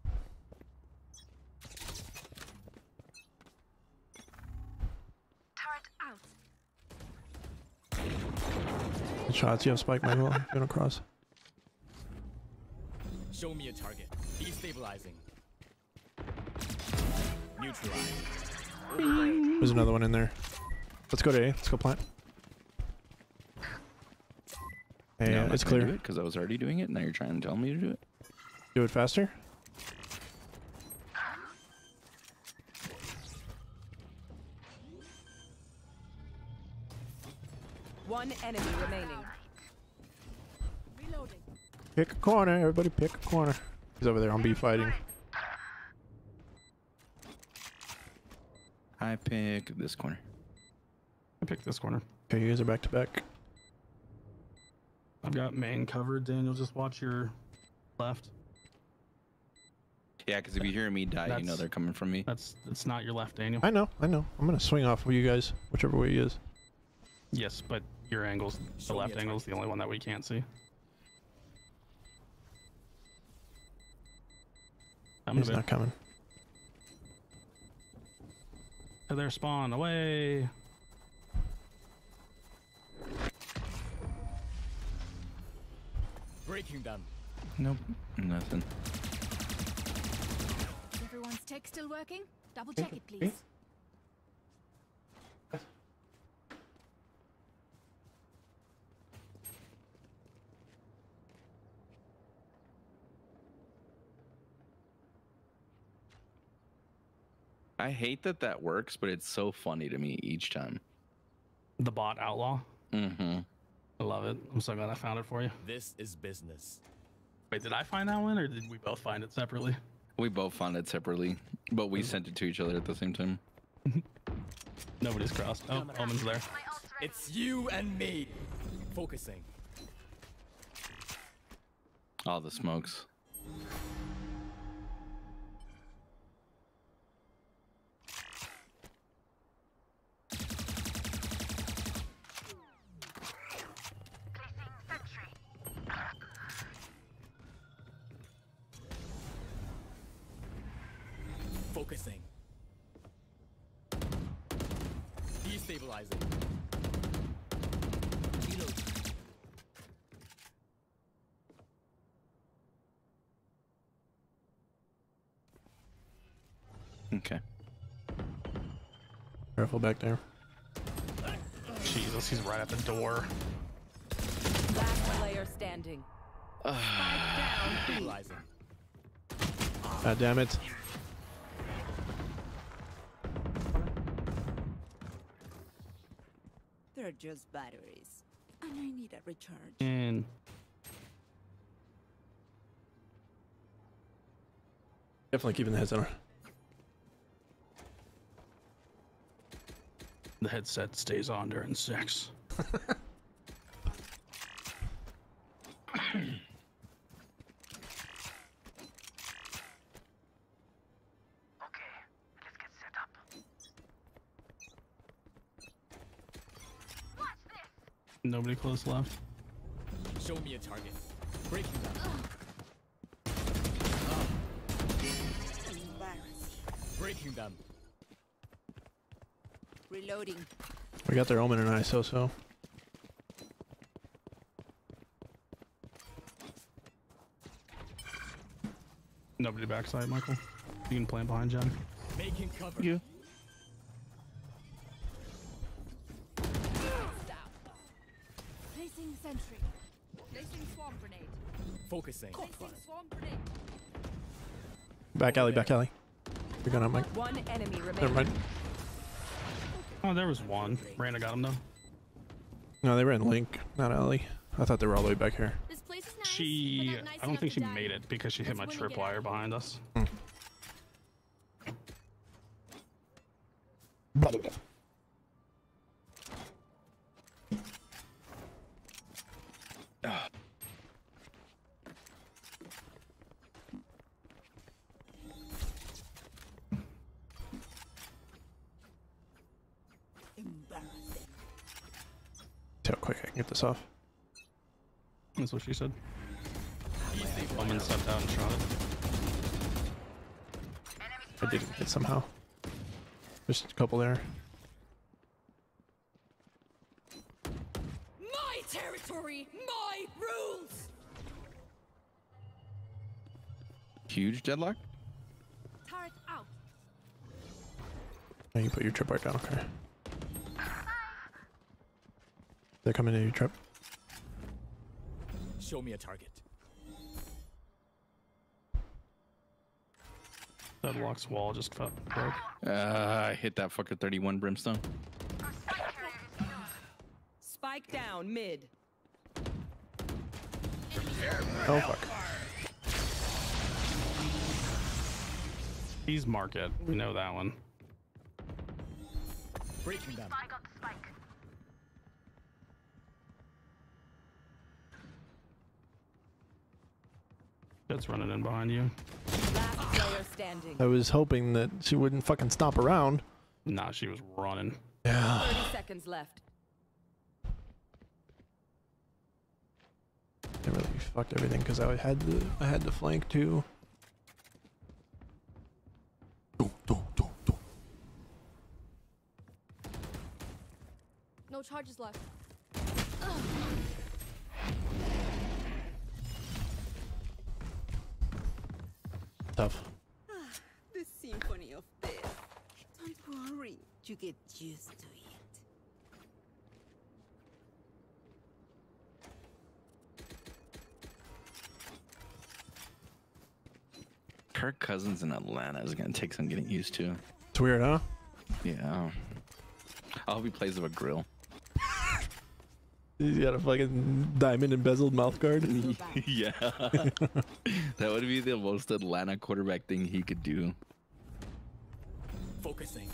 Turret out. Good shots. You have spike, Michael. Going across. Show me a target. Destabilizing. Neutralize. There's another one in there. Let's go to A. Let's go plant. Hey, No, I'm not it's gonna clear. do it because I was already doing it, and now you're trying to tell me to do it. Do it faster. One enemy remaining. Reloading. Pick a corner. Everybody pick a corner. He's over there on B fighting. I pick this corner. I picked this corner. Okay, you guys are back to back. I've got main covered. Daniel, just watch your left. Yeah, because if you hear me die, you know they're coming from me. It's not your left, Daniel. I know. I'm gonna swing off of you guys, whichever way he is. Yes, but your angle's the left angle's the only one that we can't see. He's not coming. To their spawn, away. Breaking them. Nope, nothing. Is everyone's tech still working? Double check it, please. I hate that works, but it's so funny to me each time. The bot outlaw. Mm-hmm. I love it. I'm so glad I found it for you. This is business. Wait, did I find that one, or did we both find it separately? We both found it separately, but we sent it to each other at the same time. Nobody's crossed. Oh, Omen's there. It's you and me. Focusing. All the smokes. Focusing. Destabilizing. Reload. Okay. Careful back there. Jesus, he's right at the door. Last player standing. Spike down. Stabilizing. God damn it. They're just batteries. And I need a recharge. And Definitely keeping the headset on. the headset stays on during sex. Nobody close left. Show me a target. Breaking them. Breaking them. Reloading. We got their Omen and ISO, so. Nobody backside, Michael. You can plant behind Jen. Making cover. You. Placing sentry. Placing swarm grenade. Focusing. Placing swarm grenade. Back alley, back alley. You're going up, Mike. One enemy remaining. Never mind. Oh, there was one. Randa got him though. No, they were in Link, not alley. I thought they were all the way back here. This place is nice. She, but not nice I don't think she enough to made die. it because she hit my That's when you get tripwire out. behind us. Embarrassing. See how quick I can get this off. That's what she said. Omen stepped out and shot it. I didn't hit somehow. Just a couple there. My territory, my rules. Huge deadlock. Turret out. Now you put your tripwire down, okay. They're coming into your trip. Show me a target. Deadlock's wall just broke. I hit that fucker 31 brimstone. Spike down mid. Oh fuck. He's market. We know that one. Breaking them. That's running in behind you. Last Player standing. I was hoping that she wouldn't fucking stomp around. Nah, she was running. Yeah. 30 seconds left. I really fucked everything because I had the flank too. No charges left. Tough. The symphony of death. Don't worry, you get used to it. Kirk Cousins in Atlanta is gonna take some getting used to. It's weird, huh? Yeah. I hope he plays with a grill. He's got a fucking diamond embezzled mouth guard. Yeah. That would be the most Atlanta quarterback thing he could do. Focusing.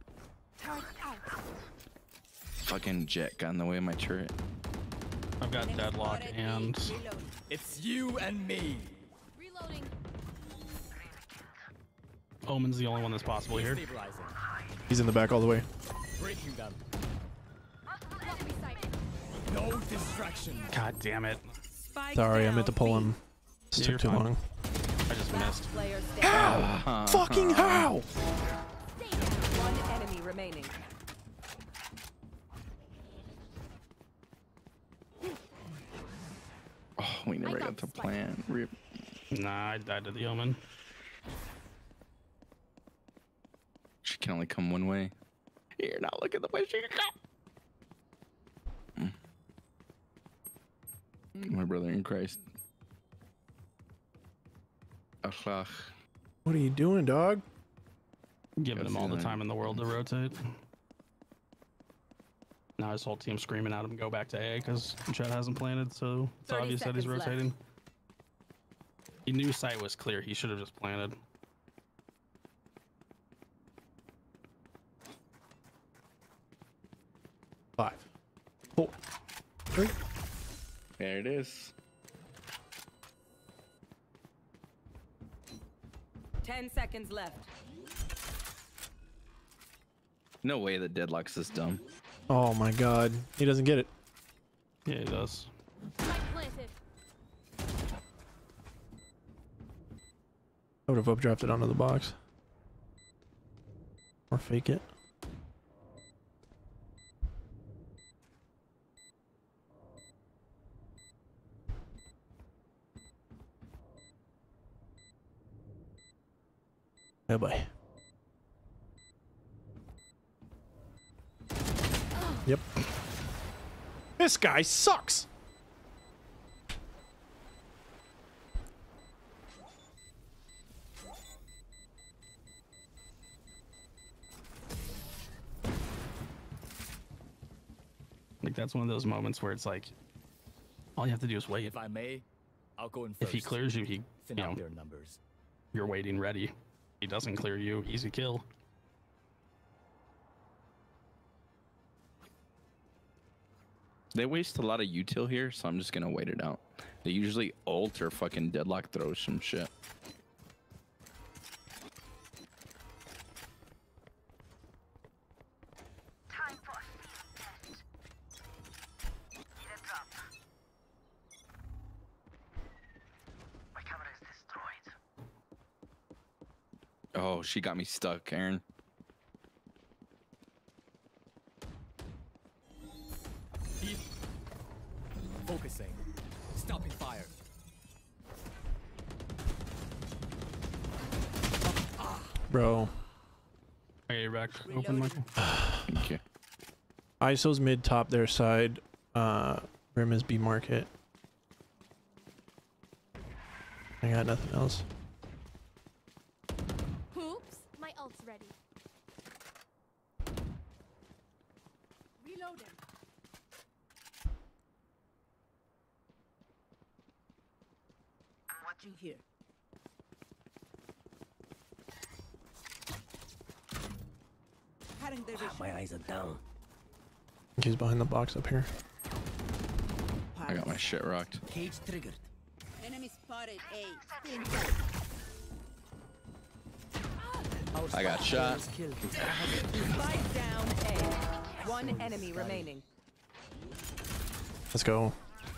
Fucking jet got in the way of my turret. I've got deadlock and It's you and me. Reloading. Omen's the only one that's possible here. Stabilizing. He's in the back all the way. Breaking them. No distraction. God damn it. Sorry, I meant to pull him. This Yeah, took too you're fine. long. I just missed. How? Fucking how? One enemy remaining. Oh, we never got to plan. Rip. Nah, I died to the Omen. She can only come one way. You're not looking the way she can come. My brother in Christ. Akhlaq. What are you doing, dog? Giving him all the time in the world to rotate. Now his whole team screaming at him, go back to A because Chet hasn't planted, so it's 30 obvious that he's seconds left. rotating. He knew sight was clear. He should have just planted. Five, 4, 3. There it is. 10 seconds left. No way that Deadlock's this dumb. Oh my god. He doesn't get it. Yeah, he does. Planted. I would have updrafted it onto the box. Or fake it. Oh boy. Yep. This guy sucks. Like, that's one of those moments where it's like, all you have to do is wait. If I may, I'll go in first. If he clears you, he, Thin you out know, their numbers. you're waiting ready. He doesn't clear you, easy kill. They waste a lot of util here, so I'm just gonna wait it out. They usually ult or fucking Deadlock throws some shit. Time for a field test. Need a drop. My camera is destroyed. Oh, she got me stuck, Aaron. Focusing. Stopping fire. Bro. Okay, you're back open, Michael. Thank you. ISO's mid top their side. Rim is B market. I got nothing else. Oops, my ult's ready. Reloading. I'm watching here. My eyes are down. He's behind the box up here. I got my shit rocked. Cage triggered. Enemy spotted A. I got shot. Spike down A. One enemy remaining. Let's go.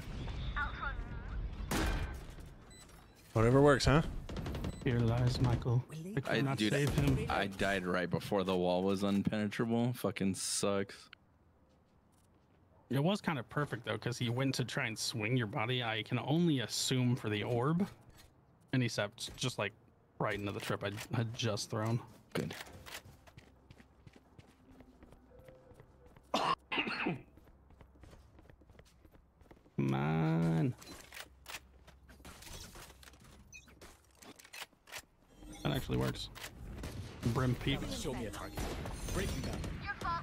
Whatever works, huh? Here lies Michael. I could not save him. I died right before the wall was unpenetrable. Fucking sucks. It was kind of perfect though, because he went to try and swing your body. I can only assume for the orb, and he stepped just like right into the trip I had just thrown. Good. Come on. That actually works. Brim peek. Show me a target. Breaking down. Your fault.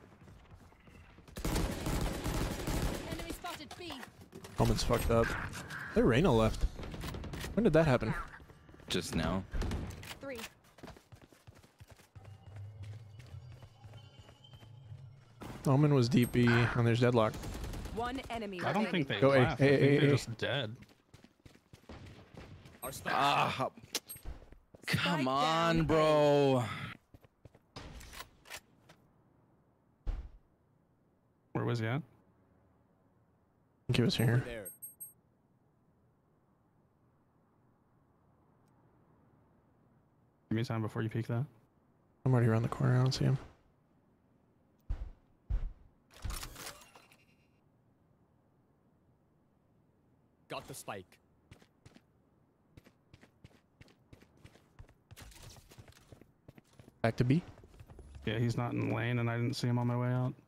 Enemy spotted B. Omen's fucked up. Hey, Reyna left. When did that happen? Just now. 3. Omen was deep B, and there's Deadlock. One enemy I don't think they Go A, left. A, I think A, they're A. just dead. Ah, come on, bro. Where was he at? I think he was here. There. Give me time before you peek that. I'm already around the corner. I don't see him. Got the spike. Back to B. Yeah, he's not in lane, and I didn't see him on my way out.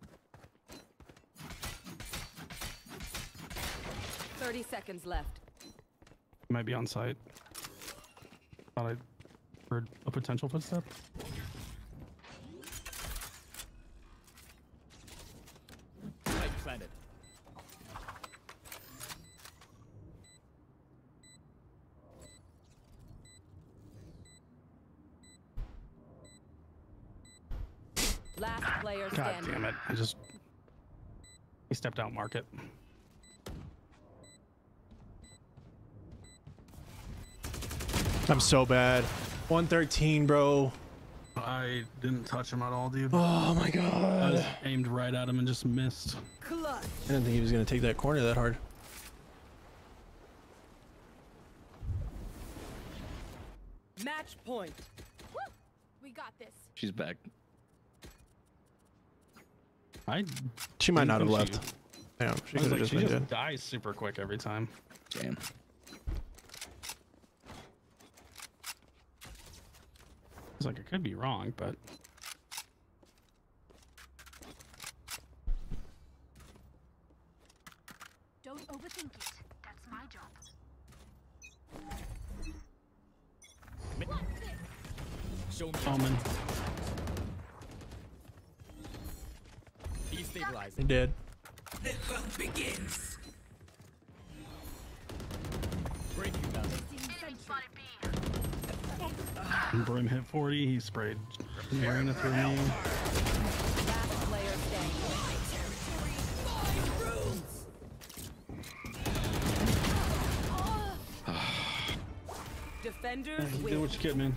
30 seconds left. He might be on site. Thought I heard a potential footstep. Spike planted. Last player God standing. damn it! He stepped out market. I'm so bad. 113, bro. I didn't touch him at all, dude. Oh my I god. just aimed right at him and just missed. Clutch. I didn't think he was gonna take that corner that hard. Match point. Woo! We got this. She's back. She might not have think left. Damn, she I could was have like, just she been just dead. dies super quick every time. Damn. It's like I could be wrong, but Don't overthink it. That's my job. Show me. Omen. Destabilizing. Dead. The hunt begins. Breaking down. Brim hit 40. He sprayed Marina through me. Last player standing. Defenders Do win. what you get, man.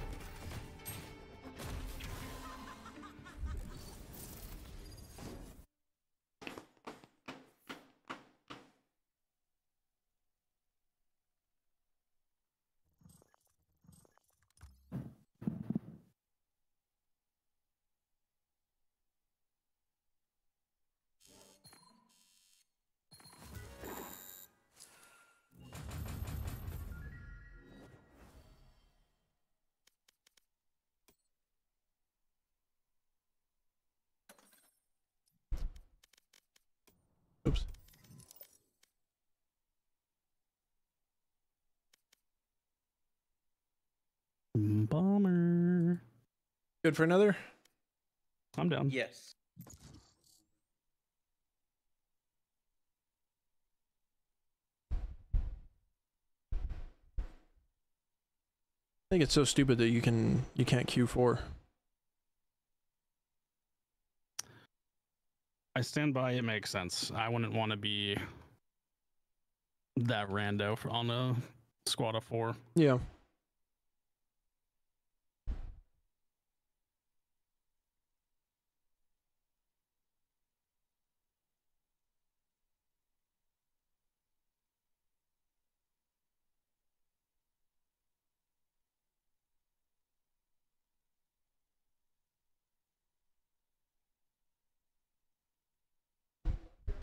Oops. Bomber. Good for another? I'm down. Yes. I think it's so stupid that you can't Q4. I stand by. It makes sense. I wouldn't want to be that rando on a squad of 4. Yeah.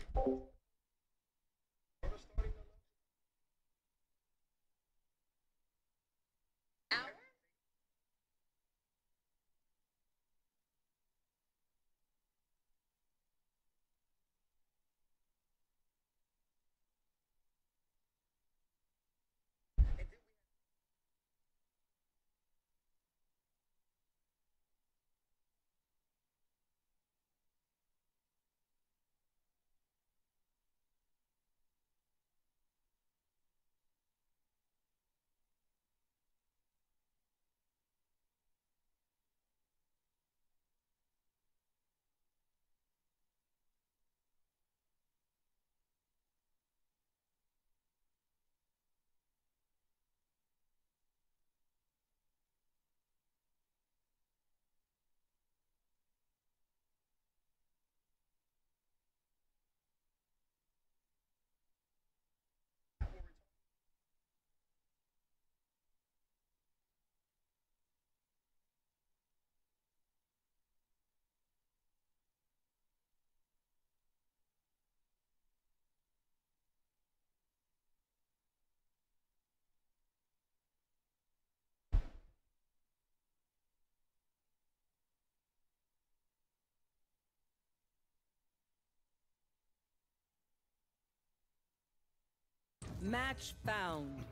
Match found.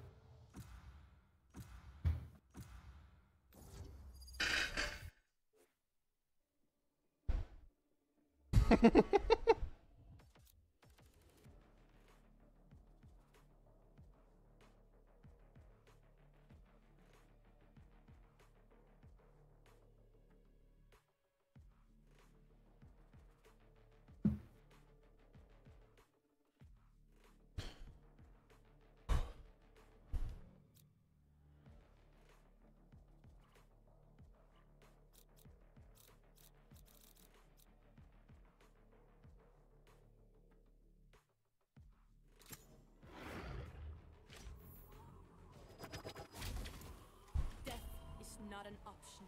Death is not an option.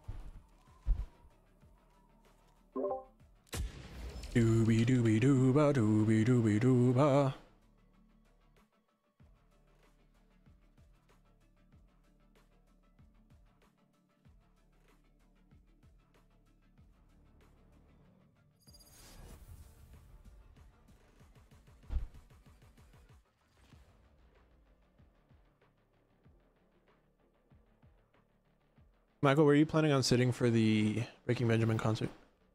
Doobie doobie dooba doobie doobie dooba. Michael, were you planning on sitting for the Breaking Benjamin concert?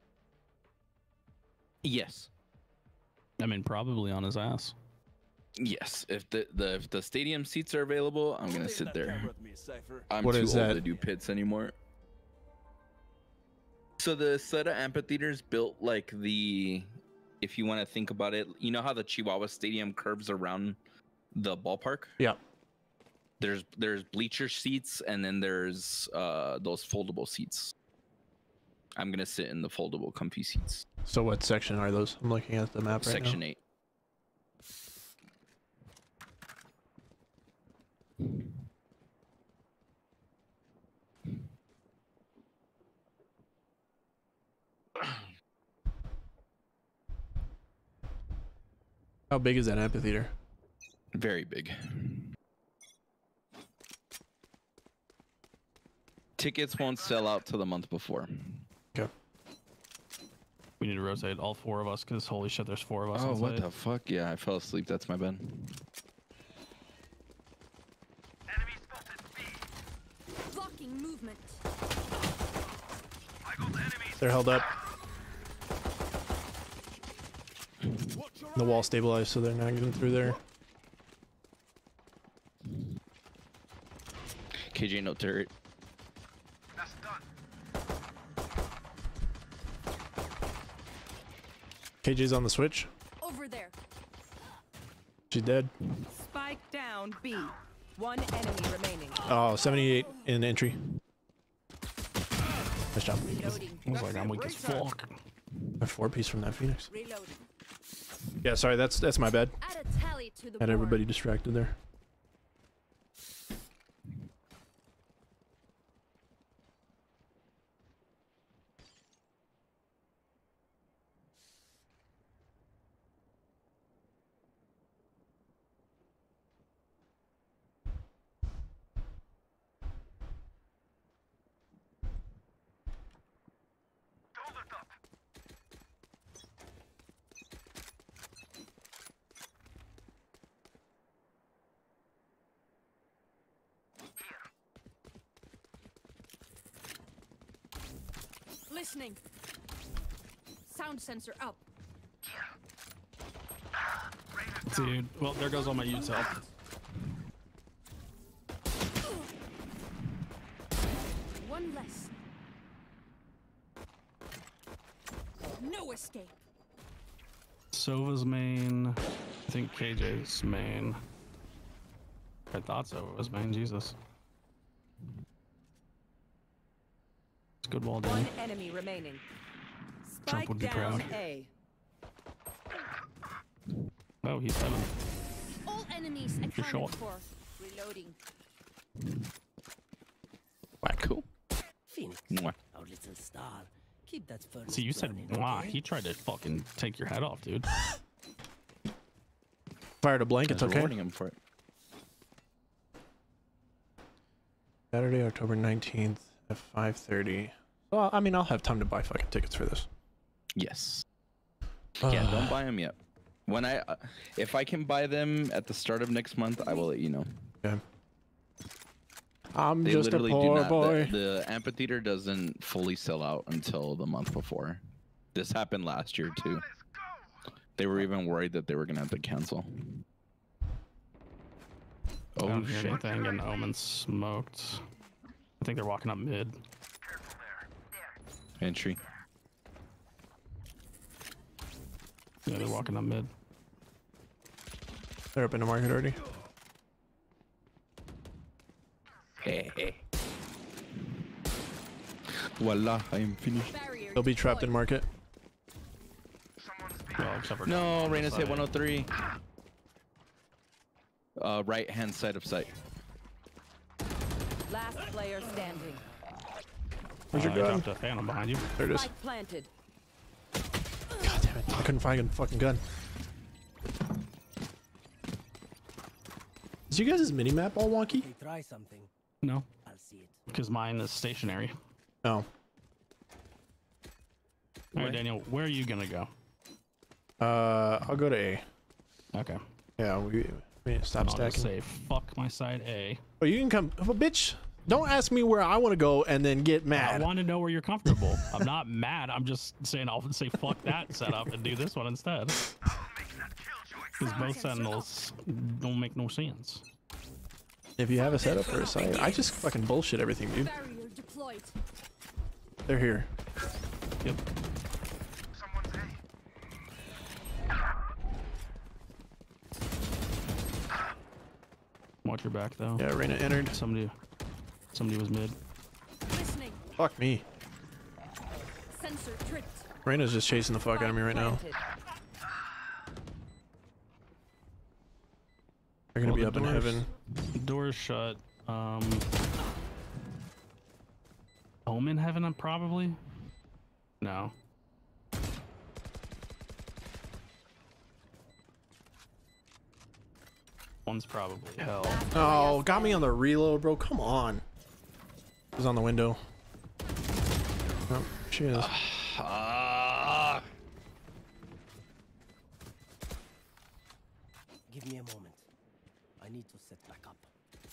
Yes. I mean, probably on his ass. Yes. If the stadium seats are available, I'm gonna sit there. I'm What too is old that? to do pits anymore. So the Seta Amphitheater's built like the, if you want to think about it, you know how the Chihuahua Stadium curves around the ballpark? Yeah. There's bleacher seats, and then there's those foldable seats. I'm gonna sit in the foldable comfy seats. So what section are those? I'm looking at the map right Section now. 8. How big is that amphitheater? Very big. Tickets won't sell out till the month before. Okay. We need to rotate all four of us because holy shit, there's four of us. Oh, on what site. the fuck? Yeah, I fell asleep. That's my bad. Blocking movement. They're held up. The wall stabilized, so they're not getting through there. KJ no turret. KJ's on the switch. Over there. She's dead. Spike down B. One enemy remaining. Oh, 78 in entry. Nice job. I was like, I'm weak as fuck. A 4-piece from that Phoenix. Reloading. Yeah, sorry, that's my bad. Add a tally to the Had board. everybody distracted there. Listening. Sound sensor up. Dude, well, there goes all my util. One less. No escape. Sova's main. I think KJ's main. I thought Sova was main. Jesus. It's good wall down. One enemy remaining. Trump Spike would be down proud. A. Oh, he's 7. All enemies accounted short. for. Reloading. Wow, cool. Phoenix, Mwah. our little star. Keep that furnace See, you said, burning, wow, okay? he tried to fucking take your head off, dude. Fired a blank, it's I was okay. rewarding him for it. Saturday, October 19th at 5:30. Well, I mean, I'll have time to buy fucking tickets for this. Yes. Yeah, don't buy them yet. When if I can buy them at the start of next month, I will let you know. Okay. I'm They just a literally do poor not. boy. The amphitheater doesn't fully sell out until the month before. This happened last year too. They were even worried that they were gonna have to cancel. I Oh don't hear shit! anything, and Omen smoked. I think they're walking up mid. Entry. Yeah, they're walking up mid. They're up in the market already. Hey. Voila, I am finished. They'll be trapped in market. Well, except for No, Tom, Reyna's hit side. 103. Right hand side of sight. Last player standing. Where's your I gun? dropped a phantom behind you. There it is. Spike planted. God damn it. I couldn't find a fucking gun. Is you guys' mini-map all wonky? Hey, try something. No, I'll see it. because mine is stationary. No. All right, Daniel, where are you gonna go? I'll go to A. Okay. Yeah, we need to stop I'll just stacking. say fuck my side A. Oh, you can come. Oh, bitch, don't ask me where I want to go and then get I mad. want to know where you're comfortable. I'm not mad. I'm just saying I'll say fuck that setup and do this one instead. Because both sentinels don't make no sense. If you have a setup for a site, I just fucking bullshit everything, dude. Barrier deployed. They're here. Yep. Watch your back though. Yeah, Reyna entered. Somebody was mid. Listening. Fuck me. Sensor tripped. Reyna's just chasing the fuck out of me right now. They're gonna Well, be the up in doors- heaven. Doors shut. Omen heaven, probably. No. One's probably hell. Oh, got me on the reload, bro. Come on. He's on the window. Oh, she is. Give me a moment. I need to set back up.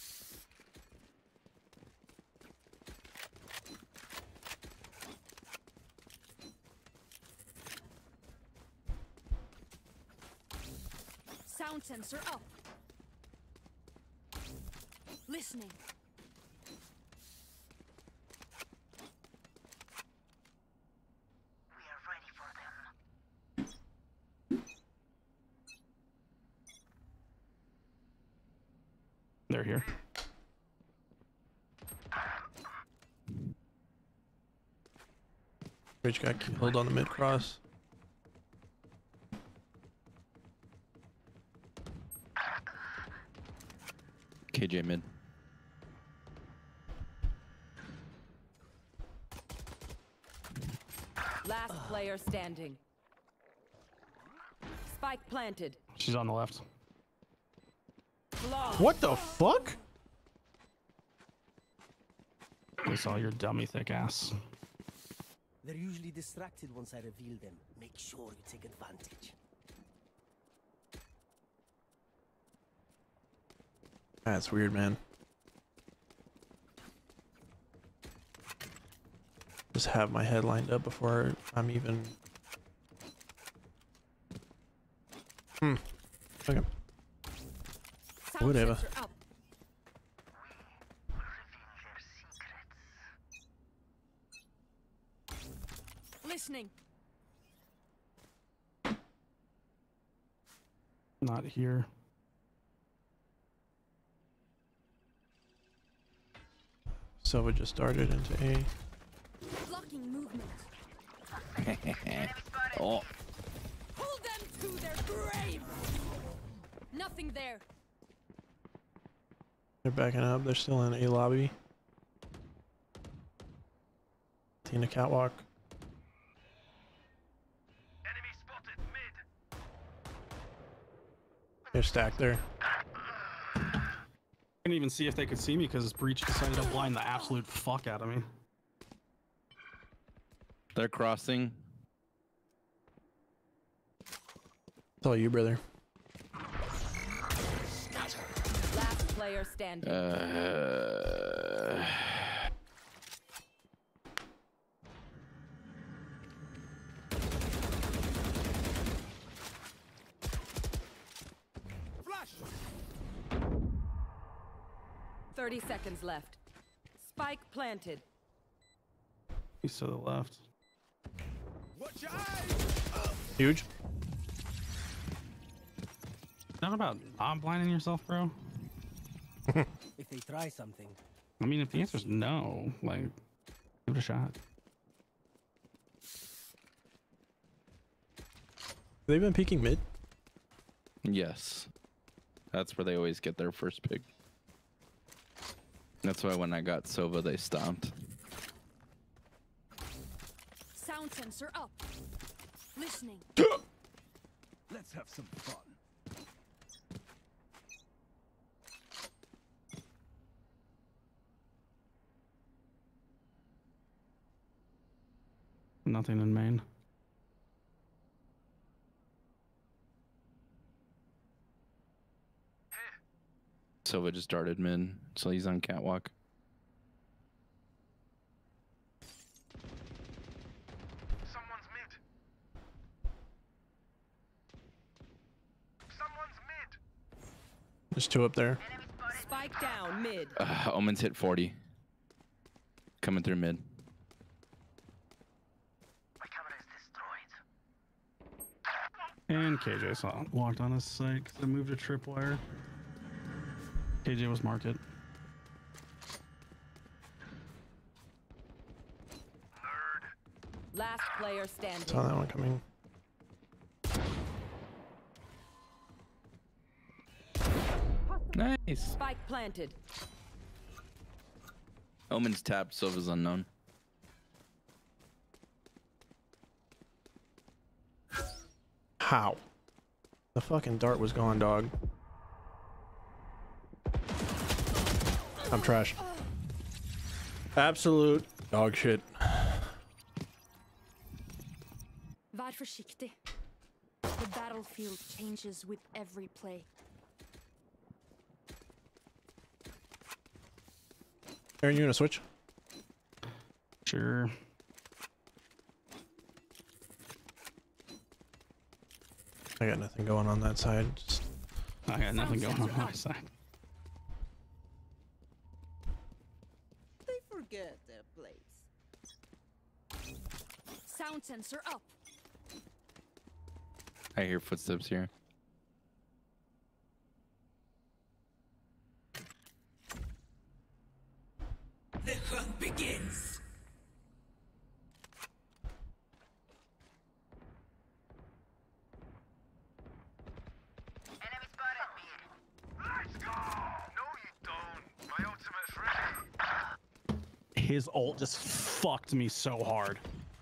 Sound sensor up. Listening. They're here. Rich got killed on the mid cross. KJ mid. Last player standing. Spike planted. She's on the left. What the fuck? We saw your dummy thick ass. They're usually distracted once I reveal them. Make sure you take advantage. That's weird, man. just have my head lined up before I'm even. Okay. Whatever. Listening. Not here. So we just started into A. Blocking movement. Oh. Pull them to their grave. Nothing there. They're backing up. They're still in A lobby. Tina catwalk. Enemy spotted mid. They're stacked there. I couldn't even see if they could see me because Breach decided to blind the absolute fuck out of me. They're crossing. It's all you, brother. Last player standing. Flash. 30 seconds left. Spike planted. He's to the left. Watch your eyes. Huge. Not about not blinding yourself, bro. If they try something. I mean, if the answer's no, like, give it a shot. They've been peeking mid. Yes. That's where they always get their first pick. That's why when I got Sova, they stopped. Sound sensor up. Listening. Let's have some fun. Nothing in main. Sova just darted mid, so he's on catwalk. Someone's mid. Someone's mid. There's two up there. Spike down mid. Omen's hit 40. Coming through mid. And KJ saw walked on his site because I moved a tripwire. KJ was market. Last player standing. Saw that one coming. Nice. Spike planted. Omen's tapped, Sova's unknown. How? The fucking dart was gone, dog. I'm trash. Absolute dog shit. Var försiktig. The battlefield changes with every play. Aaron, you gonna switch? Sure. I got nothing going on that side. Just... I got nothing going on my side. They forget their place. Sound sensor up. I hear footsteps here. The hunt begins. Let's go! No, you don't. My ultimate's ready. His ult just fucked me so hard.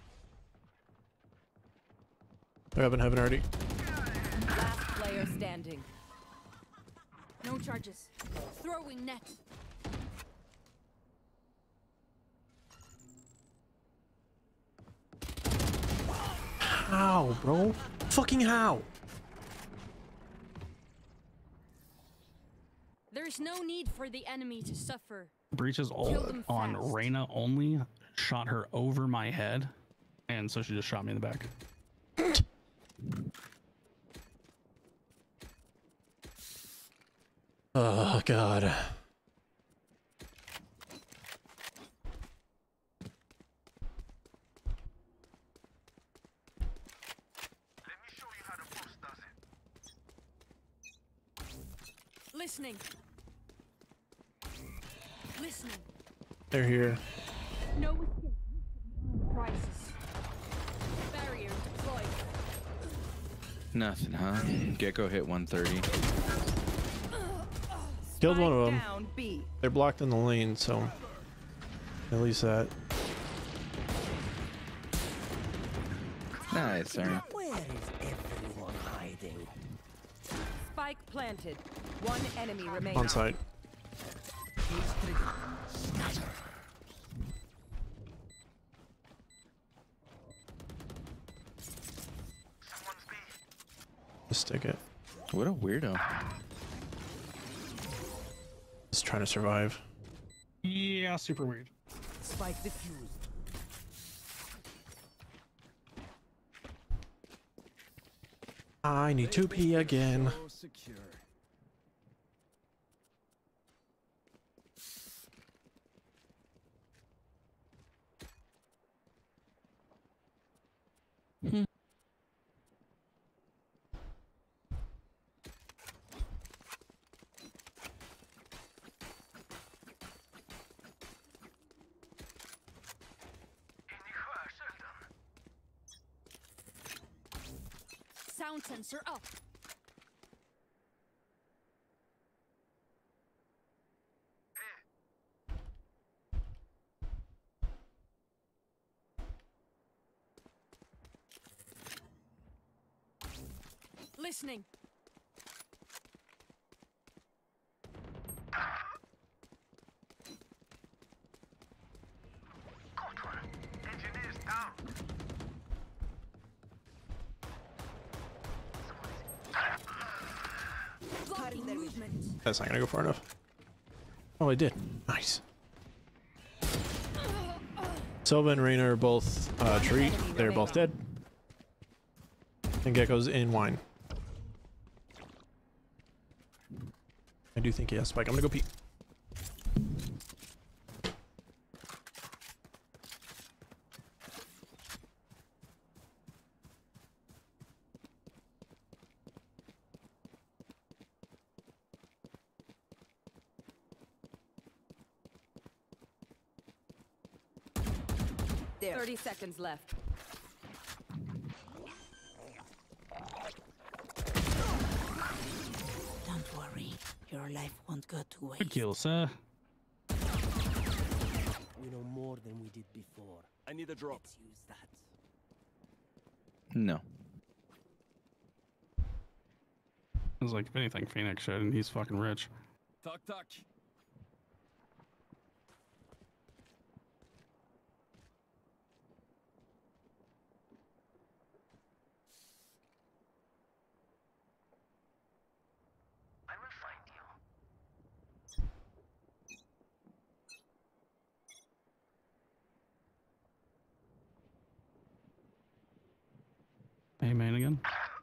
They're up in heaven already. Last player standing. No charges. Throwing net. How, bro? Fucking how? There's no need for the enemy to suffer. Breach's Kill ult them on fast. Reyna only shot her over my head, and so she just shot me in the back. Oh God. Listening. Listening. They're here. No escape. Crisis. Barrier deployed. Nothing, huh? Gecko hit 130. Killed one of them. Down B. They're blocked in the lane, so at least that. Nice, Aaron. Where is everyone hiding? Spike planted. One enemy remaining. On site. Stick it. What a weirdo. Just trying to survive. Yeah, super weird. Spike defused. I need to pee again. Secure. Sound sensor up. Listening. Engineers down. Blocking movement. That's not gonna go far enough. Oh, I did. Nice. Silva and Reyna are both tree. They're both dead. And Gecko's in wine. I do think he has spike. I'm gonna go pee. There. 30 seconds left. Don't worry, your life won't go to waste. Good kill, sir. We know more than we did before. I need a drop. Let's use that. No. I was like, if anything, Phoenix should, and he's fucking rich. Tuck, tuck. I will find you. Hey, man, again.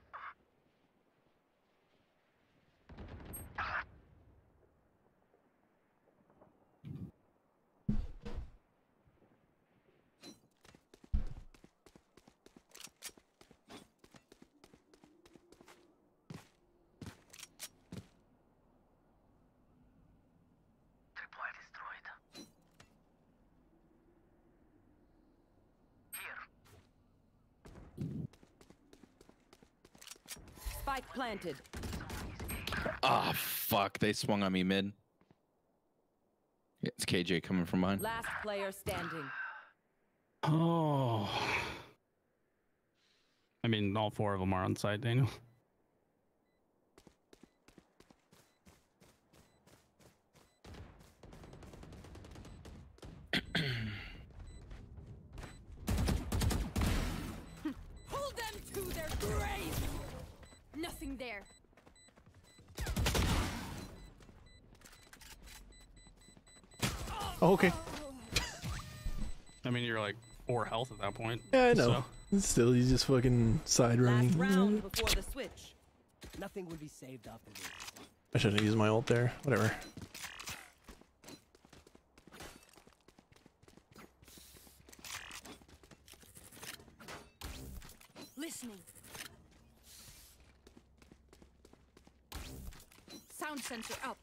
Tripwire destroyed. Here. Spike planted. Ah, fuck. They swung on me mid. Yeah, it's KJ coming from behind. Last player standing. Oh. I mean, all four of them are on site, Daniel. Pull them to their grave. Nothing there. Oh, okay. I mean, you're like 4 health at that point. Yeah, I know. Still, he's just fucking side running. Last round before the switch. Nothing will be saved after this. I shouldn't have used my ult there. Whatever. Listening. Sound sensor up.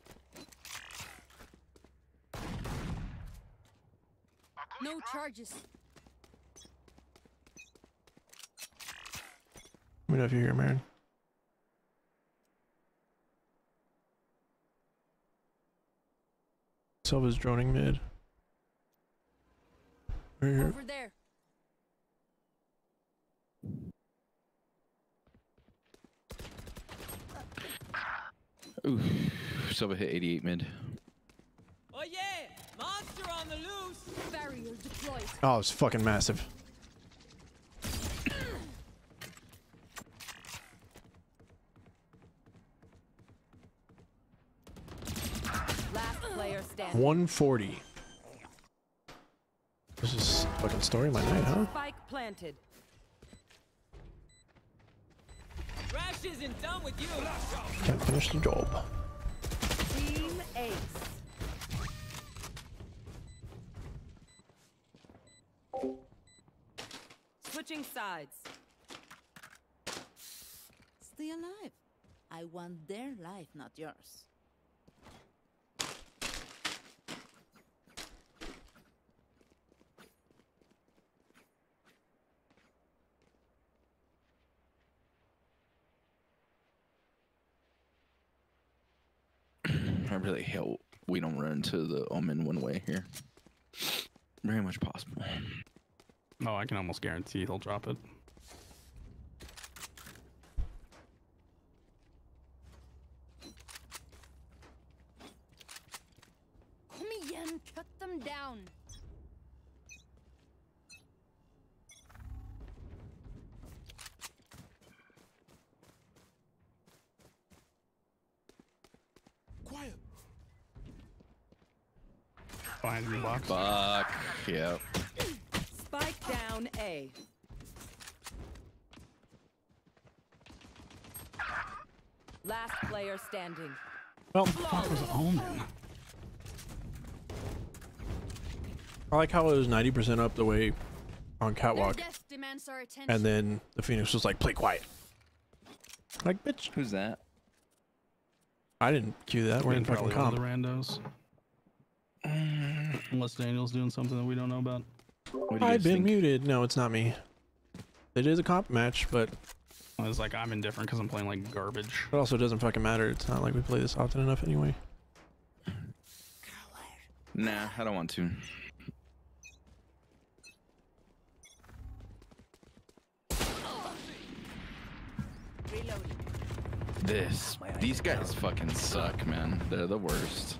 No charges. Let me know if you're here, Marin. Silva's droning mid. Right here. Over there. Ooh, Silva hit 88 mid. Oh yeah! Monster on the loose! Barrier deployed. Oh, it's fucking massive. Last player standing. 140. This is fucking story of my night, huh? Spike planted. Rash isn't done with you. Can't finish the job. Team Ace. Switching sides. Stay alive. I want their life, not yours. I really hope we don't run into the Omen one way here. Very much possible. Oh, I can almost guarantee he'll drop it. Come again, cut them down. Quiet. Behind your box. Fuck. Yep. Spike down A. Last player standing. Well, What was Omen? I like how it was 90% up the way on Catwalk, Their death demands our attention. and then the Phoenix was like, play quiet. Like, bitch. Who's that? I didn't cue that. We're in fucking Probably one comp. of the randos. Unless Daniel's doing something that we don't know about. What do you I've guys been think? muted. No, it's not me. It is a comp match, but It's like I'm indifferent because I'm playing like garbage. it also doesn't fucking matter. It's not like we play this often enough anyway. Nah, I don't want to. These guys fucking suck, man. They're the worst.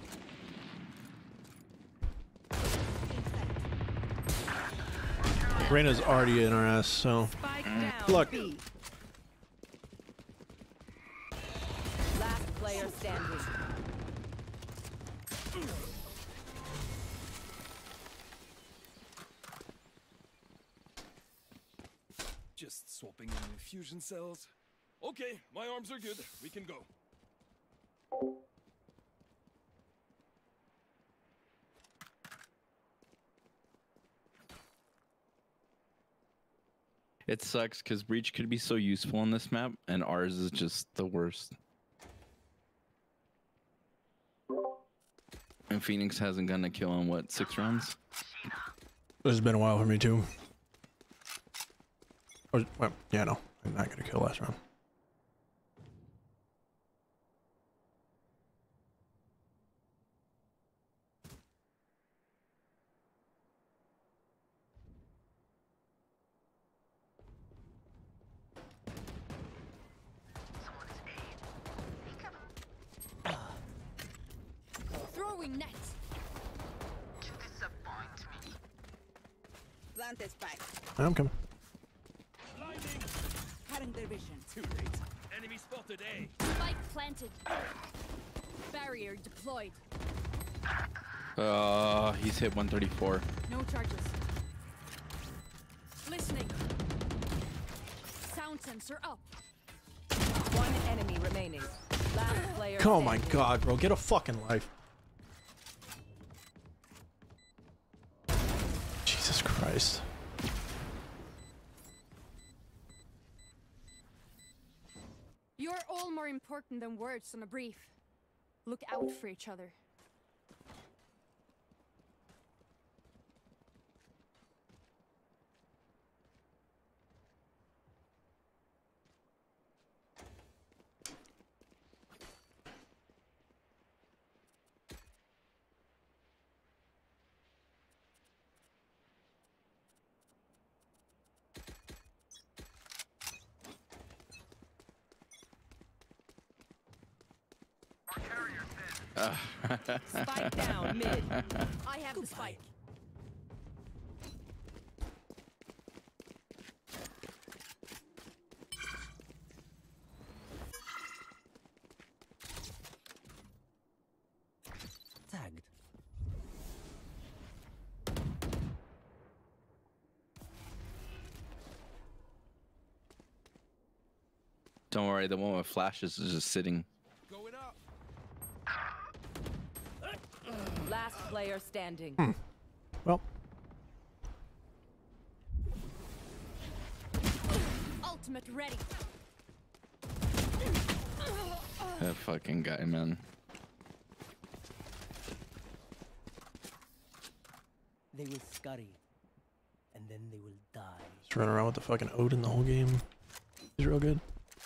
Reyna's already in our ass, so luck. B. Last player standing. Just swapping in infusion cells. Okay, my arms are good. We can go. It sucks because Breach could be so useful on this map, and ours is just the worst. And Phoenix hasn't gotten a kill in what, 6 rounds? This has been a while for me too. Well, yeah, no, I'm not gonna kill last round. Throwing net. Plant is back. I'm coming. Cutting their vision. Too late. Enemy spotted A. Spike planted. Barrier deployed. He's hit 134. No charges. Sensor up. One enemy remaining. Last player. Oh my standing. god, bro. Get a fucking life. Jesus Christ. You're all more important than words on a brief. Look out for each other. Spike down mid. I have the spike. Tagged. Don't worry, the one with flashes is just sitting. Going up. Last player standing. Well, Ultimate ready. That fucking guy, man. They will scurry, and then they will die. just running around with the fucking Odin the whole game. He's real good.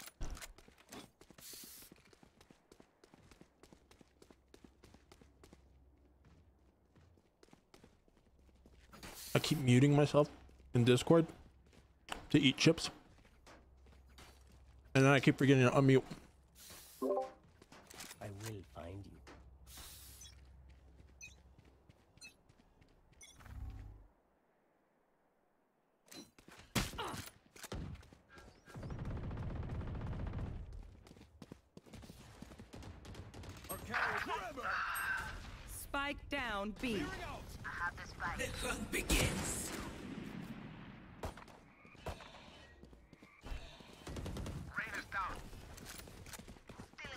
I keep muting myself in Discord to eat chips. And then I keep forgetting to unmute. I will find you. Spike down B. The hunt begins. Rain is down. Stealing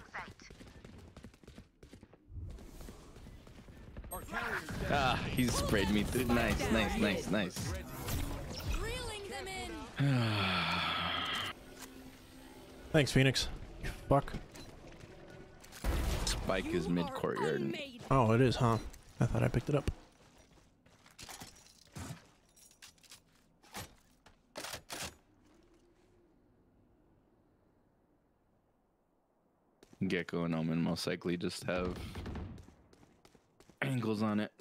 sight. Ah, he sprayed me through. Nice, nice, nice, nice. Reeling them in. Thanks, Phoenix. You fuck. Spike is mid courtyard. Oh, it is, huh? I thought I picked it up. Gecko and Omen most likely just have angles on it.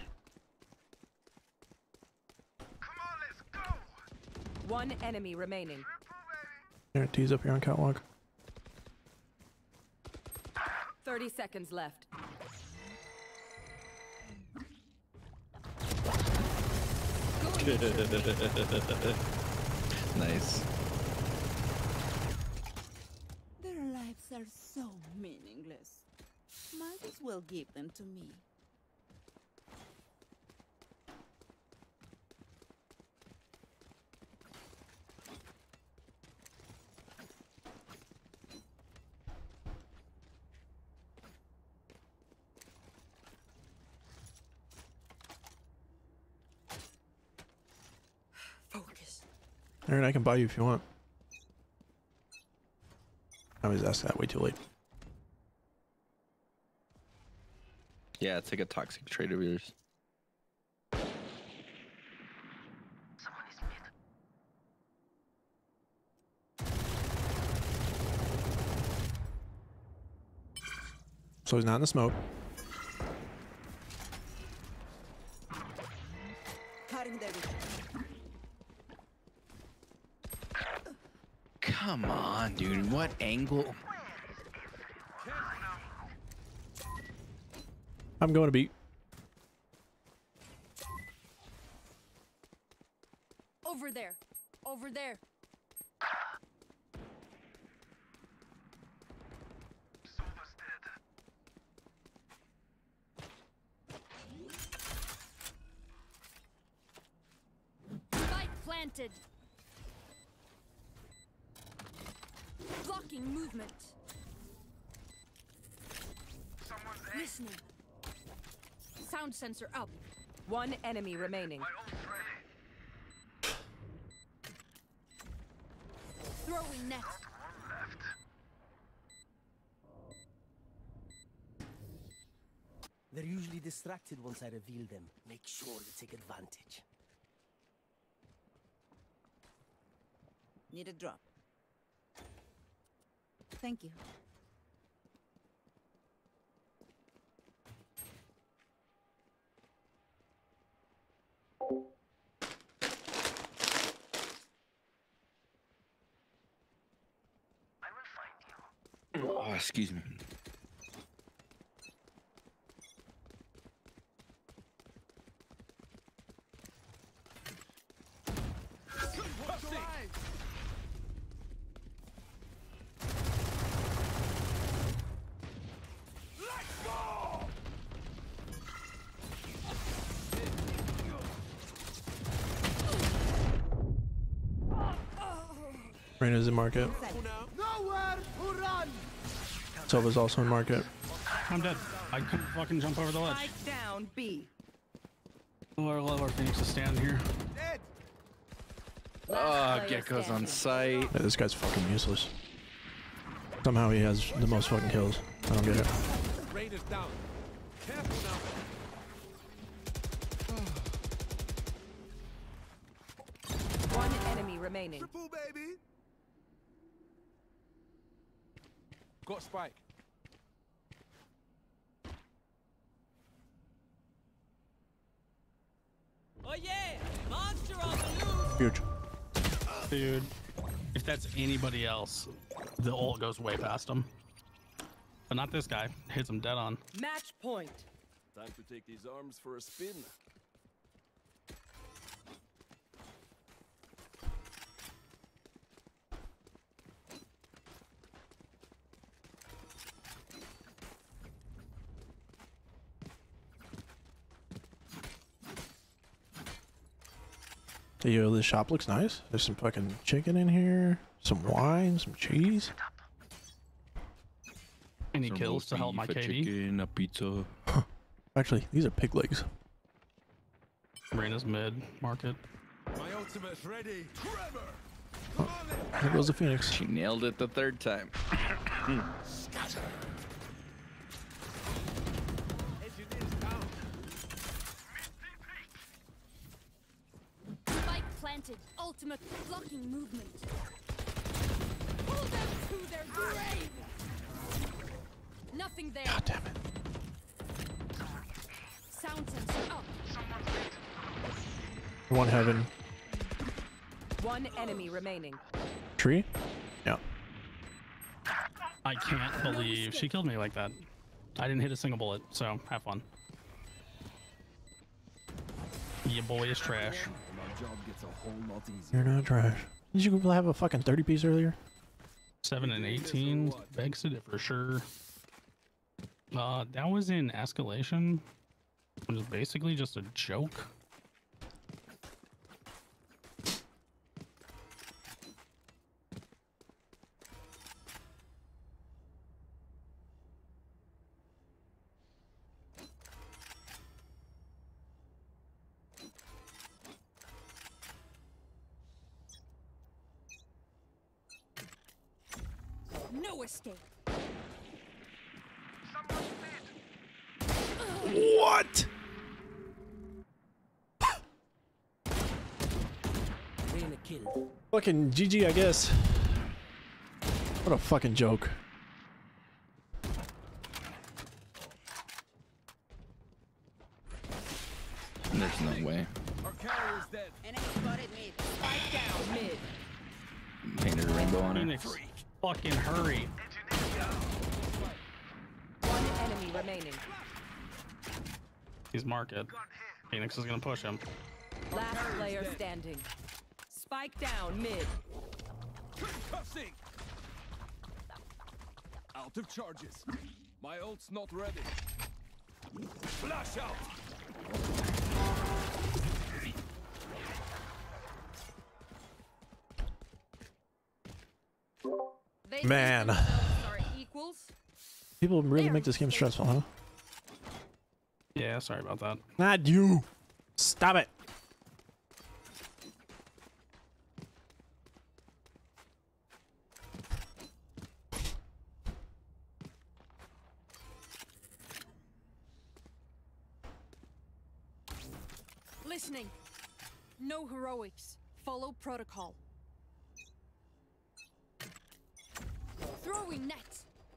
One enemy remaining. There, T's up here on catwalk. 30 seconds left. Nice. Their lives are so meaningless. Might as well give them to me. Focus. Aaron, I can buy you if you want. I always ask that way too late. Yeah, it's like a toxic trait of yours. So he's not in the smoke. Cutting their vision. Come on, dude. What angle? I'm going to beat. Over there. Over there. Spike planted. Blocking movement. Listening. Sound sensor up. One enemy remaining. Throwing net. They're usually distracted once I reveal them. Make sure you take advantage. Need a drop. Thank you. Oh, excuse me. Reyna's in market. Nowhere to run. Sova's also in market. I'm dead. I couldn't fucking jump over the ledge. Spike down B. Oh, I love our Phoenix to stand here. Oh, Gecko's on site. Yeah, this guy's fucking useless. Somehow he has the most fucking kills. I don't get it. Raid is down. Careful now. One enemy remaining. Triple, baby. Got spike. Oh yeah! Monster on the loose! Huge. Dude, if that's anybody else, the ult goes way past him. But not this guy. Hits him dead on. Match point. Time to take these arms for a spin. Hey, yo, this shop looks nice. There's some fucking chicken in here, some wine, some cheese. Any kills to help my KD? Chicken, a pizza. Actually, these are pig legs. Reyna's mid market. My ultimate's ready. Trevor! Oh, there goes the Phoenix. She nailed it the third time. Scatter. Spike planted. Ultimate blocking movement. Pull them to their grave. Nothing there. God damn it. Sound sensor up. One heaven. One enemy remaining. Tree? Yeah. I can't believe she killed me like that. I didn't hit a single bullet, so have fun. Your boy is trash. My job gets a whole lot easier. You're not trash. Did you have a fucking 30 piece earlier? 7 and 18 begs it for sure. That was in escalation. It was basically just a joke. No escape. What? Reyna killed. Fucking GG, I guess. What a fucking joke. There's no way. Our carrier's dead. Enemy spotted mid. Spike down mid. Painted a rainbow on it. Phoenix, fucking hurry. One enemy remaining. He's market. Phoenix is gonna push him. Last player standing. Spike down mid. Concussing. Out of charges. My ult's not ready. Flash out. Man. Are equals. People really make this game stressful, huh? Yeah, sorry about that. Not you. Stop it. Listening. No heroics. Follow protocol. Throwing net.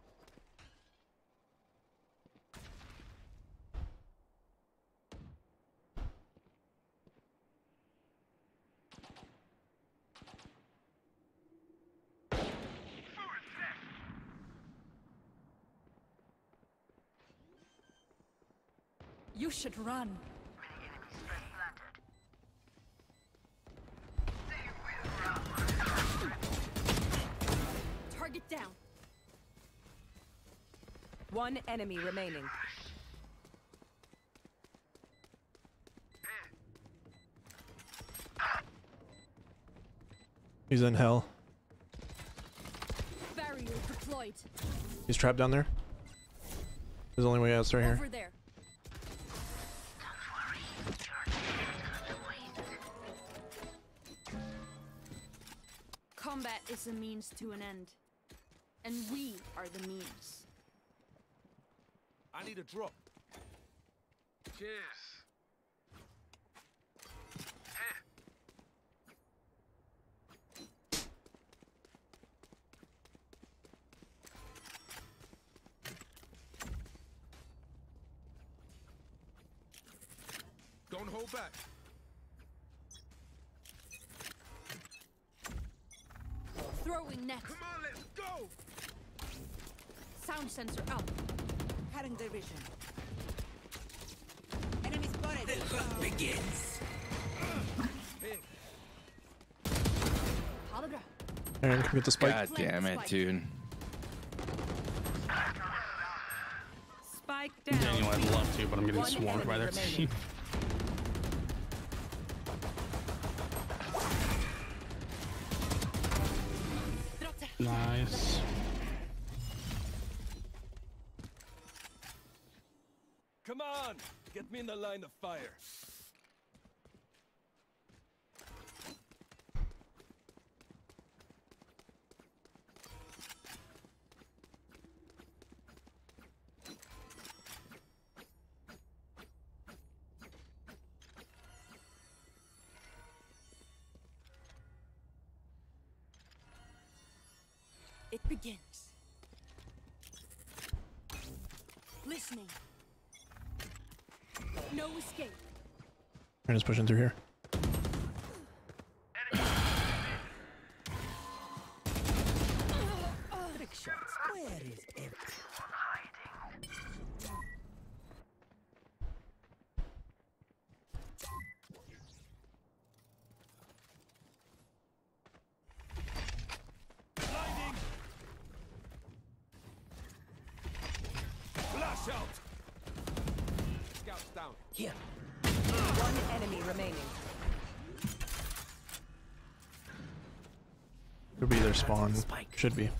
You should run. Target down. One enemy remaining. He's in hell. Barrier deployed. He's trapped down there. There's only way out right here. Over there. Combat is a means to an end, and we are the means. I need a drop. Cheers. Don't hold back. Throwing net. Come on, let's go. Sound sensor up. Cutting their vision. Enemy spotted. The hunt begins. Hologram. Aaron, come get the spike. God damn it, dude. Spike down. Yeah, you know, I'd love to, but I'm getting swarmed by their team. Nice. Come on, get me in the line of fire. It begins. Listening. No escape. Aaron's pushing through here. Trick shots. Where is everyone hiding? Blinding. Flash out. Scouts down. Here. One enemy remaining. Could be their spawn. Should be.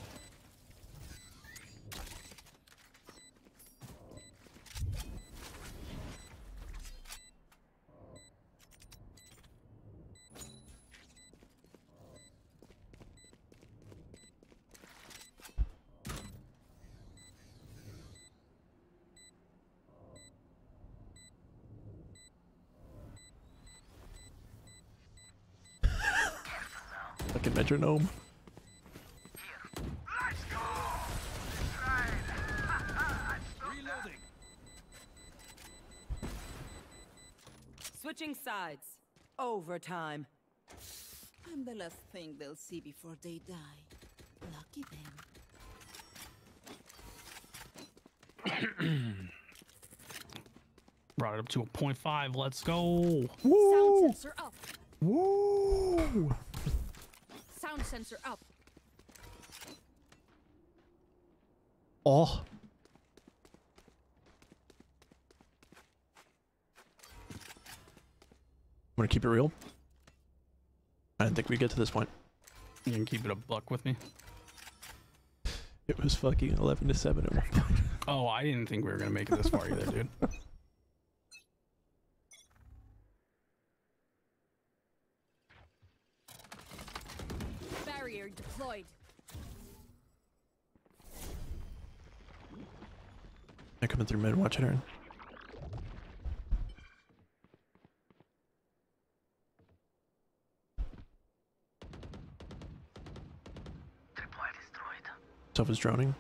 Like a metronome. Reloading. Switching sides. Overtime. I'm the last thing they'll see before they die. Lucky them. Brought it up to a 0.5. Let's go. Sound sensor up. Woo! Sound sensor up. Oh. I'm gonna keep it real. I didn't think we'd get to this point. You can keep it a buck with me. It was fucking 11-7 at one point. Oh, I didn't think we were gonna make it this far either, dude. Barrier deployed. They're coming through mid. Watch it, Aaron. Sofa's droning.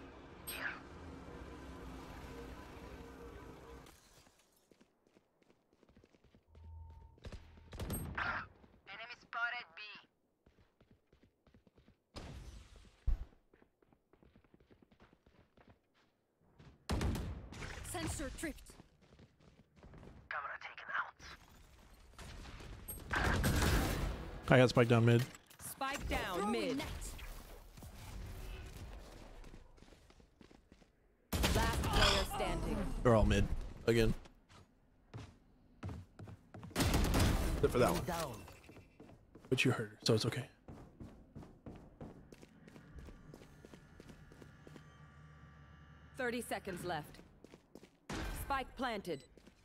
Enemy spotted B. Sensor tripped. Camera taken out. I got spiked down mid. Spike down mid. Last player standing. They're all mid again. Except for that one. But you heard her, so it's okay. Thirty seconds left. Spike planted.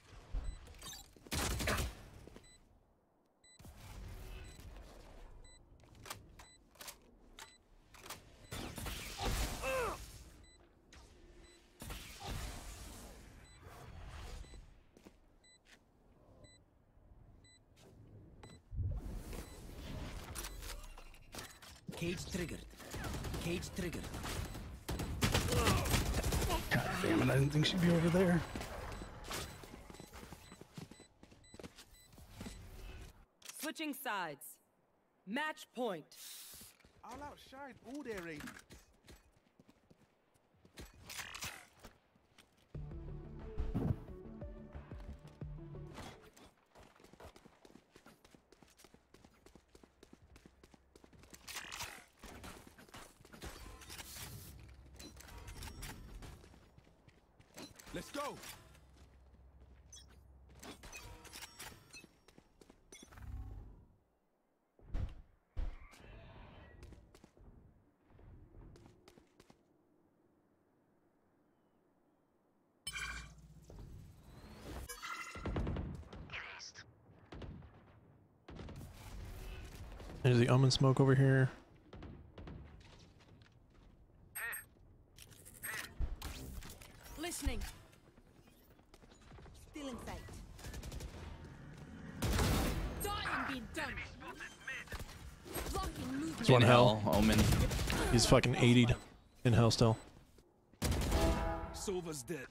Cage triggered. Cage triggered. God damn it, I didn't think she'd be over there. Switching sides. Match point. I'll outshine all their radiance. Let's go. There's the Omen smoke over here. Listening. Still in sight. Dying being done. Blocking movement. There's one hell. Omen. He's fucking 80'd in hell still. Sova's dead.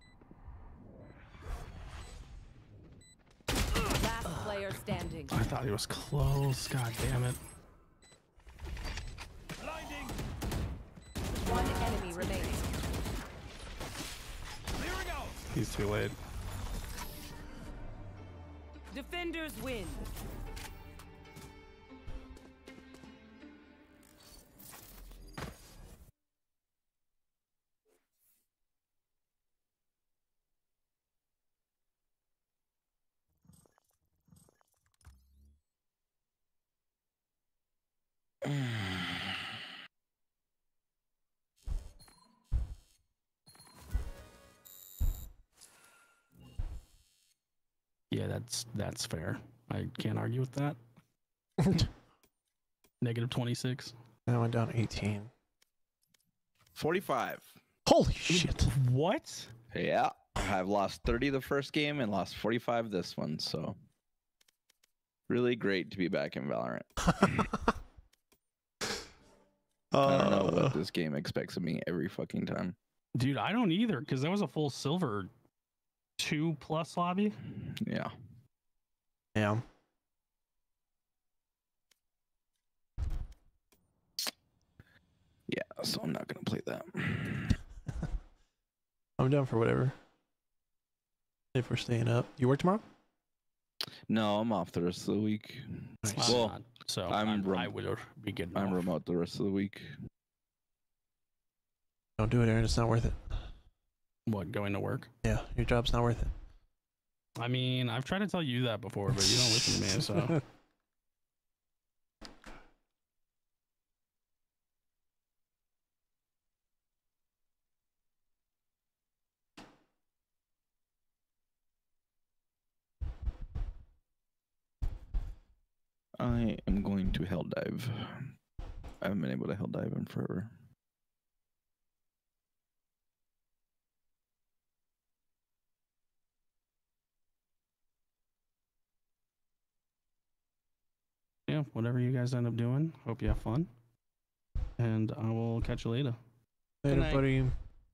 Last player standing. I thought he was close. God damn it. Blinding. One enemy remains. Clearing out. He's too late. Defenders win. Yeah, that's fair. I can't argue with that. Negative 26. And I went down 18. 45. Holy shit. What? Yeah. I've lost 30 the first game and lost 45 this one, so really great to be back in Valorant. I don't know what this game expects of me every fucking time. Dude, I don't either, because that was a full silver 2+ lobby. Yeah. Yeah. Yeah, so I'm not gonna play that. I'm down for whatever. If we're staying up. You work tomorrow? No, I'm off the rest of the week. Nice. Well, So I would be good. I'm remote the rest of the week. Don't do it, Aaron. It's not worth it. What, going to work? Yeah, your job's not worth it. I mean, I've tried to tell you that before, but you don't listen to me, so. I am going to hell dive. I haven't been able to hell dive in forever. Yeah, whatever you guys end up doing, hope you have fun. And I will catch you later. Later, buddy.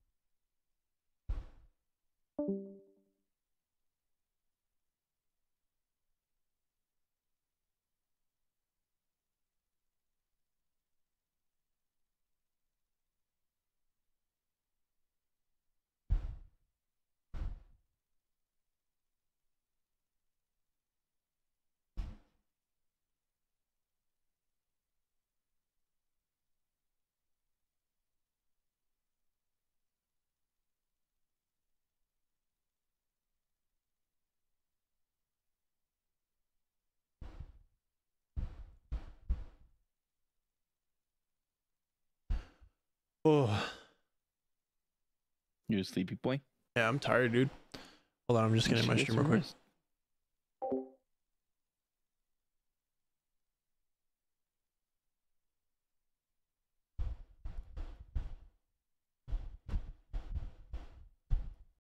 Oh, You a sleepy boy? yeah, I'm tired, dude. Hold on, I'm just getting my Shit, stream real quick. it's